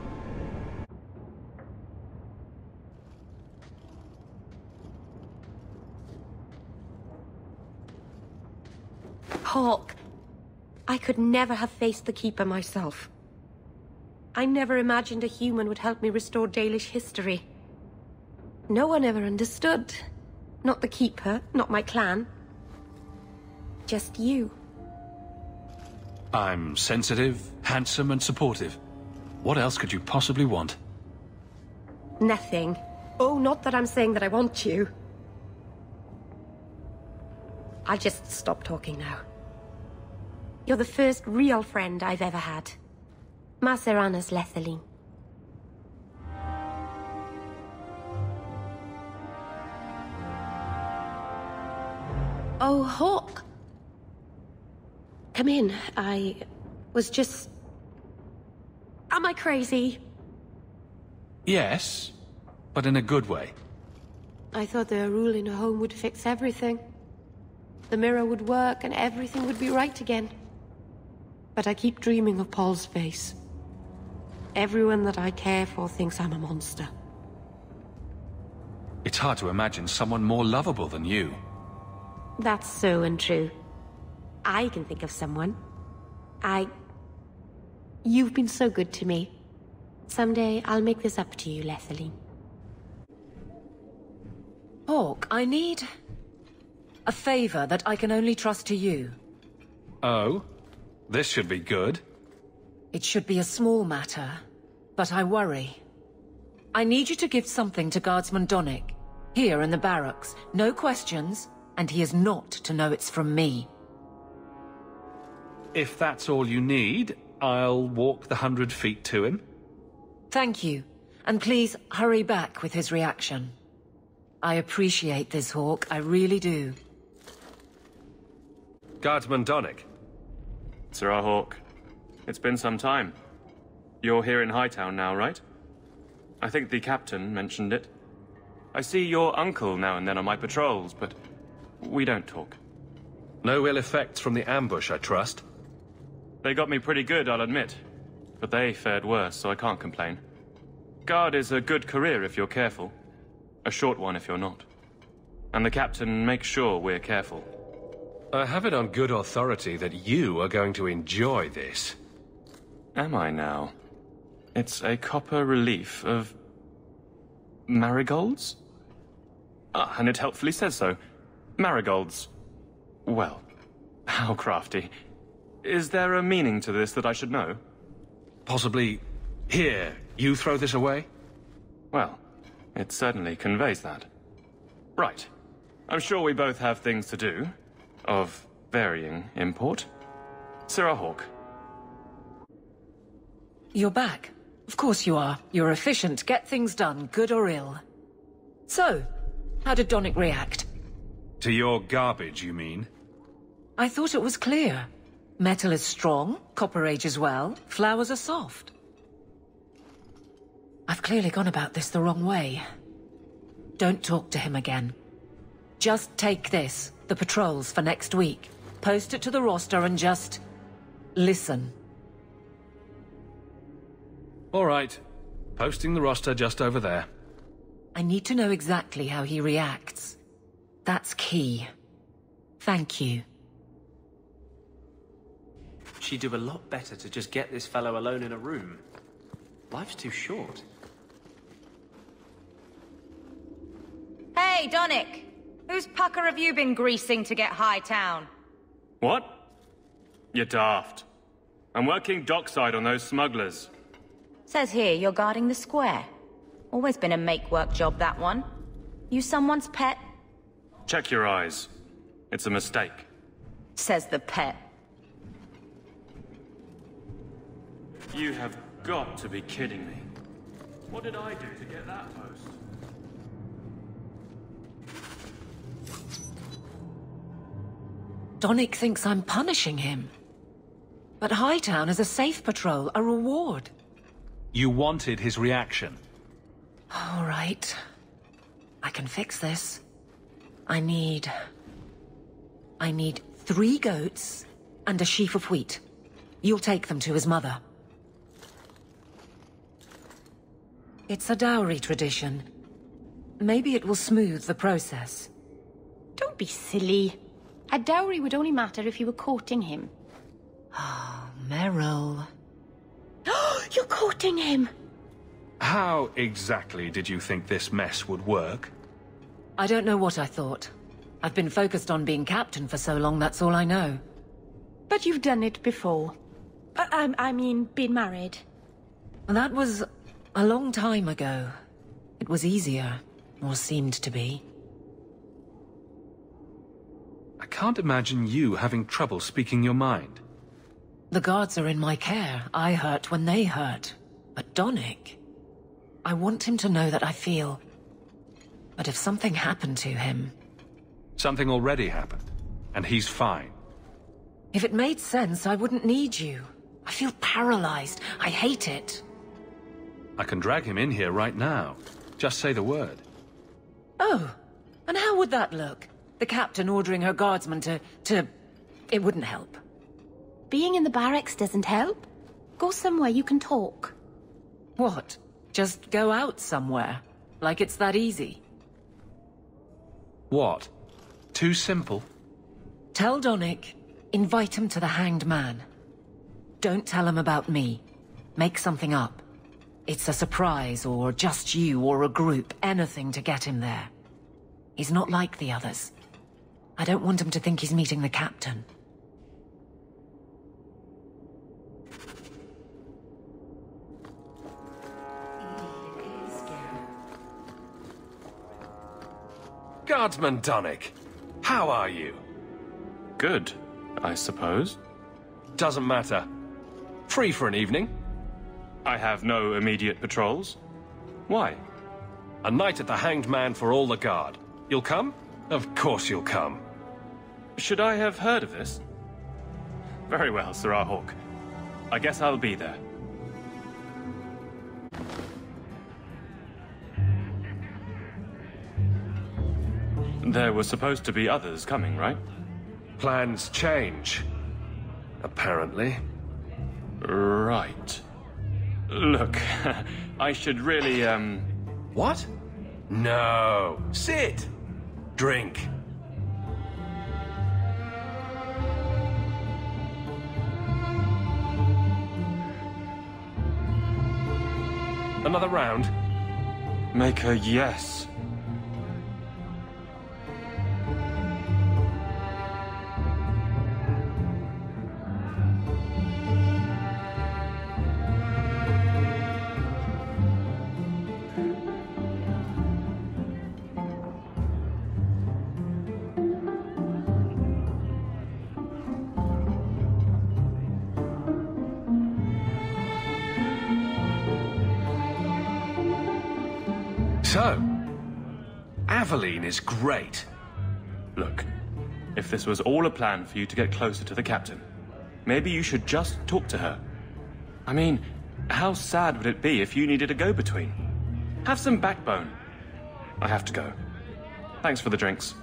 Hawke, I could never have faced the Keeper myself. I never imagined a human would help me restore Dalish history. No one ever understood. Not the Keeper, not my clan. Just you. I'm sensitive, handsome, and supportive. What else could you possibly want? Nothing. Oh, not that I'm saying that I want you. I'll just stop talking now. You're the first real friend I've ever had. Ma Serana's Lethaline. Oh, Hawke. Come in. I was just... Am I crazy? Yes, but in a good way. I thought the rule in a home would fix everything. The mirror would work and everything would be right again. But I keep dreaming of Paul's face. Everyone that I care for thinks I'm a monster. It's hard to imagine someone more lovable than you. That's so untrue. I can think of someone. I... You've been so good to me. Someday I'll make this up to you, Lethaline. Hawke, I need... a favor that I can only trust to you. Oh? This should be good. It should be a small matter, but I worry. I need you to give something to Guardsman Donnic, here in the barracks. No questions, and he is not to know it's from me. If that's all you need, I'll walk the hundred feet to him. Thank you, and please hurry back with his reaction. I appreciate this, Hawke, I really do. Guardsman Donnic. Sirrah Hawke, it's been some time. You're here in Hightown now, right? I think the captain mentioned it. I see your uncle now and then on my patrols, but we don't talk. No ill effects from the ambush, I trust? They got me pretty good, I'll admit. But they fared worse, so I can't complain. Guard is a good career if you're careful. A short one if you're not. And the captain makes sure we're careful. I have it on good authority that you are going to enjoy this. Am I now? It's a copper relief of... marigolds? Ah, and it helpfully says so. Marigolds. Well, how crafty. Is there a meaning to this that I should know? Possibly... here, you throw this away? Well, it certainly conveys that. Right. I'm sure we both have things to do, of varying import. Sirrah Hawke. You're back. Of course you are. You're efficient, get things done, good or ill. So, how did Donnic react? To your garbage, you mean? I thought it was clear. Metal is strong, copper ages well, flowers are soft. I've clearly gone about this the wrong way. Don't talk to him again. Just take this, the patrols for next week. Post it to the roster and just... listen. All right. Posting the roster just over there. I need to know exactly how he reacts. That's key. Thank you. She'd do a lot better to just get this fellow alone in a room. Life's too short. Hey, Donnic! Whose pucker have you been greasing to get Hightown? What? You're daft. I'm working dockside on those smugglers. Says here you're guarding the square. Always been a make-work job, that one. You someone's pet? Check your eyes. It's a mistake. Says the pet. You have got to be kidding me. What did I do to get that post? Donnic thinks I'm punishing him. But Hightown is a safe patrol, a reward. You wanted his reaction. All right. I can fix this. I need... I need three goats and a sheaf of wheat. You'll take them to his mother. It's a dowry tradition. Maybe it will smooth the process. Don't be silly. A dowry would only matter if you were courting him. Oh, Meryl. You're courting him! How exactly did you think this mess would work? I don't know what I thought. I've been focused on being captain for so long, that's all I know. But you've done it before. Uh, I, I mean, been married. That was a long time ago. It was easier, or seemed to be. I can't imagine you having trouble speaking your mind. The guards are in my care. I hurt when they hurt. But Donnic... I want him to know that I feel... But if something happened to him... Something already happened, and he's fine. If it made sense, I wouldn't need you. I feel paralyzed. I hate it. I can drag him in here right now. Just say the word. Oh, and how would that look? The captain ordering her guardsmen to... to... It wouldn't help. Being in the barracks doesn't help. Go somewhere you can talk. What? Just go out somewhere? Like it's that easy? What? Too simple? Tell Donnic, invite him to the Hanged Man. Don't tell him about me. Make something up. It's a surprise, or just you, or a group, anything to get him there. He's not like the others. I don't want him to think he's meeting the captain. Guardsman Donnic, how are you? Good, I suppose. Doesn't matter. Free for an evening? I have no immediate patrols. Why? A night at the Hanged Man for all the guard. You'll come? Of course you'll come. Should I have heard of this? Very well, Sirrah Hawke. I guess I'll be there. There were supposed to be others coming, right? Plans change. Apparently. Right. Look, I should really, um... What? No. Sit. Drink. Another round? Make a yes. So, Aveline is great. Look, if this was all a plan for you to get closer to the captain, maybe you should just talk to her. I mean, how sad would it be if you needed a go-between? Have some backbone. I have to go. Thanks for the drinks.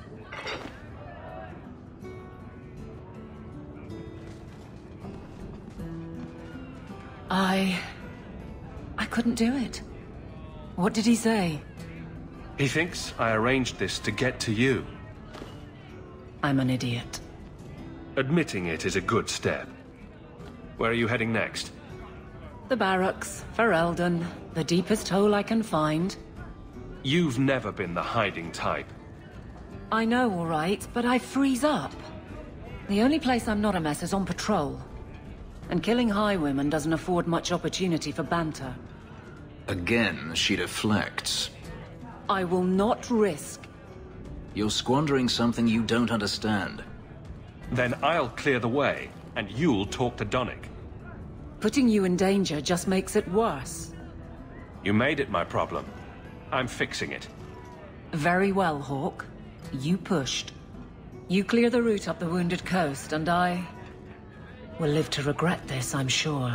I... I couldn't do it. What did he say? He thinks I arranged this to get to you. I'm an idiot. Admitting it is a good step. Where are you heading next? The barracks, Ferelden, the deepest hole I can find. You've never been the hiding type. I know, all right, but I freeze up. The only place I'm not a mess is on patrol. And killing highwaymen doesn't afford much opportunity for banter. Again, she deflects. I will not risk. You're squandering something you don't understand. Then I'll clear the way, and you'll talk to Donnic. Putting you in danger just makes it worse. You made it my problem. I'm fixing it. Very well, Hawke. You pushed. You clear the route up the Wounded Coast, and I... will live to regret this, I'm sure.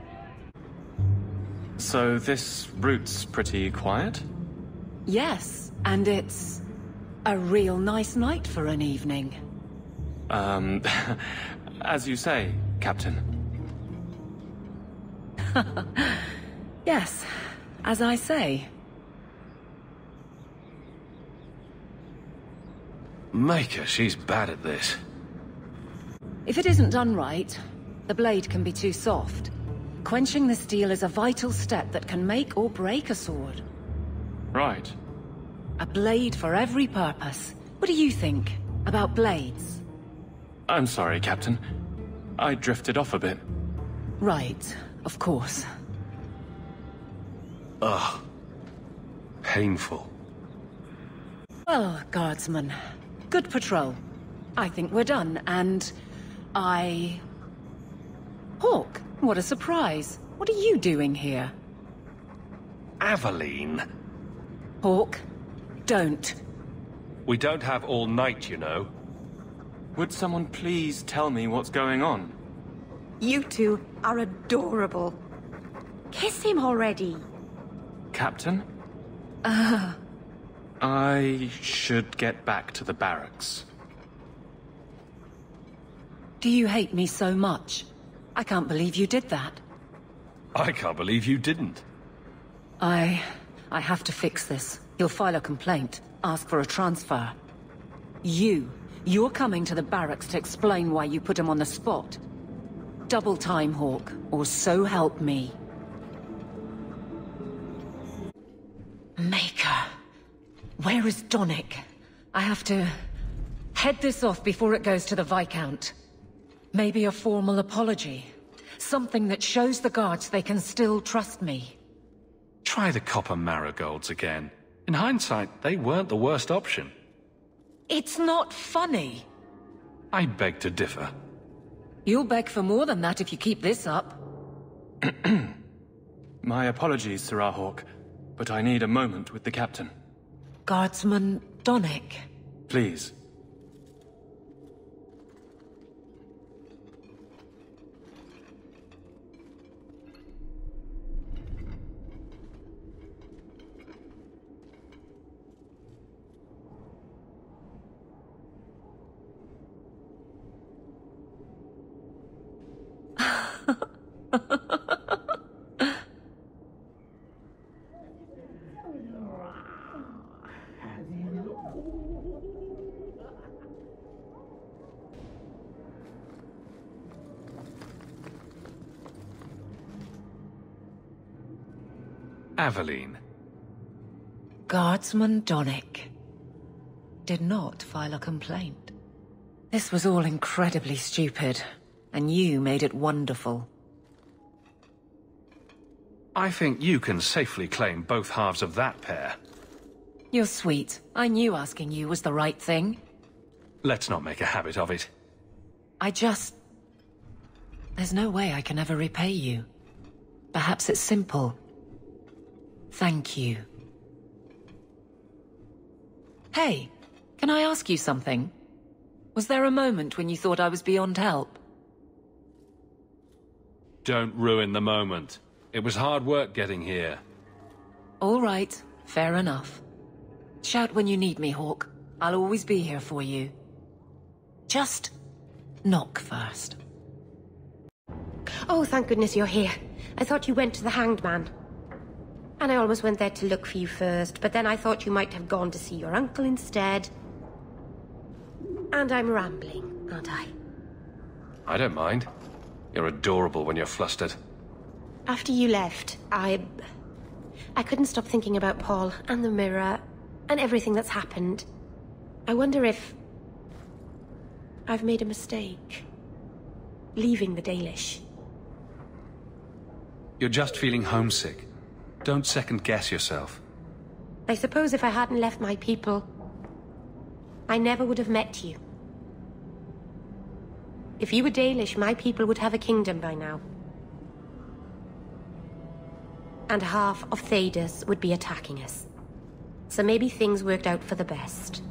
So this route's pretty quiet? Yes, and it's... a real nice night for an evening. Um... as you say, Captain. Yes, as I say. Maker, she's bad at this. If it isn't done right, the blade can be too soft. Quenching the steel is a vital step that can make or break a sword. Right. A blade for every purpose. What do you think about blades? I'm sorry, Captain. I drifted off a bit. Right, of course. Ugh. Painful. Well, Guardsman, good patrol. I think we're done, and... I... Hawke, what a surprise. What are you doing here? Aveline. Hawke, don't. We don't have all night, you know. Would someone please tell me what's going on? You two are adorable. Kiss him already. Captain? Uh... I should get back to the barracks. Do you hate me so much? I can't believe you did that. I can't believe you didn't. I... I have to fix this. He'll file a complaint, ask for a transfer. You... You're coming to the barracks to explain why you put him on the spot. Double time, Hawke, or so help me. Maker... Where is Donnic? I have to... head this off before it goes to the Viscount. Maybe a formal apology. Something that shows the guards they can still trust me. Try the copper marigolds again. In hindsight, they weren't the worst option. It's not funny. I beg to differ. You'll beg for more than that if you keep this up. My apologies, Sirrah Hawke, but I need a moment with the captain. Guardsman Donnic. Please. Aveline. Guardsman Donnic did not file a complaint. This was all incredibly stupid, and you made it wonderful. I think you can safely claim both halves of that pair. You're sweet. I knew asking you was the right thing. Let's not make a habit of it. I just... There's no way I can ever repay you. Perhaps it's simple. Thank you. Hey, can I ask you something? Was there a moment when you thought I was beyond help? Don't ruin the moment. It was hard work getting here. All right, fair enough. Shout when you need me, Hawke. I'll always be here for you. Just knock first. Oh, thank goodness you're here. I thought you went to the Hanged Man. And I almost went there to look for you first, but then I thought you might have gone to see your uncle instead. And I'm rambling, aren't I? I don't mind. You're adorable when you're flustered. After you left, I... I couldn't stop thinking about Paul, and the mirror, and everything that's happened. I wonder if... I've made a mistake. Leaving the Dalish. You're just feeling homesick. Don't second-guess yourself. I suppose if I hadn't left my people, I never would have met you. If you were Dalish, my people would have a kingdom by now. And half of Thedas would be attacking us. So maybe things worked out for the best.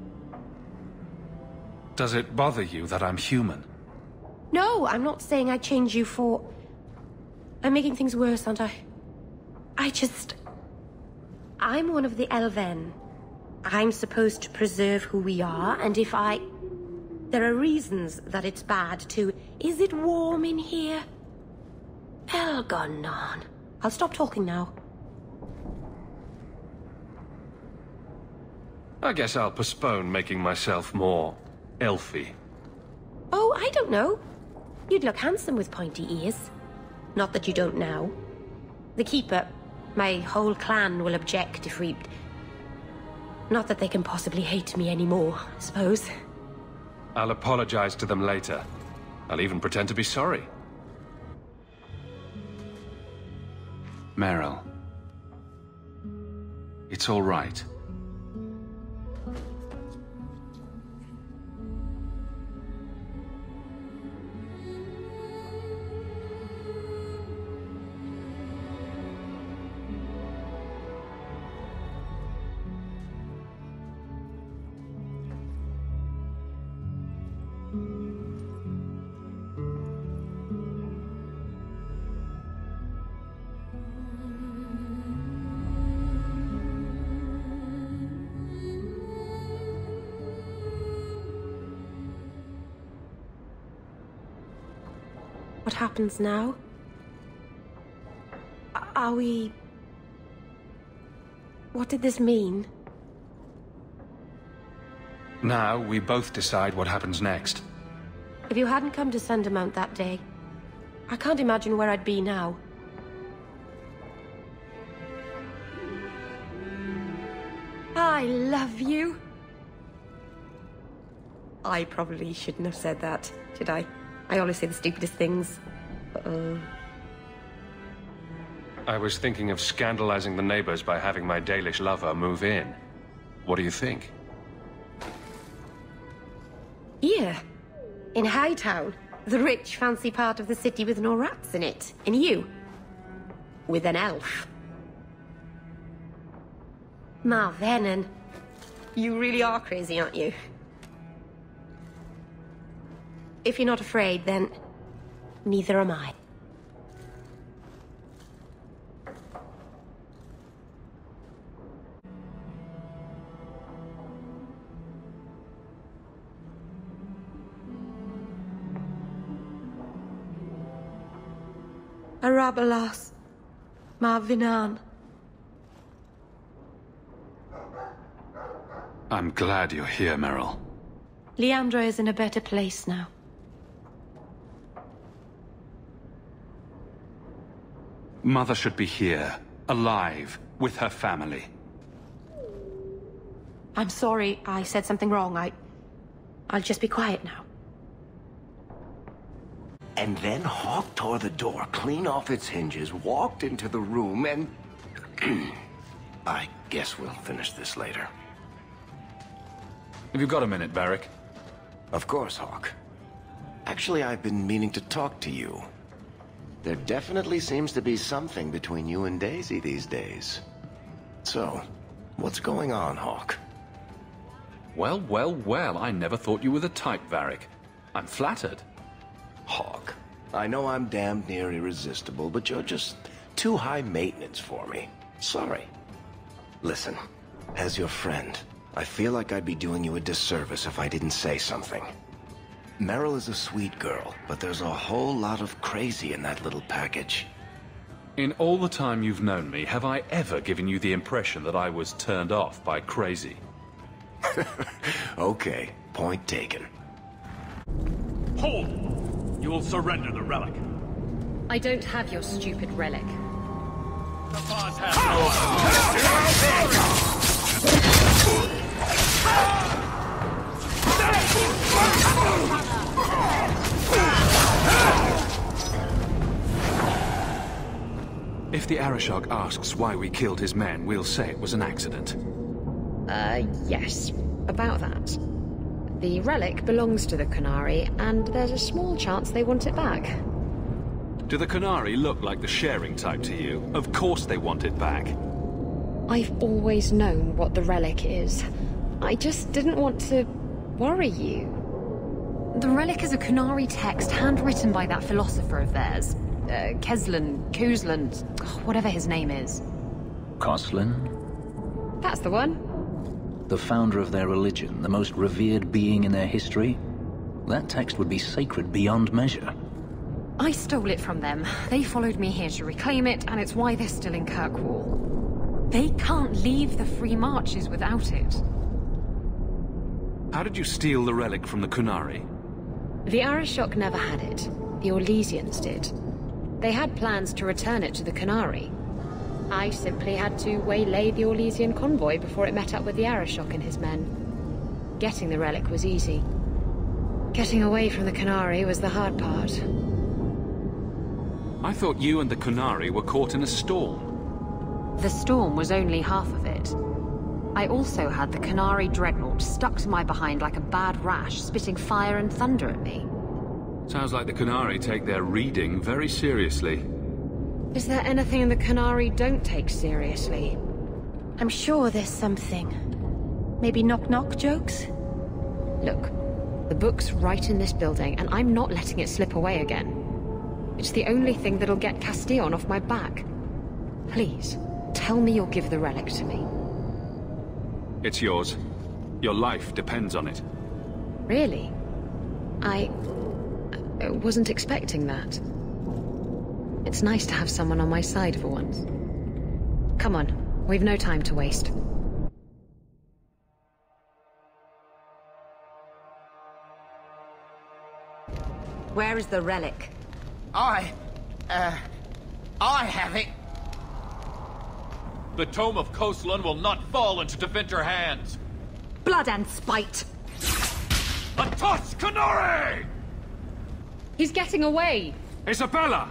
Does it bother you that I'm human? No, I'm not saying I'd change you for... I'm making things worse, aren't I? I just... I'm one of the Elven. I'm supposed to preserve who we are, and if I... There are reasons that it's bad to... Is it warm in here? Elgonon. I'll stop talking now. I guess I'll postpone making myself more elfy. Oh, I don't know. You'd look handsome with pointy ears. Not that you don't now. The Keeper, my whole clan will object if we... Not that they can possibly hate me anymore, I suppose. I'll apologize to them later. I'll even pretend to be sorry. Meryl. It's all right. What happens now? Are we... What did this mean? Now, we both decide what happens next. If you hadn't come to Sundermount that day, I can't imagine where I'd be now. I love you. I probably shouldn't have said that, should I? I always say the stupidest things. Uh-oh. I was thinking of scandalizing the neighbors by having my Dalish lover move in. What do you think? Here, in Hightown, the rich, fancy part of the city with no rats in it. And you, with an elf. Marvenon, you really are crazy, aren't you? If you're not afraid, then neither am I. Arabalas, Marvenon. I'm glad you're here, Meryl. Leandra is in a better place now. Mother should be here, alive, with her family. I'm sorry I said something wrong. I... I'll just be quiet now. And then Hawke tore the door clean off its hinges, walked into the room, and... I guess we'll finish this later. Have you got a minute, Varric? Of course, Hawke. Actually, I've been meaning to talk to you. There definitely seems to be something between you and Daisy these days. So, what's going on, Hawke? Well, well, well, I never thought you were the type, Varric. I'm flattered. Hawke, I know I'm damned near irresistible, but you're just too high maintenance for me. Sorry. Listen, as your friend, I feel like I'd be doing you a disservice if I didn't say something. Merrill is a sweet girl, but there's a whole lot of crazy in that little package. In all the time you've known me, have I ever given you the impression that I was turned off by crazy? Okay, point taken. Hold! You will surrender the relic. I don't have your stupid relic. The boss has no If the Arishok asks why we killed his men, we'll say it was an accident. Uh, yes. About that. The relic belongs to the Qunari, and there's a small chance they want it back. Do the Qunari look like the sharing type to you? Of course they want it back. I've always known what the relic is. I just didn't want to worry you. The relic is a Qunari text handwritten by that philosopher of theirs. Uh, Keslan, Kuzlan, whatever his name is. Koslin? That's the one. The founder of their religion, the most revered being in their history? That text would be sacred beyond measure. I stole it from them. They followed me here to reclaim it, and it's why they're still in Kirkwall. They can't leave the Free Marches without it. How did you steal the relic from the Qunari? The Arishok never had it. The Orlesians did. They had plans to return it to the Qunari. I simply had to waylay the Orlesian convoy before it met up with the Arishok and his men. Getting the relic was easy. Getting away from the Qunari was the hard part. I thought you and the Qunari were caught in a storm. The storm was only half of it. I also had the Qunari dreadnought stuck to my behind like a bad rash, spitting fire and thunder at me. Sounds like the Qunari take their reading very seriously. Is there anything in the Qunari don't take seriously? I'm sure there's something. Maybe knock-knock jokes? Look, the book's right in this building, and I'm not letting it slip away again. It's the only thing that'll get Castillon off my back. Please, tell me you'll give the relic to me. It's yours. Your life depends on it. Really? I... I wasn't expecting that. It's nice to have someone on my side for once. Come on, we've no time to waste. Where is the relic? I... uh... I have it! The Tome of Koslun will not fall into Tevinter hands! Blood and spite! Atos Qunari! He's getting away! Isabella!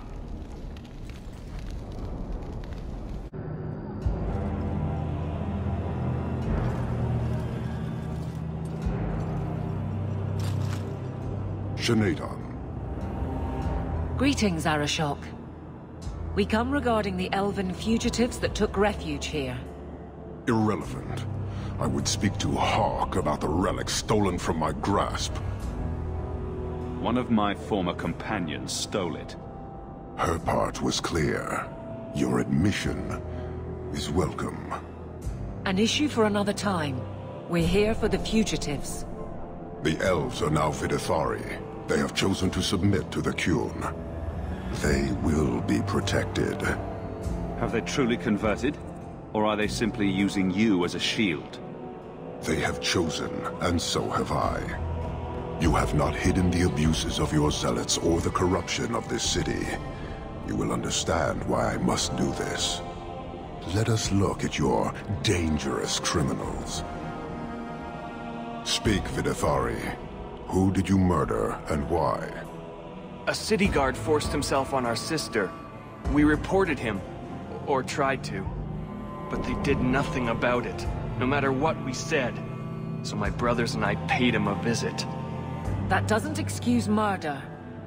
Shanadon. Greetings, Arishok. We come regarding the elven fugitives that took refuge here. Irrelevant. I would speak to Hawke about the relic stolen from my grasp. One of my former companions stole it. Her part was clear. Your admission is welcome. An issue for another time. We're here for the fugitives. The elves are now Vidithari. They have chosen to submit to the Qun. They will be protected. Have they truly converted? Or are they simply using you as a shield? They have chosen, and so have I. You have not hidden the abuses of your zealots or the corruption of this city. You will understand why I must do this. Let us look at your dangerous criminals. Speak, Vidithari. Who did you murder, and why? A city guard forced himself on our sister. We reported him, or tried to. But they did nothing about it, no matter what we said. So my brothers and I paid him a visit. That doesn't excuse murder.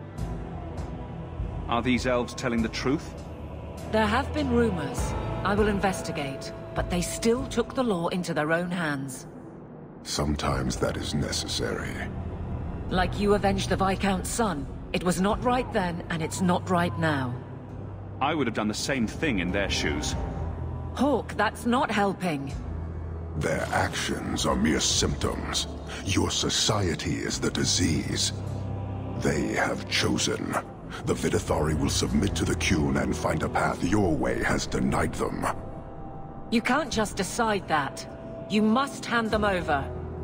Are these elves telling the truth? There have been rumors. I will investigate, but they still took the law into their own hands. Sometimes that is necessary. Like you avenged the Viscount's son. It was not right then, and it's not right now. I would have done the same thing in their shoes. Hawke, that's not helping. Their actions are mere symptoms. Your society is the disease. They have chosen. The Vidithari will submit to the Qun and find a path your way has denied them. You can't just decide that. You must hand them over.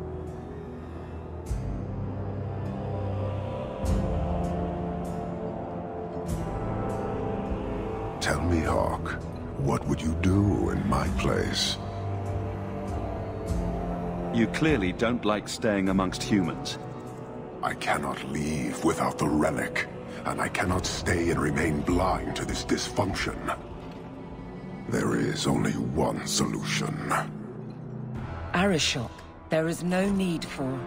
Tell me, Hawke, what would you do in my place? You clearly don't like staying amongst humans. I cannot leave without the relic, and I cannot stay and remain blind to this dysfunction. There is only one solution. Arishok, there is no need for...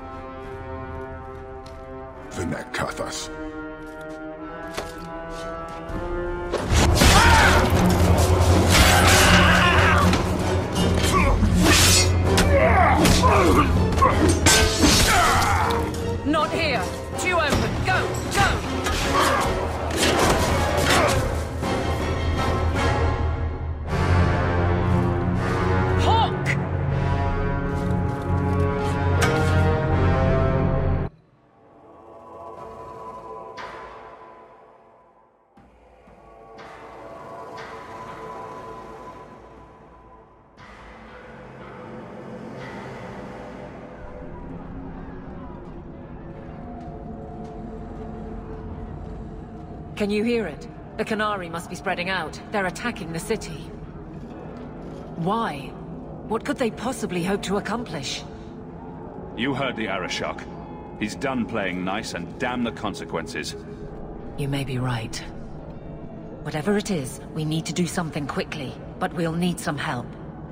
Vinek Kathas. Not here! Too open! Go! Go! Hawke! Can you hear it? The Qunari must be spreading out. They're attacking the city. Why? What could they possibly hope to accomplish? You heard the Arishok. He's done playing nice, and damn the consequences. You may be right. Whatever it is, we need to do something quickly, but we'll need some help.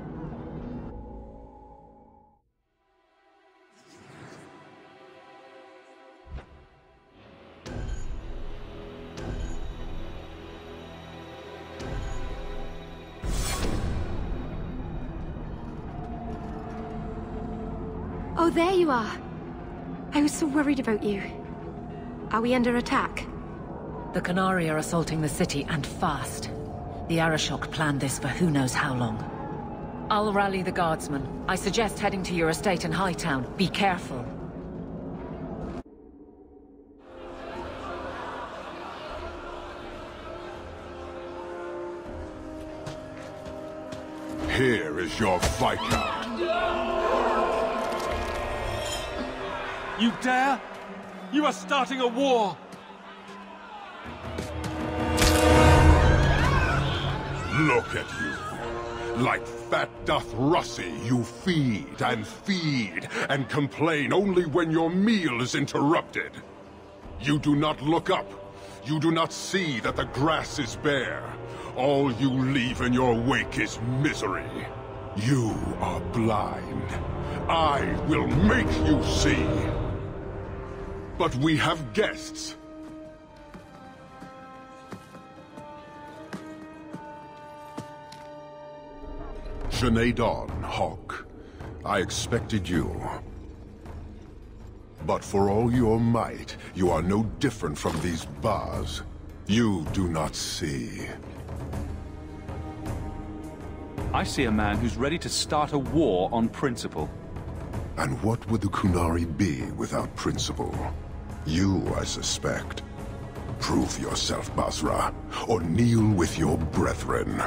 Oh, there you are. I was so worried about you. Are we under attack? The Qunari are assaulting the city, and fast. The Arishok planned this for who knows how long. I'll rally the guardsmen. I suggest heading to your estate in Hightown. Be careful. Here is your Viscount. You dare? You are starting a war! Look at you. Like fat doth Russie, you feed and feed and complain only when your meal is interrupted. You do not look up. You do not see that the grass is bare. All you leave in your wake is misery. You are blind. I will make you see. But we have guests. Sinead Dawn, Hawke. I expected you. But for all your might, you are no different from these bars. You do not see. I see a man who's ready to start a war on principle. And what would the Qunari be without principle? You, I suspect. Prove yourself, Basra, or kneel with your brethren.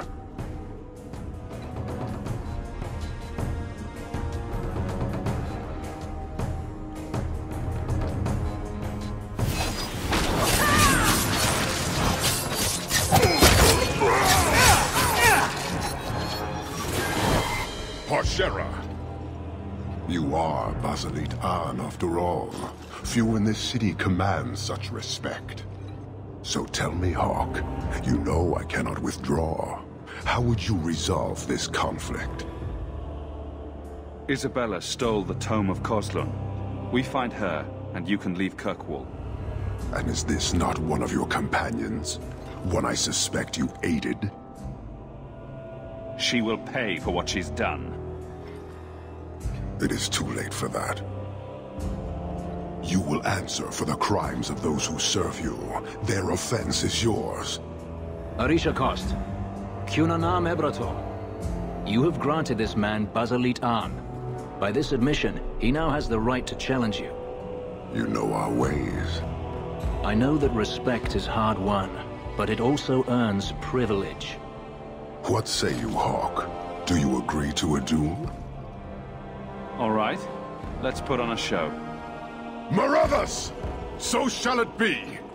Parshera! You are Basalit An, after all. Few in this city command such respect. So tell me, Hawke, you know I cannot withdraw. How would you resolve this conflict? Isabella stole the Tome of Koslun. We find her, and you can leave Kirkwall. And is this not one of your companions? One I suspect you aided? She will pay for what she's done. It is too late for that. You will answer for the crimes of those who serve you. Their offense is yours. Arisha Kost, Cunanam Ebrator. You have granted this man Basalit An. By this admission, he now has the right to challenge you. You know our ways. I know that respect is hard won, but it also earns privilege. What say you, Hawke? Do you agree to a duel? All right. Let's put on a show. Marathas! So shall it be!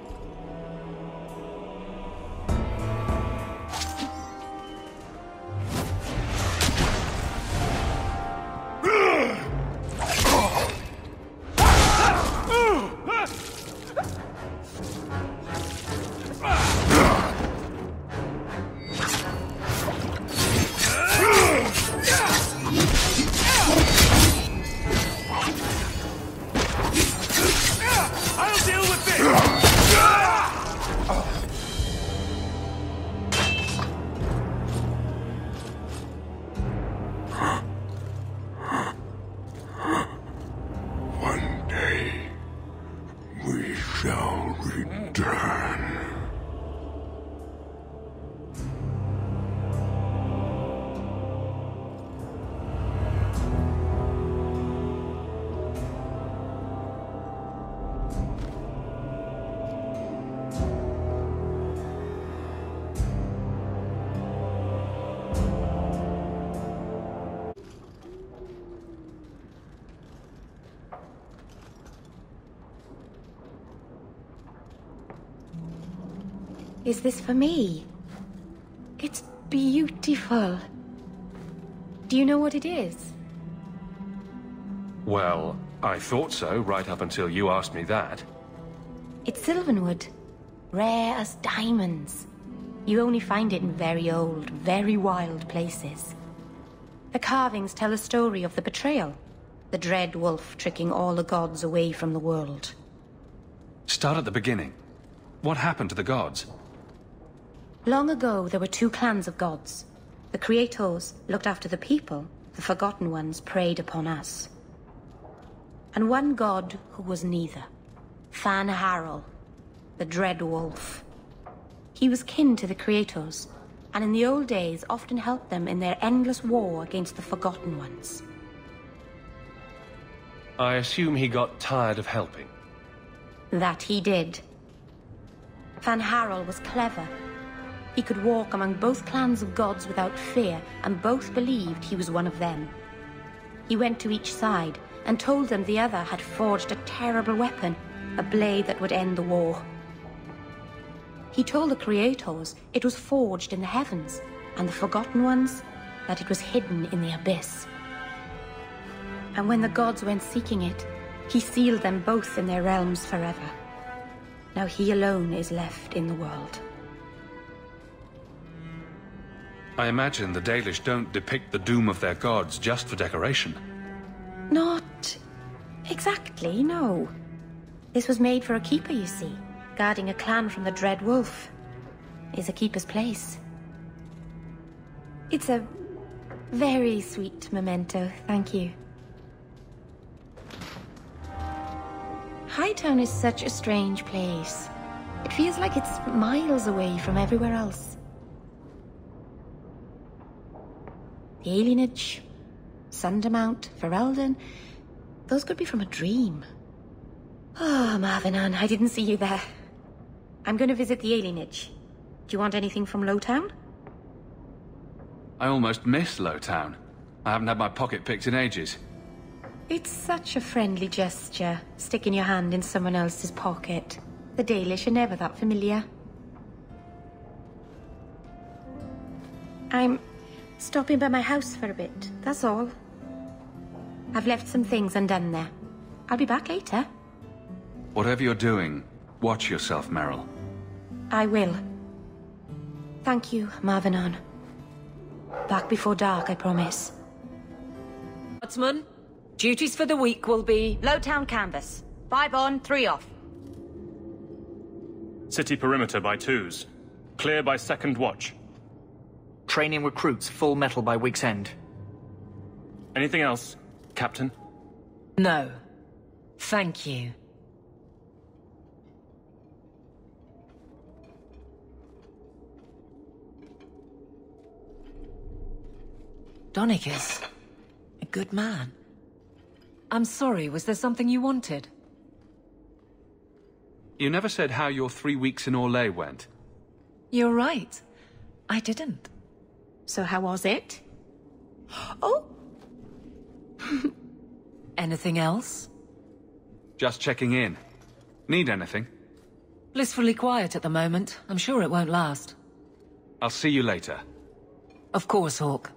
Is this for me? It's beautiful. Do you know what it is? Well, I thought so, right up until you asked me that. It's Sylvanwood. Rare as diamonds. You only find it in very old, very wild places. The carvings tell a story of the betrayal. The Dread Wolf tricking all the gods away from the world. Start at the beginning. What happened to the gods? Long ago, there were two clans of gods. The Creators looked after the people, the Forgotten Ones preyed upon us. And one god who was neither. Fan Harel, the Dread Wolf. He was kin to the Creators, and in the old days often helped them in their endless war against the Forgotten Ones. I assume he got tired of helping. That he did. Fan Harel was clever. He could walk among both clans of gods without fear, and both believed he was one of them. He went to each side and told them the other had forged a terrible weapon, a blade that would end the war. He told the Creators it was forged in the heavens, and the Forgotten Ones that it was hidden in the abyss. And when the gods went seeking it, he sealed them both in their realms forever. Now he alone is left in the world. I imagine the Dalish don't depict the doom of their gods just for decoration. Not exactly, no. This was made for a keeper, you see. Guarding a clan from the Dread Wolf is a keeper's place. It's a very sweet memento, thank you. Hightown is such a strange place. It feels like it's miles away from everywhere else. The Alienage, Sundermount, Ferelden, those could be from a dream. Oh, Marvenan, I didn't see you there. I'm going to visit the Alienage. Do you want anything from Lowtown? I almost miss Lowtown. I haven't had my pocket picked in ages. It's such a friendly gesture, sticking your hand in someone else's pocket. The Dalish are never that familiar. I'm stopping by my house for a bit, that's all. I've left some things undone there. I'll be back later. Whatever you're doing, watch yourself, Merrill. I will. Thank you, Marvenan. Back before dark, I promise. Guardsman, duties for the week will be... Lowtown canvas. Five on, three off. City perimeter by twos. Clear by second watch. Training recruits full metal by week's end. Anything else? Captain? No. Thank you. Donnic is a good man. I'm sorry, was there something you wanted? You never said how your three weeks in Orlais went. You're right. I didn't. So how was it? Oh! Anything else? Just checking in. Need anything? Blissfully quiet at the moment. I'm sure it won't last. I'll see you later. Of course, Hawke.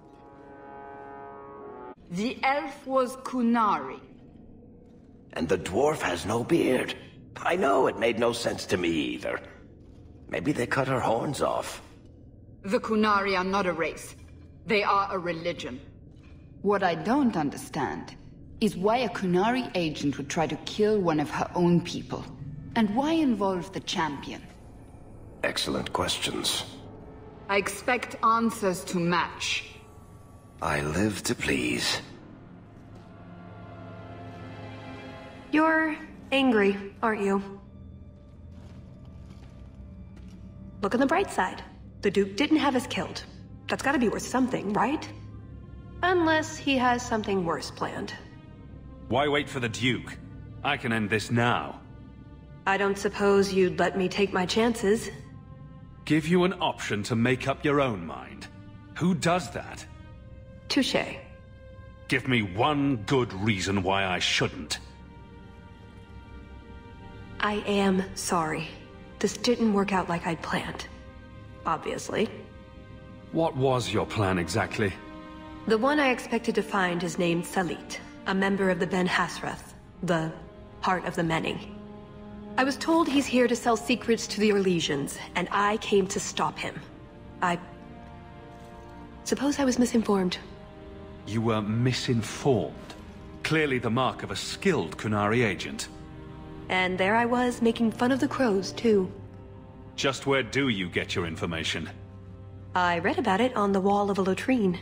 The elf was Qunari. And the dwarf has no beard. I know, it made no sense to me either. Maybe they cut her horns off. The Qunari are not a race. They are a religion. What I don't understand is why a Qunari agent would try to kill one of her own people. And why involve the champion? Excellent questions. I expect answers to match. I live to please. You're angry, aren't you? Look on the bright side. The Duke didn't have us killed. That's gotta be worth something, right? Unless he has something worse planned. Why wait for the Duke? I can end this now. I don't suppose you'd let me take my chances. Give you an option to make up your own mind. Who does that? Touché. Give me one good reason why I shouldn't. I am sorry. This didn't work out like I'd planned. Obviously. What was your plan exactly? The one I expected to find is named Salit, a member of the Ben Hassrath, the Heart of the Many. I was told he's here to sell secrets to the Orlesians, and I came to stop him. I... suppose I was misinformed. You were misinformed. Clearly the mark of a skilled Qunari agent. And there I was, making fun of the crows, too. Just where do you get your information? I read about it on the wall of a latrine.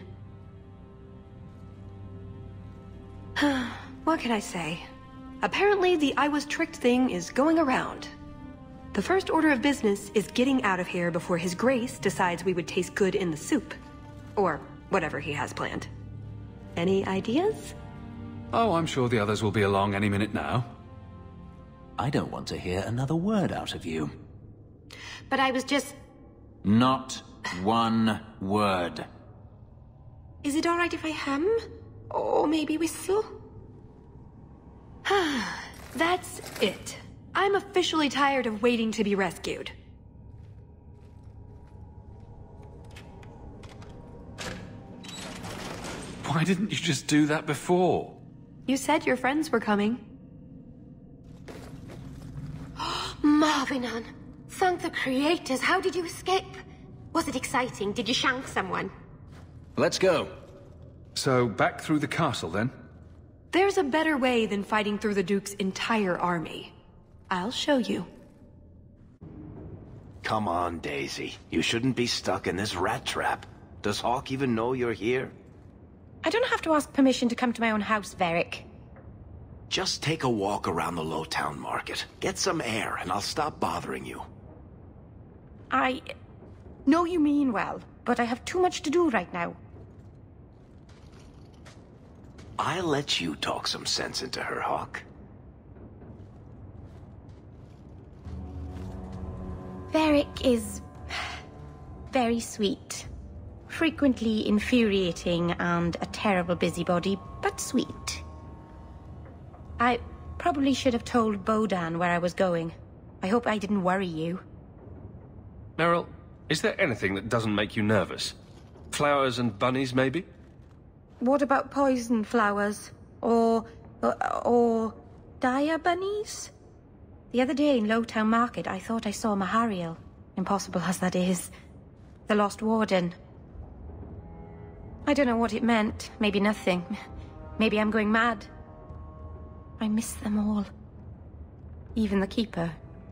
What can I say? Apparently the I was tricked thing is going around. The first order of business is getting out of here before His Grace decides we would taste good in the soup. Or whatever he has planned. Any ideas? Oh, I'm sure the others will be along any minute now. I don't want to hear another word out of you. But I was just... Not one word. Is it alright if I hum? Or maybe whistle? That's it. I'm officially tired of waiting to be rescued. Why didn't you just do that before? You said your friends were coming. Marvinan, thank the creators. How did you escape? Was it exciting? Did you shank someone? Let's go. So, back through the castle, then? There's a better way than fighting through the Duke's entire army. I'll show you. Come on, Daisy. You shouldn't be stuck in this rat trap. Does Hawke even know you're here? I don't have to ask permission to come to my own house, Varric. Just take a walk around the Lowtown Market. Get some air, and I'll stop bothering you. I... know you mean well, but I have too much to do right now. I'll let you talk some sense into her, Hawke. Varric is... very sweet. Frequently infuriating and a terrible busybody, but sweet. I probably should have told Bodan where I was going. I hope I didn't worry you. Meryl, is there anything that doesn't make you nervous? Flowers and bunnies, maybe? What about poison flowers? Or... or... or dire bunnies? The other day in Lowtown Market, I thought I saw Mahariel. Impossible as that is. The Lost Warden. I don't know what it meant. Maybe nothing. Maybe I'm going mad. I miss them all. Even the Keeper.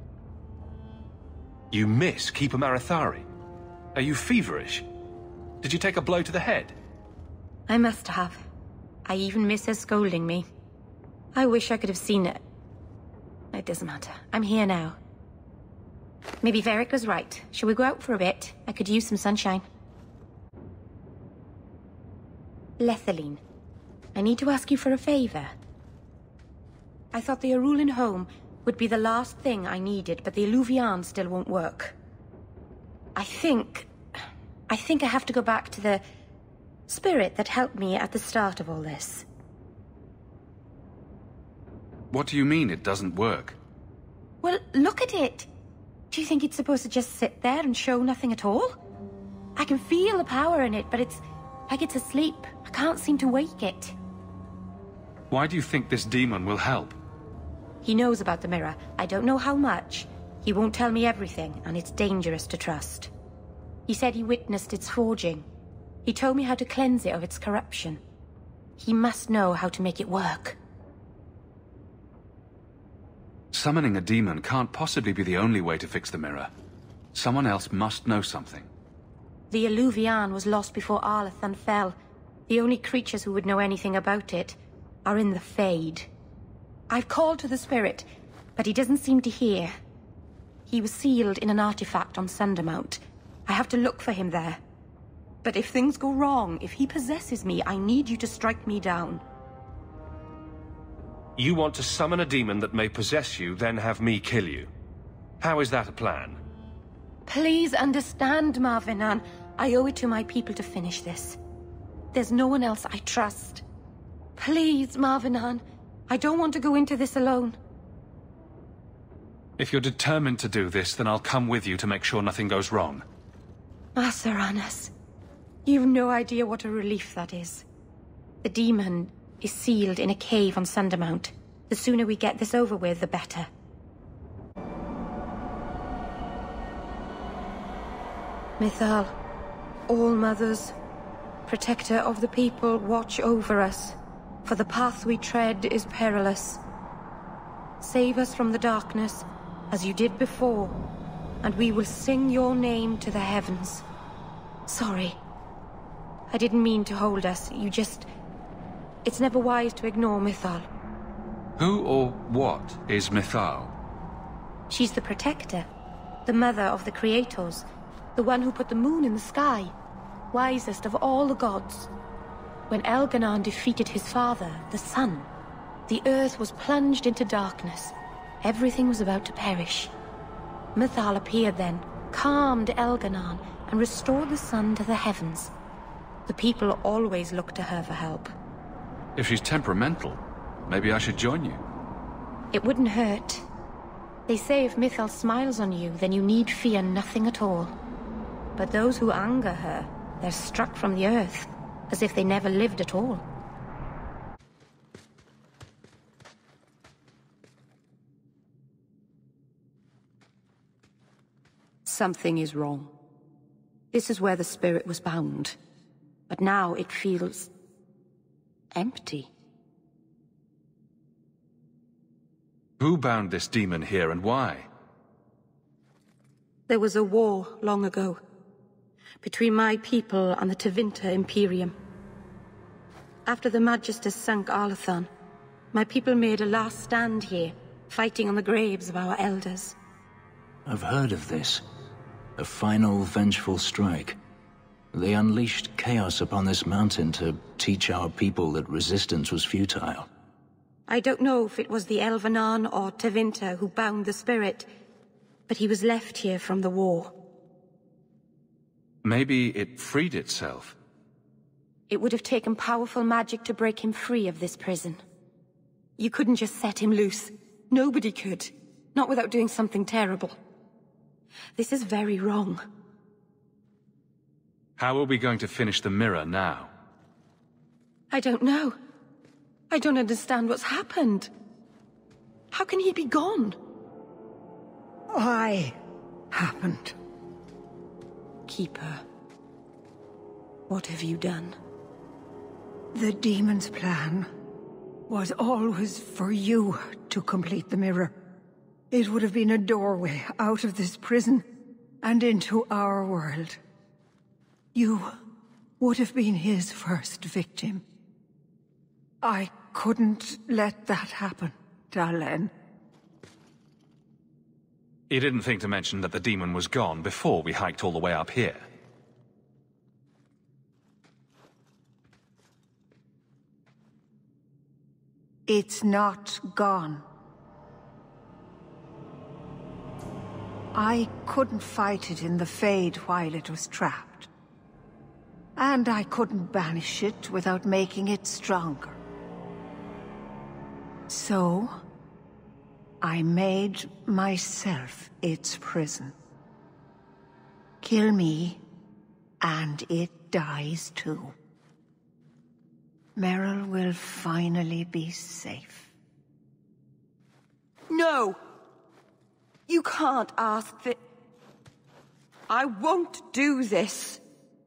You miss Keeper Marethari? Are you feverish? Did you take a blow to the head? I must have. I even miss her scolding me. I wish I could have seen it. It doesn't matter. I'm here now. Maybe Varric was right. Shall we go out for a bit? I could use some sunshine. Lethaline, I need to ask you for a favor. I thought the Arulin home would be the last thing I needed, but the Eluvian still won't work. I think... I think I have to go back to the spirit that helped me at the start of all this. What do you mean it doesn't work? Well, look at it! Do you think it's supposed to just sit there and show nothing at all? I can feel the power in it, but it's like it's asleep. I can't seem to wake it. Why do you think this demon will help? He knows about the mirror. I don't know how much. He won't tell me everything, and it's dangerous to trust. He said he witnessed its forging. He told me how to cleanse it of its corruption. He must know how to make it work. Summoning a demon can't possibly be the only way to fix the mirror. Someone else must know something. The Eluvian was lost before Arlathan fell. The only creatures who would know anything about it are in the Fade. I've called to the spirit, but he doesn't seem to hear. He was sealed in an artifact on Sundermount. I have to look for him there. But if things go wrong, if he possesses me, I need you to strike me down. You want to summon a demon that may possess you, then have me kill you. How is that a plan? Please understand, Marvinan. I owe it to my people to finish this. There's no one else I trust. Please, Marvinan. I don't want to go into this alone. If you're determined to do this, then I'll come with you to make sure nothing goes wrong. Asuranas, you've no idea what a relief that is. The demon is sealed in a cave on Sundermount. The sooner we get this over with, the better. Mythal, All-Mothers, protector of the people, watch over us, for the path we tread is perilous. Save us from the darkness, as you did before, and we will sing your name to the heavens. Sorry. I didn't mean to hold us, you just... It's never wise to ignore Mythal. Who or what is Mythal? She's the protector, the mother of the creators, the one who put the moon in the sky, wisest of all the gods. When Elganon defeated his father, the sun, the earth was plunged into darkness. Everything was about to perish. Mythal appeared then, calmed Elganon, and restored the sun to the heavens. The people always looked to her for help. If she's temperamental, maybe I should join you. It wouldn't hurt. They say if Mythal smiles on you, then you need fear nothing at all. But those who anger her, they're struck from the earth, as if they never lived at all. Something is wrong. This is where the spirit was bound. But now it feels... empty. Who bound this demon here and why? There was a war long ago, between my people and the Tevinter Imperium. After the Magisters sunk Arlathan, my people made a last stand here, fighting on the graves of our elders. I've heard of this. A final vengeful strike. They unleashed chaos upon this mountain to teach our people that resistance was futile. I don't know if it was the Elvenan or Tevinter who bound the spirit, but he was left here from the war. Maybe it freed itself. It would have taken powerful magic to break him free of this prison. You couldn't just set him loose. Nobody could. Not without doing something terrible. This is very wrong. How are we going to finish the mirror now? I don't know. I don't understand what's happened. How can he be gone? I happened. Keeper, what have you done? The demon's plan was always for you to complete the mirror. It would have been a doorway out of this prison and into our world. You would have been his first victim. I couldn't let that happen, Dalen. You didn't think to mention that the demon was gone before we hiked all the way up here. It's not gone. I couldn't fight it in the Fade while it was trapped. And I couldn't banish it without making it stronger. So, I made myself its prison. Kill me, and it dies too. Merrill will finally be safe. No! You can't ask that. I won't do this.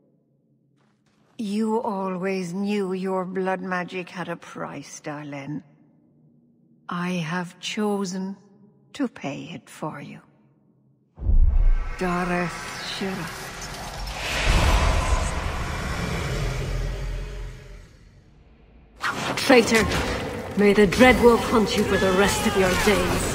You always knew your blood magic had a price, Dalen. I have chosen to pay it for you. Dareth Shira. Traitor, may the Dreadwolf hunt you for the rest of your days.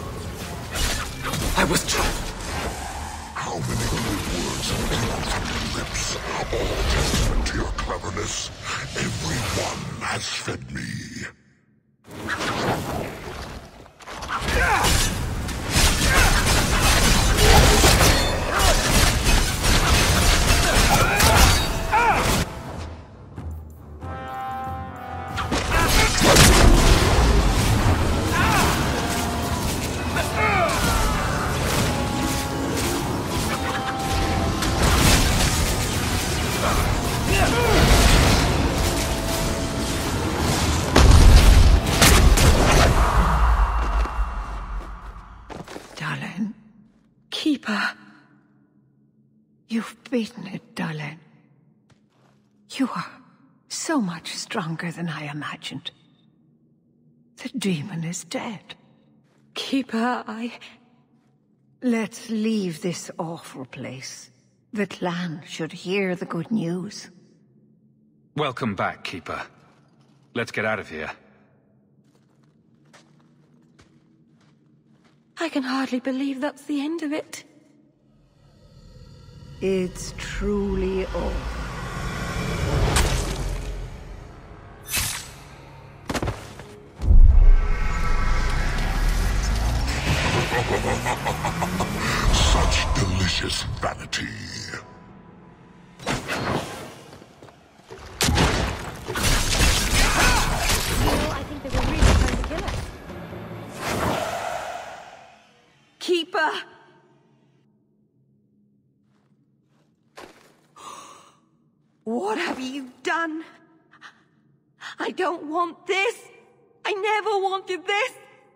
I was trying. How many good words came from your lips, all testament to your cleverness. Everyone has fed me. You've beaten it, Dalen. You are so much stronger than I imagined. The demon is dead. Keeper, I... Let's leave this awful place. The clan should hear the good news. Welcome back, Keeper. Let's get out of here. I can hardly believe that's the end of it. It's truly over. Such delicious vanity. I think they were really trying to kill us. Keeper! What have you done? I don't want this. I never wanted this.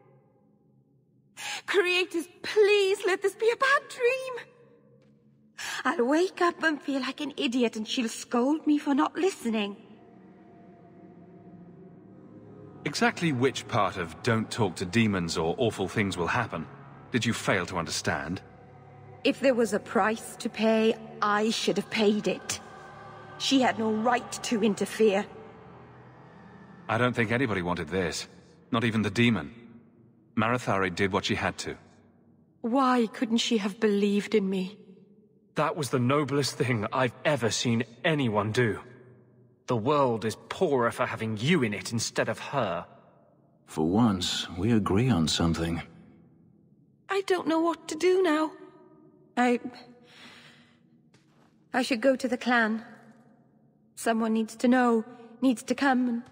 Creators, please let this be a bad dream. I'll wake up and feel like an idiot and she'll scold me for not listening. Exactly which part of don't talk to demons or awful things will happen did you fail to understand? If there was a price to pay, I should have paid it. She had no right to interfere. I don't think anybody wanted this. Not even the demon. Marethari did what she had to. Why couldn't she have believed in me? That was the noblest thing I've ever seen anyone do. The world is poorer for having you in it instead of her. For once, we agree on something. I don't know what to do now. I... I should go to the clan. Someone needs to know, needs to come and...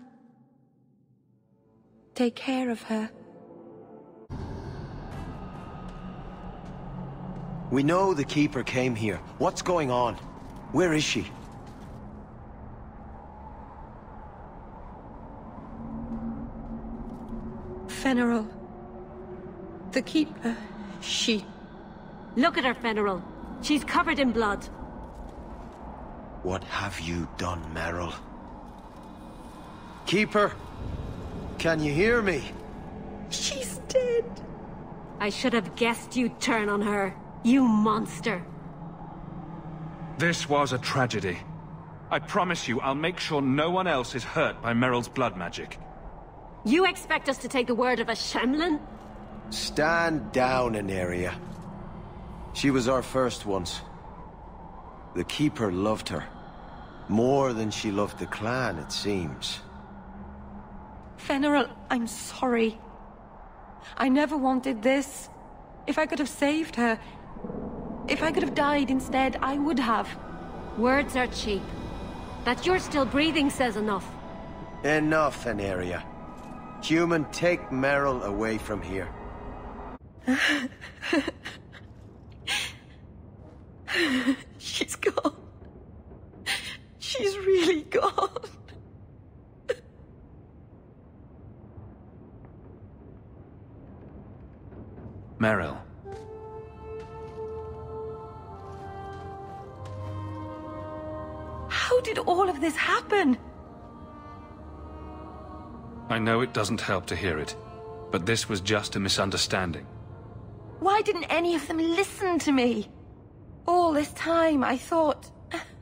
take care of her. We know the Keeper came here. What's going on? Where is she? Fenriril. The Keeper, she... Look at her, Fenriril. She's covered in blood. What have you done, Merrill? Keeper? Can you hear me? She's dead. I should have guessed you'd turn on her. You monster. This was a tragedy. I promise you, I'll make sure no one else is hurt by Meryl's blood magic. You expect us to take the word of a Shemlin? Stand down, Aneria. She was our first once. The Keeper loved her. More than she loved the clan, it seems. Fenrir, I'm sorry. I never wanted this. If I could have saved her, if I could have died instead, I would have. Words are cheap. That you're still breathing says enough. Enough, Aneria. Human, take Meryl away from here. She's gone. She's really gone. Meryl. How did all of this happen? I know it doesn't help to hear it, but this was just a misunderstanding. Why didn't any of them listen to me? All this time I thought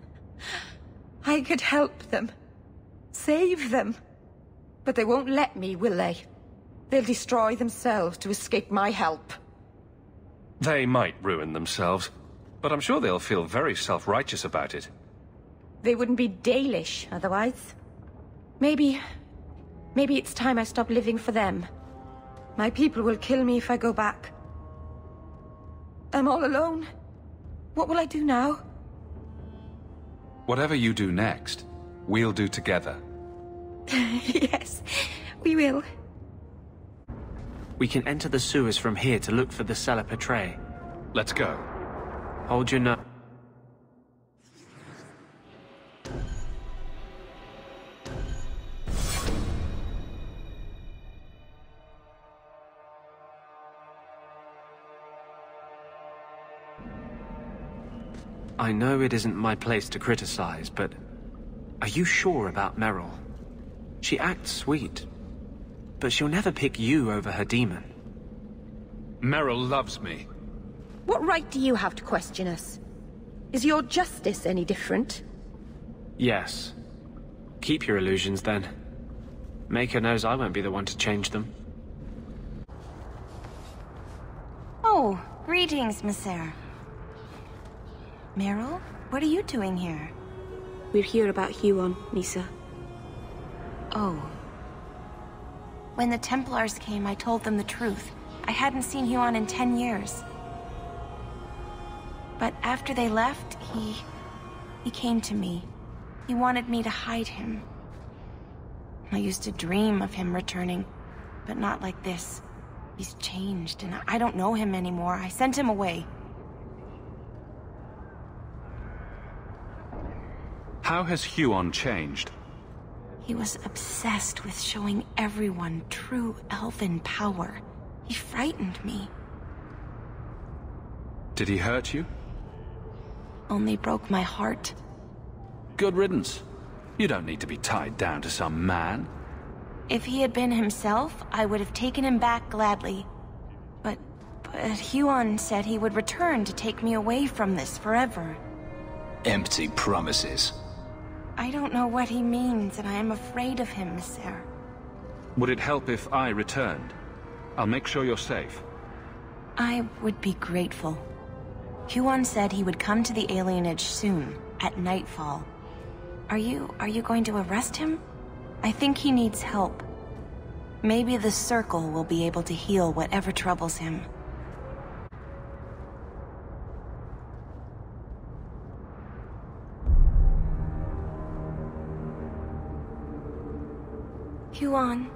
I could help them, save them. But they won't let me, will they? They'll destroy themselves to escape my help. They might ruin themselves, but I'm sure they'll feel very self-righteous about it. They wouldn't be Dalish otherwise. Maybe... maybe it's time I stop living for them. My people will kill me if I go back. I'm all alone. What will I do now? Whatever you do next, we'll do together. Yes, we will. We can enter the sewers from here to look for the cellar Petray. Let's go. Hold your nose. I know it isn't my place to criticize, but are you sure about Meryl? She acts sweet, but she'll never pick you over her demon. Meryl loves me. What right do you have to question us? Is your justice any different? Yes. Keep your illusions, then. Maker knows I won't be the one to change them. Oh, greetings, Messer. Meryl, what are you doing here? We're here about Huon, Misa. Oh. When the Templars came, I told them the truth. I hadn't seen Huon in ten years. But after they left, he... he came to me. He wanted me to hide him. I used to dream of him returning, but not like this. He's changed, and I don't know him anymore. I sent him away. How has Huon changed? He was obsessed with showing everyone true elven power. He frightened me. Did he hurt you? Only broke my heart. Good riddance. You don't need to be tied down to some man. If he had been himself, I would have taken him back gladly. But... but Huon said he would return to take me away from this forever. Empty promises. I don't know what he means, and I am afraid of him, Messer. Would it help if I returned? I'll make sure you're safe. I would be grateful. Huon said he would come to the alienage soon, at nightfall. Are you... are you going to arrest him? I think he needs help. Maybe the Circle will be able to heal whatever troubles him. Huon.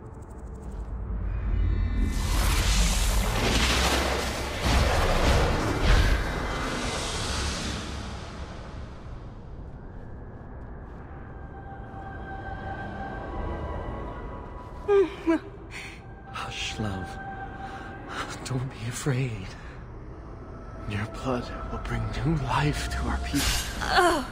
Hush, love. Don't be afraid. Your blood will bring new life to our people. Ugh.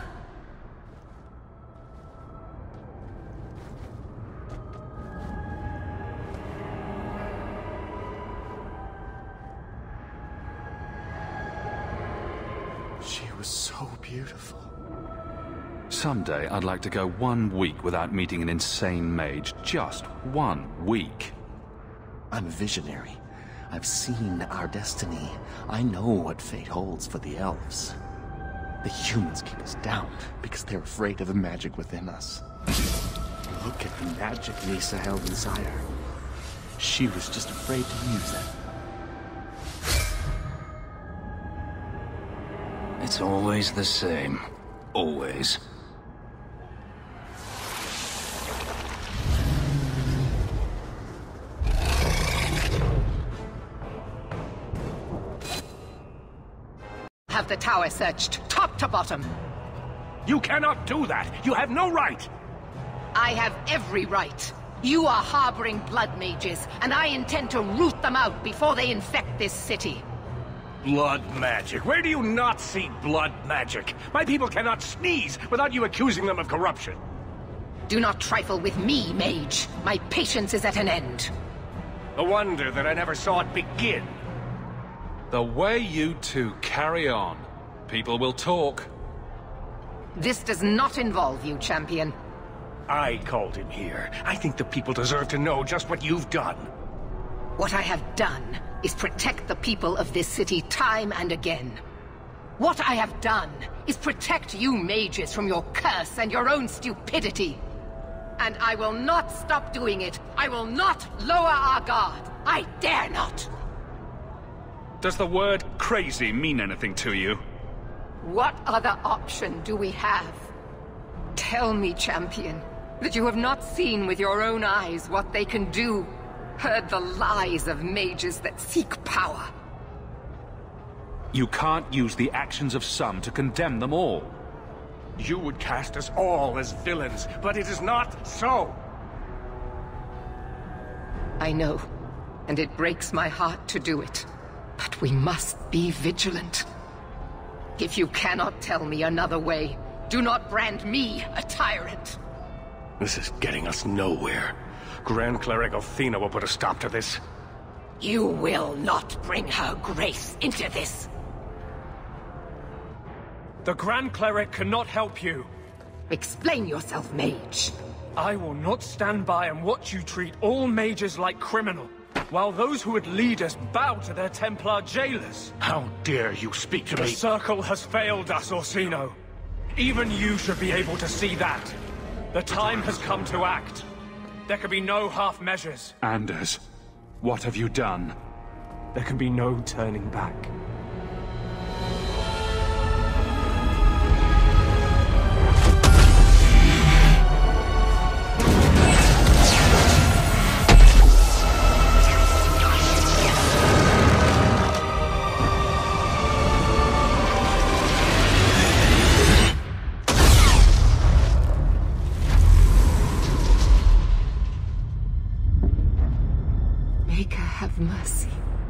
She was so beautiful. Someday I'd like to go one week without meeting an insane mage. Just one week. I'm a visionary. I've seen our destiny. I know what fate holds for the elves. The humans keep us down because they're afraid of the magic within us. Look at the magic Nissa held inside her. She was just afraid to use it. It's always the same. Always. Have the tower searched, top to bottom. You cannot do that! You have no right! I have every right. You are harboring blood mages, and I intend to root them out before they infect this city. Blood magic? Where do you not see blood magic? My people cannot sneeze without you accusing them of corruption. Do not trifle with me, mage. My patience is at an end. A wonder that I never saw it begin. The way you two carry on, people will talk. This does not involve you, champion. I called him here. I think the people deserve to know just what you've done. What I have done is protect the people of this city time and again. What I have done is protect you mages from your curse and your own stupidity. And I will not stop doing it. I will not lower our guard. I dare not. Does the word crazy mean anything to you? What other option do we have? Tell me, champion, that you have not seen with your own eyes what they can do. Heard the lies of mages that seek power. You can't use the actions of some to condemn them all. You would cast us all as villains, but it is not so. I know, and it breaks my heart to do it. But we must be vigilant. If you cannot tell me another way, do not brand me a tyrant. This is getting us nowhere. Grand Cleric Othina will put a stop to this. You will not bring her grace into this. The Grand Cleric cannot help you. Explain yourself, mage. I will not stand by and watch you treat all mages like criminal, while those who would lead us bow to their Templar jailers. How dare you speak to the me? The Circle has failed us, Orsino. Even you should be able to see that. The time has come to act. There can be no half measures. Anders, what have you done? There can be no turning back. Make her have mercy.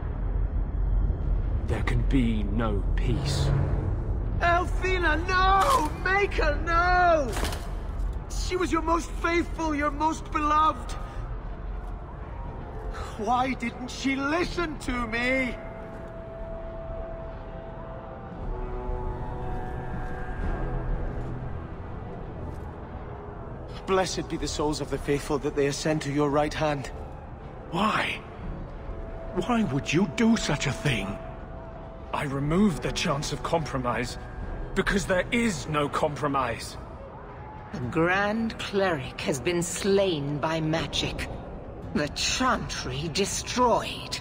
There can be no peace. Elthina, no! Make her, no! She was your most faithful, your most beloved. Why didn't she listen to me? Blessed be the souls of the faithful that they ascend to your right hand. Why? Why would you do such a thing? I removed the chance of compromise, because there is no compromise. The Grand Cleric has been slain by magic. The Chantry destroyed.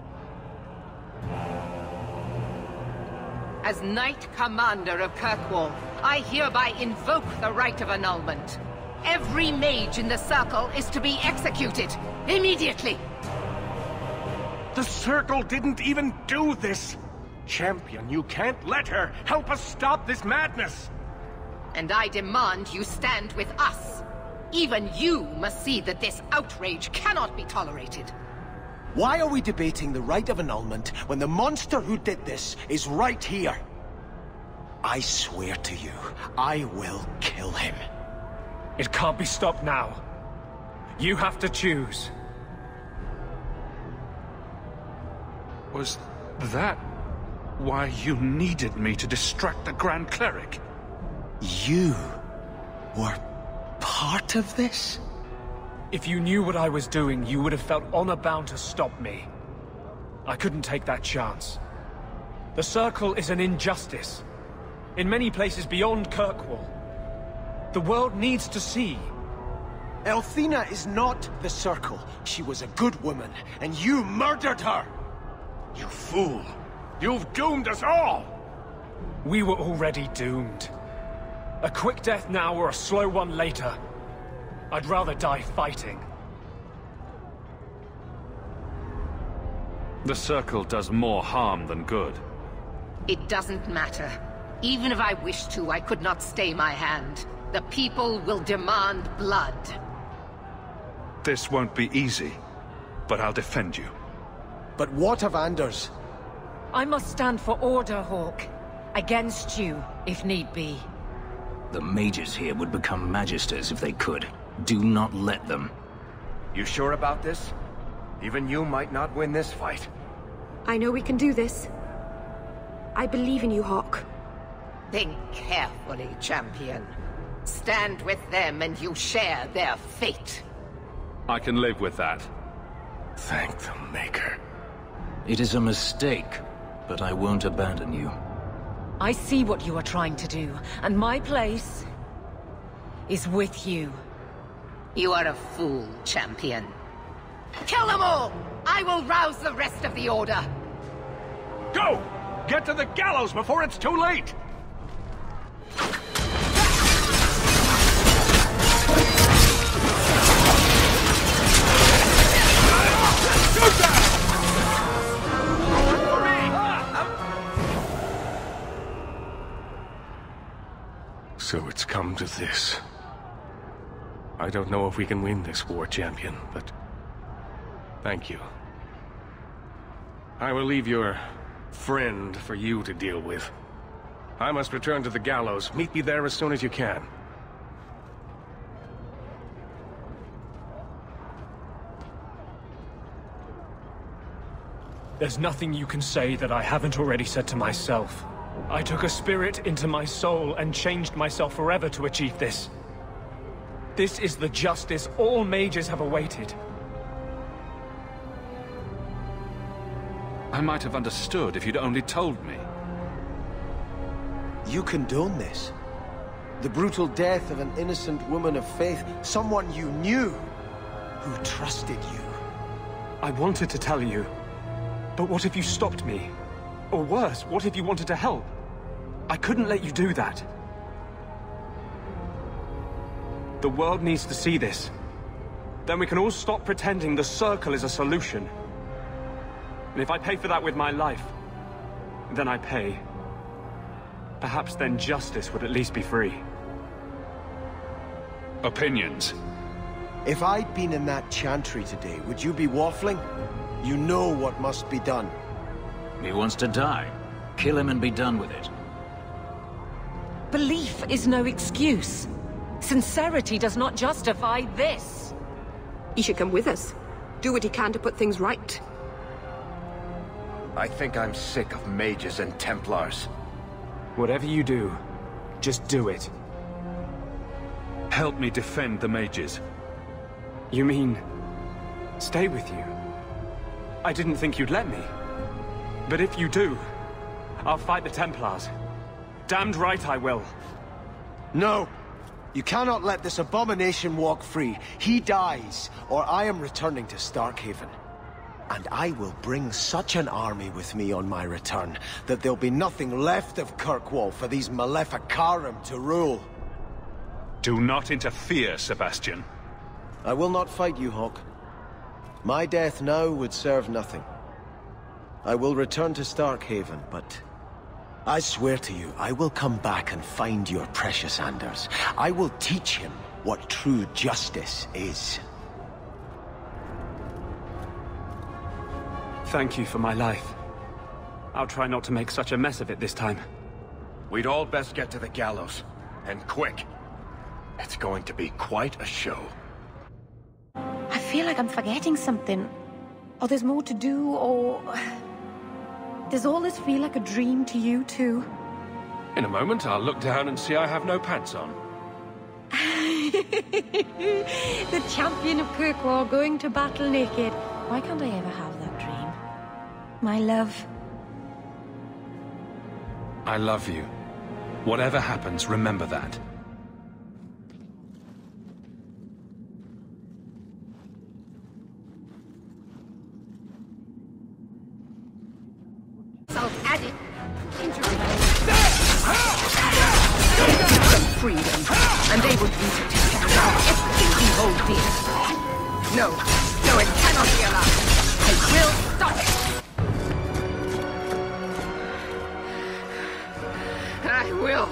As Knight Commander of Kirkwall, I hereby invoke the right of annulment. Every mage in the Circle is to be executed, immediately! The Circle didn't even do this! Champion, you can't let her! Help us stop this madness! And I demand you stand with us. Even you must see that this outrage cannot be tolerated. Why are we debating the right of annulment when the monster who did this is right here? I swear to you, I will kill him. It can't be stopped now. You have to choose. Was that why you needed me to distract the Grand Cleric? You were part of this? If you knew what I was doing, you would have felt honor-bound to stop me. I couldn't take that chance. The Circle is an injustice. In many places beyond Kirkwall. The world needs to see. Elthina is not the Circle. She was a good woman, and you murdered her! You fool! You've doomed us all! We were already doomed. A quick death now or a slow one later. I'd rather die fighting. The Circle does more harm than good. It doesn't matter. Even if I wished to, I could not stay my hand. The people will demand blood. This won't be easy, but I'll defend you. But what of Anders? I must stand for order, Hawke. Against you, if need be. The mages here would become magisters if they could. Do not let them. You sure about this? Even you might not win this fight. I know we can do this. I believe in you, Hawke. Think carefully, champion. Stand with them and you share their fate. I can live with that. Thank the Maker. It is a mistake, but I won't abandon you. I see what you are trying to do, and my place is with you. You are a fool, champion. Kill them all! I will rouse the rest of the Order! Go! Get to the gallows before it's too late! So it's come to this. I don't know if we can win this war, champion, but thank you. I will leave your friend for you to deal with. I must return to the gallows. Meet me there as soon as you can. There's nothing you can say that I haven't already said to myself. I took a spirit into my soul and changed myself forever to achieve this. This is the justice all mages have awaited. I might have understood if you'd only told me. You condone this? The brutal death of an innocent woman of faith, someone you knew, who trusted you. I wanted to tell you, but what if you stopped me? Or worse, what if you wanted to help? I couldn't let you do that. The world needs to see this. Then we can all stop pretending the Circle is a solution. And if I pay for that with my life, then I pay. Perhaps then justice would at least be free. Opinions. If I'd been in that chantry today, would you be waffling? You know what must be done. He wants to die. Kill him and be done with it. Belief is no excuse. Sincerity does not justify this. He should come with us. Do what he can to put things right. I think I'm sick of mages and Templars. Whatever you do, just do it. Help me defend the mages. You mean, stay with you? I didn't think you'd let me. But if you do, I'll fight the Templars. Damned right I will. No! You cannot let this abomination walk free. He dies, or I am returning to Starkhaven. And I will bring such an army with me on my return, that there'll be nothing left of Kirkwall for these Maleficarum to rule. Do not interfere, Sebastian. I will not fight you, Hawke. My death now would serve nothing. I will return to Starkhaven, but I swear to you, I will come back and find your precious Anders. I will teach him what true justice is. Thank you for my life. I'll try not to make such a mess of it this time. We'd all best get to the gallows. And quick. It's going to be quite a show. I feel like I'm forgetting something. Or there's more to do, or... Does all this feel like a dream to you, too? In a moment, I'll look down and see I have no pants on. The champion of Kirkwall going to battle naked. Why can't I ever have that dream? My love. I love you. Whatever happens, remember that. Self-added injury. Freedom, and they will use it to tear down everything we hold dear. No, no, it cannot be allowed. I will stop it. I will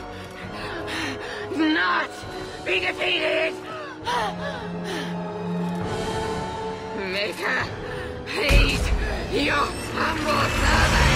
not be defeated. Make her hate your humble servant.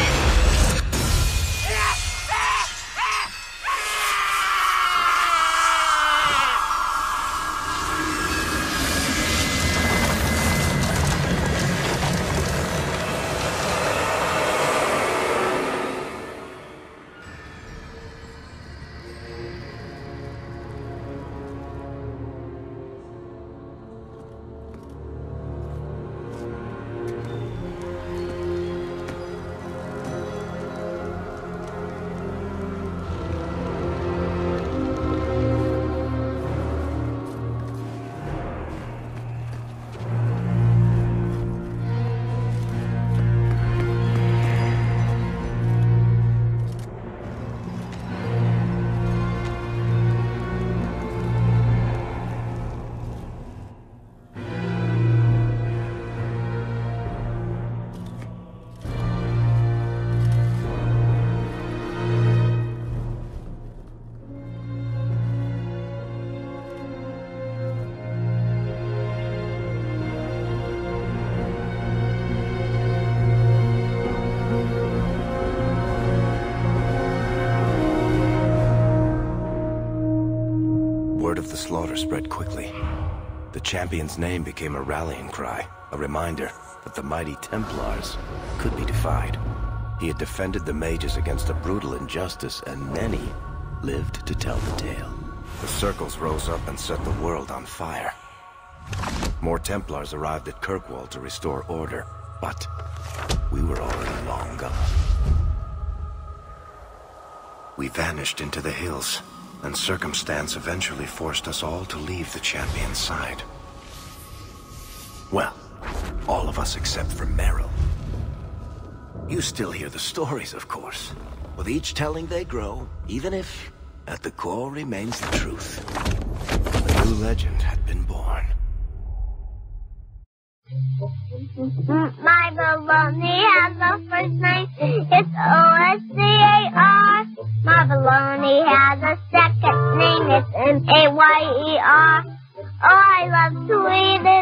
Word of the slaughter spread quickly. The champion's name became a rallying cry, a reminder that the mighty Templars could be defied. He had defended the mages against a brutal injustice, and many lived to tell the tale. The circles rose up and set the world on fire. More Templars arrived at Kirkwall to restore order, but we were already long gone. We vanished into the hills, and circumstance eventually forced us all to leave the champion's side. Well, all of us except for Merrill. You still hear the stories, of course. With each telling they grow, even if, at the core, remains the truth. A new legend had been born. My baloney has a first name, it's O S C A R. My baloney has a second name, it's M A Y E R. Oh, I love Sweden.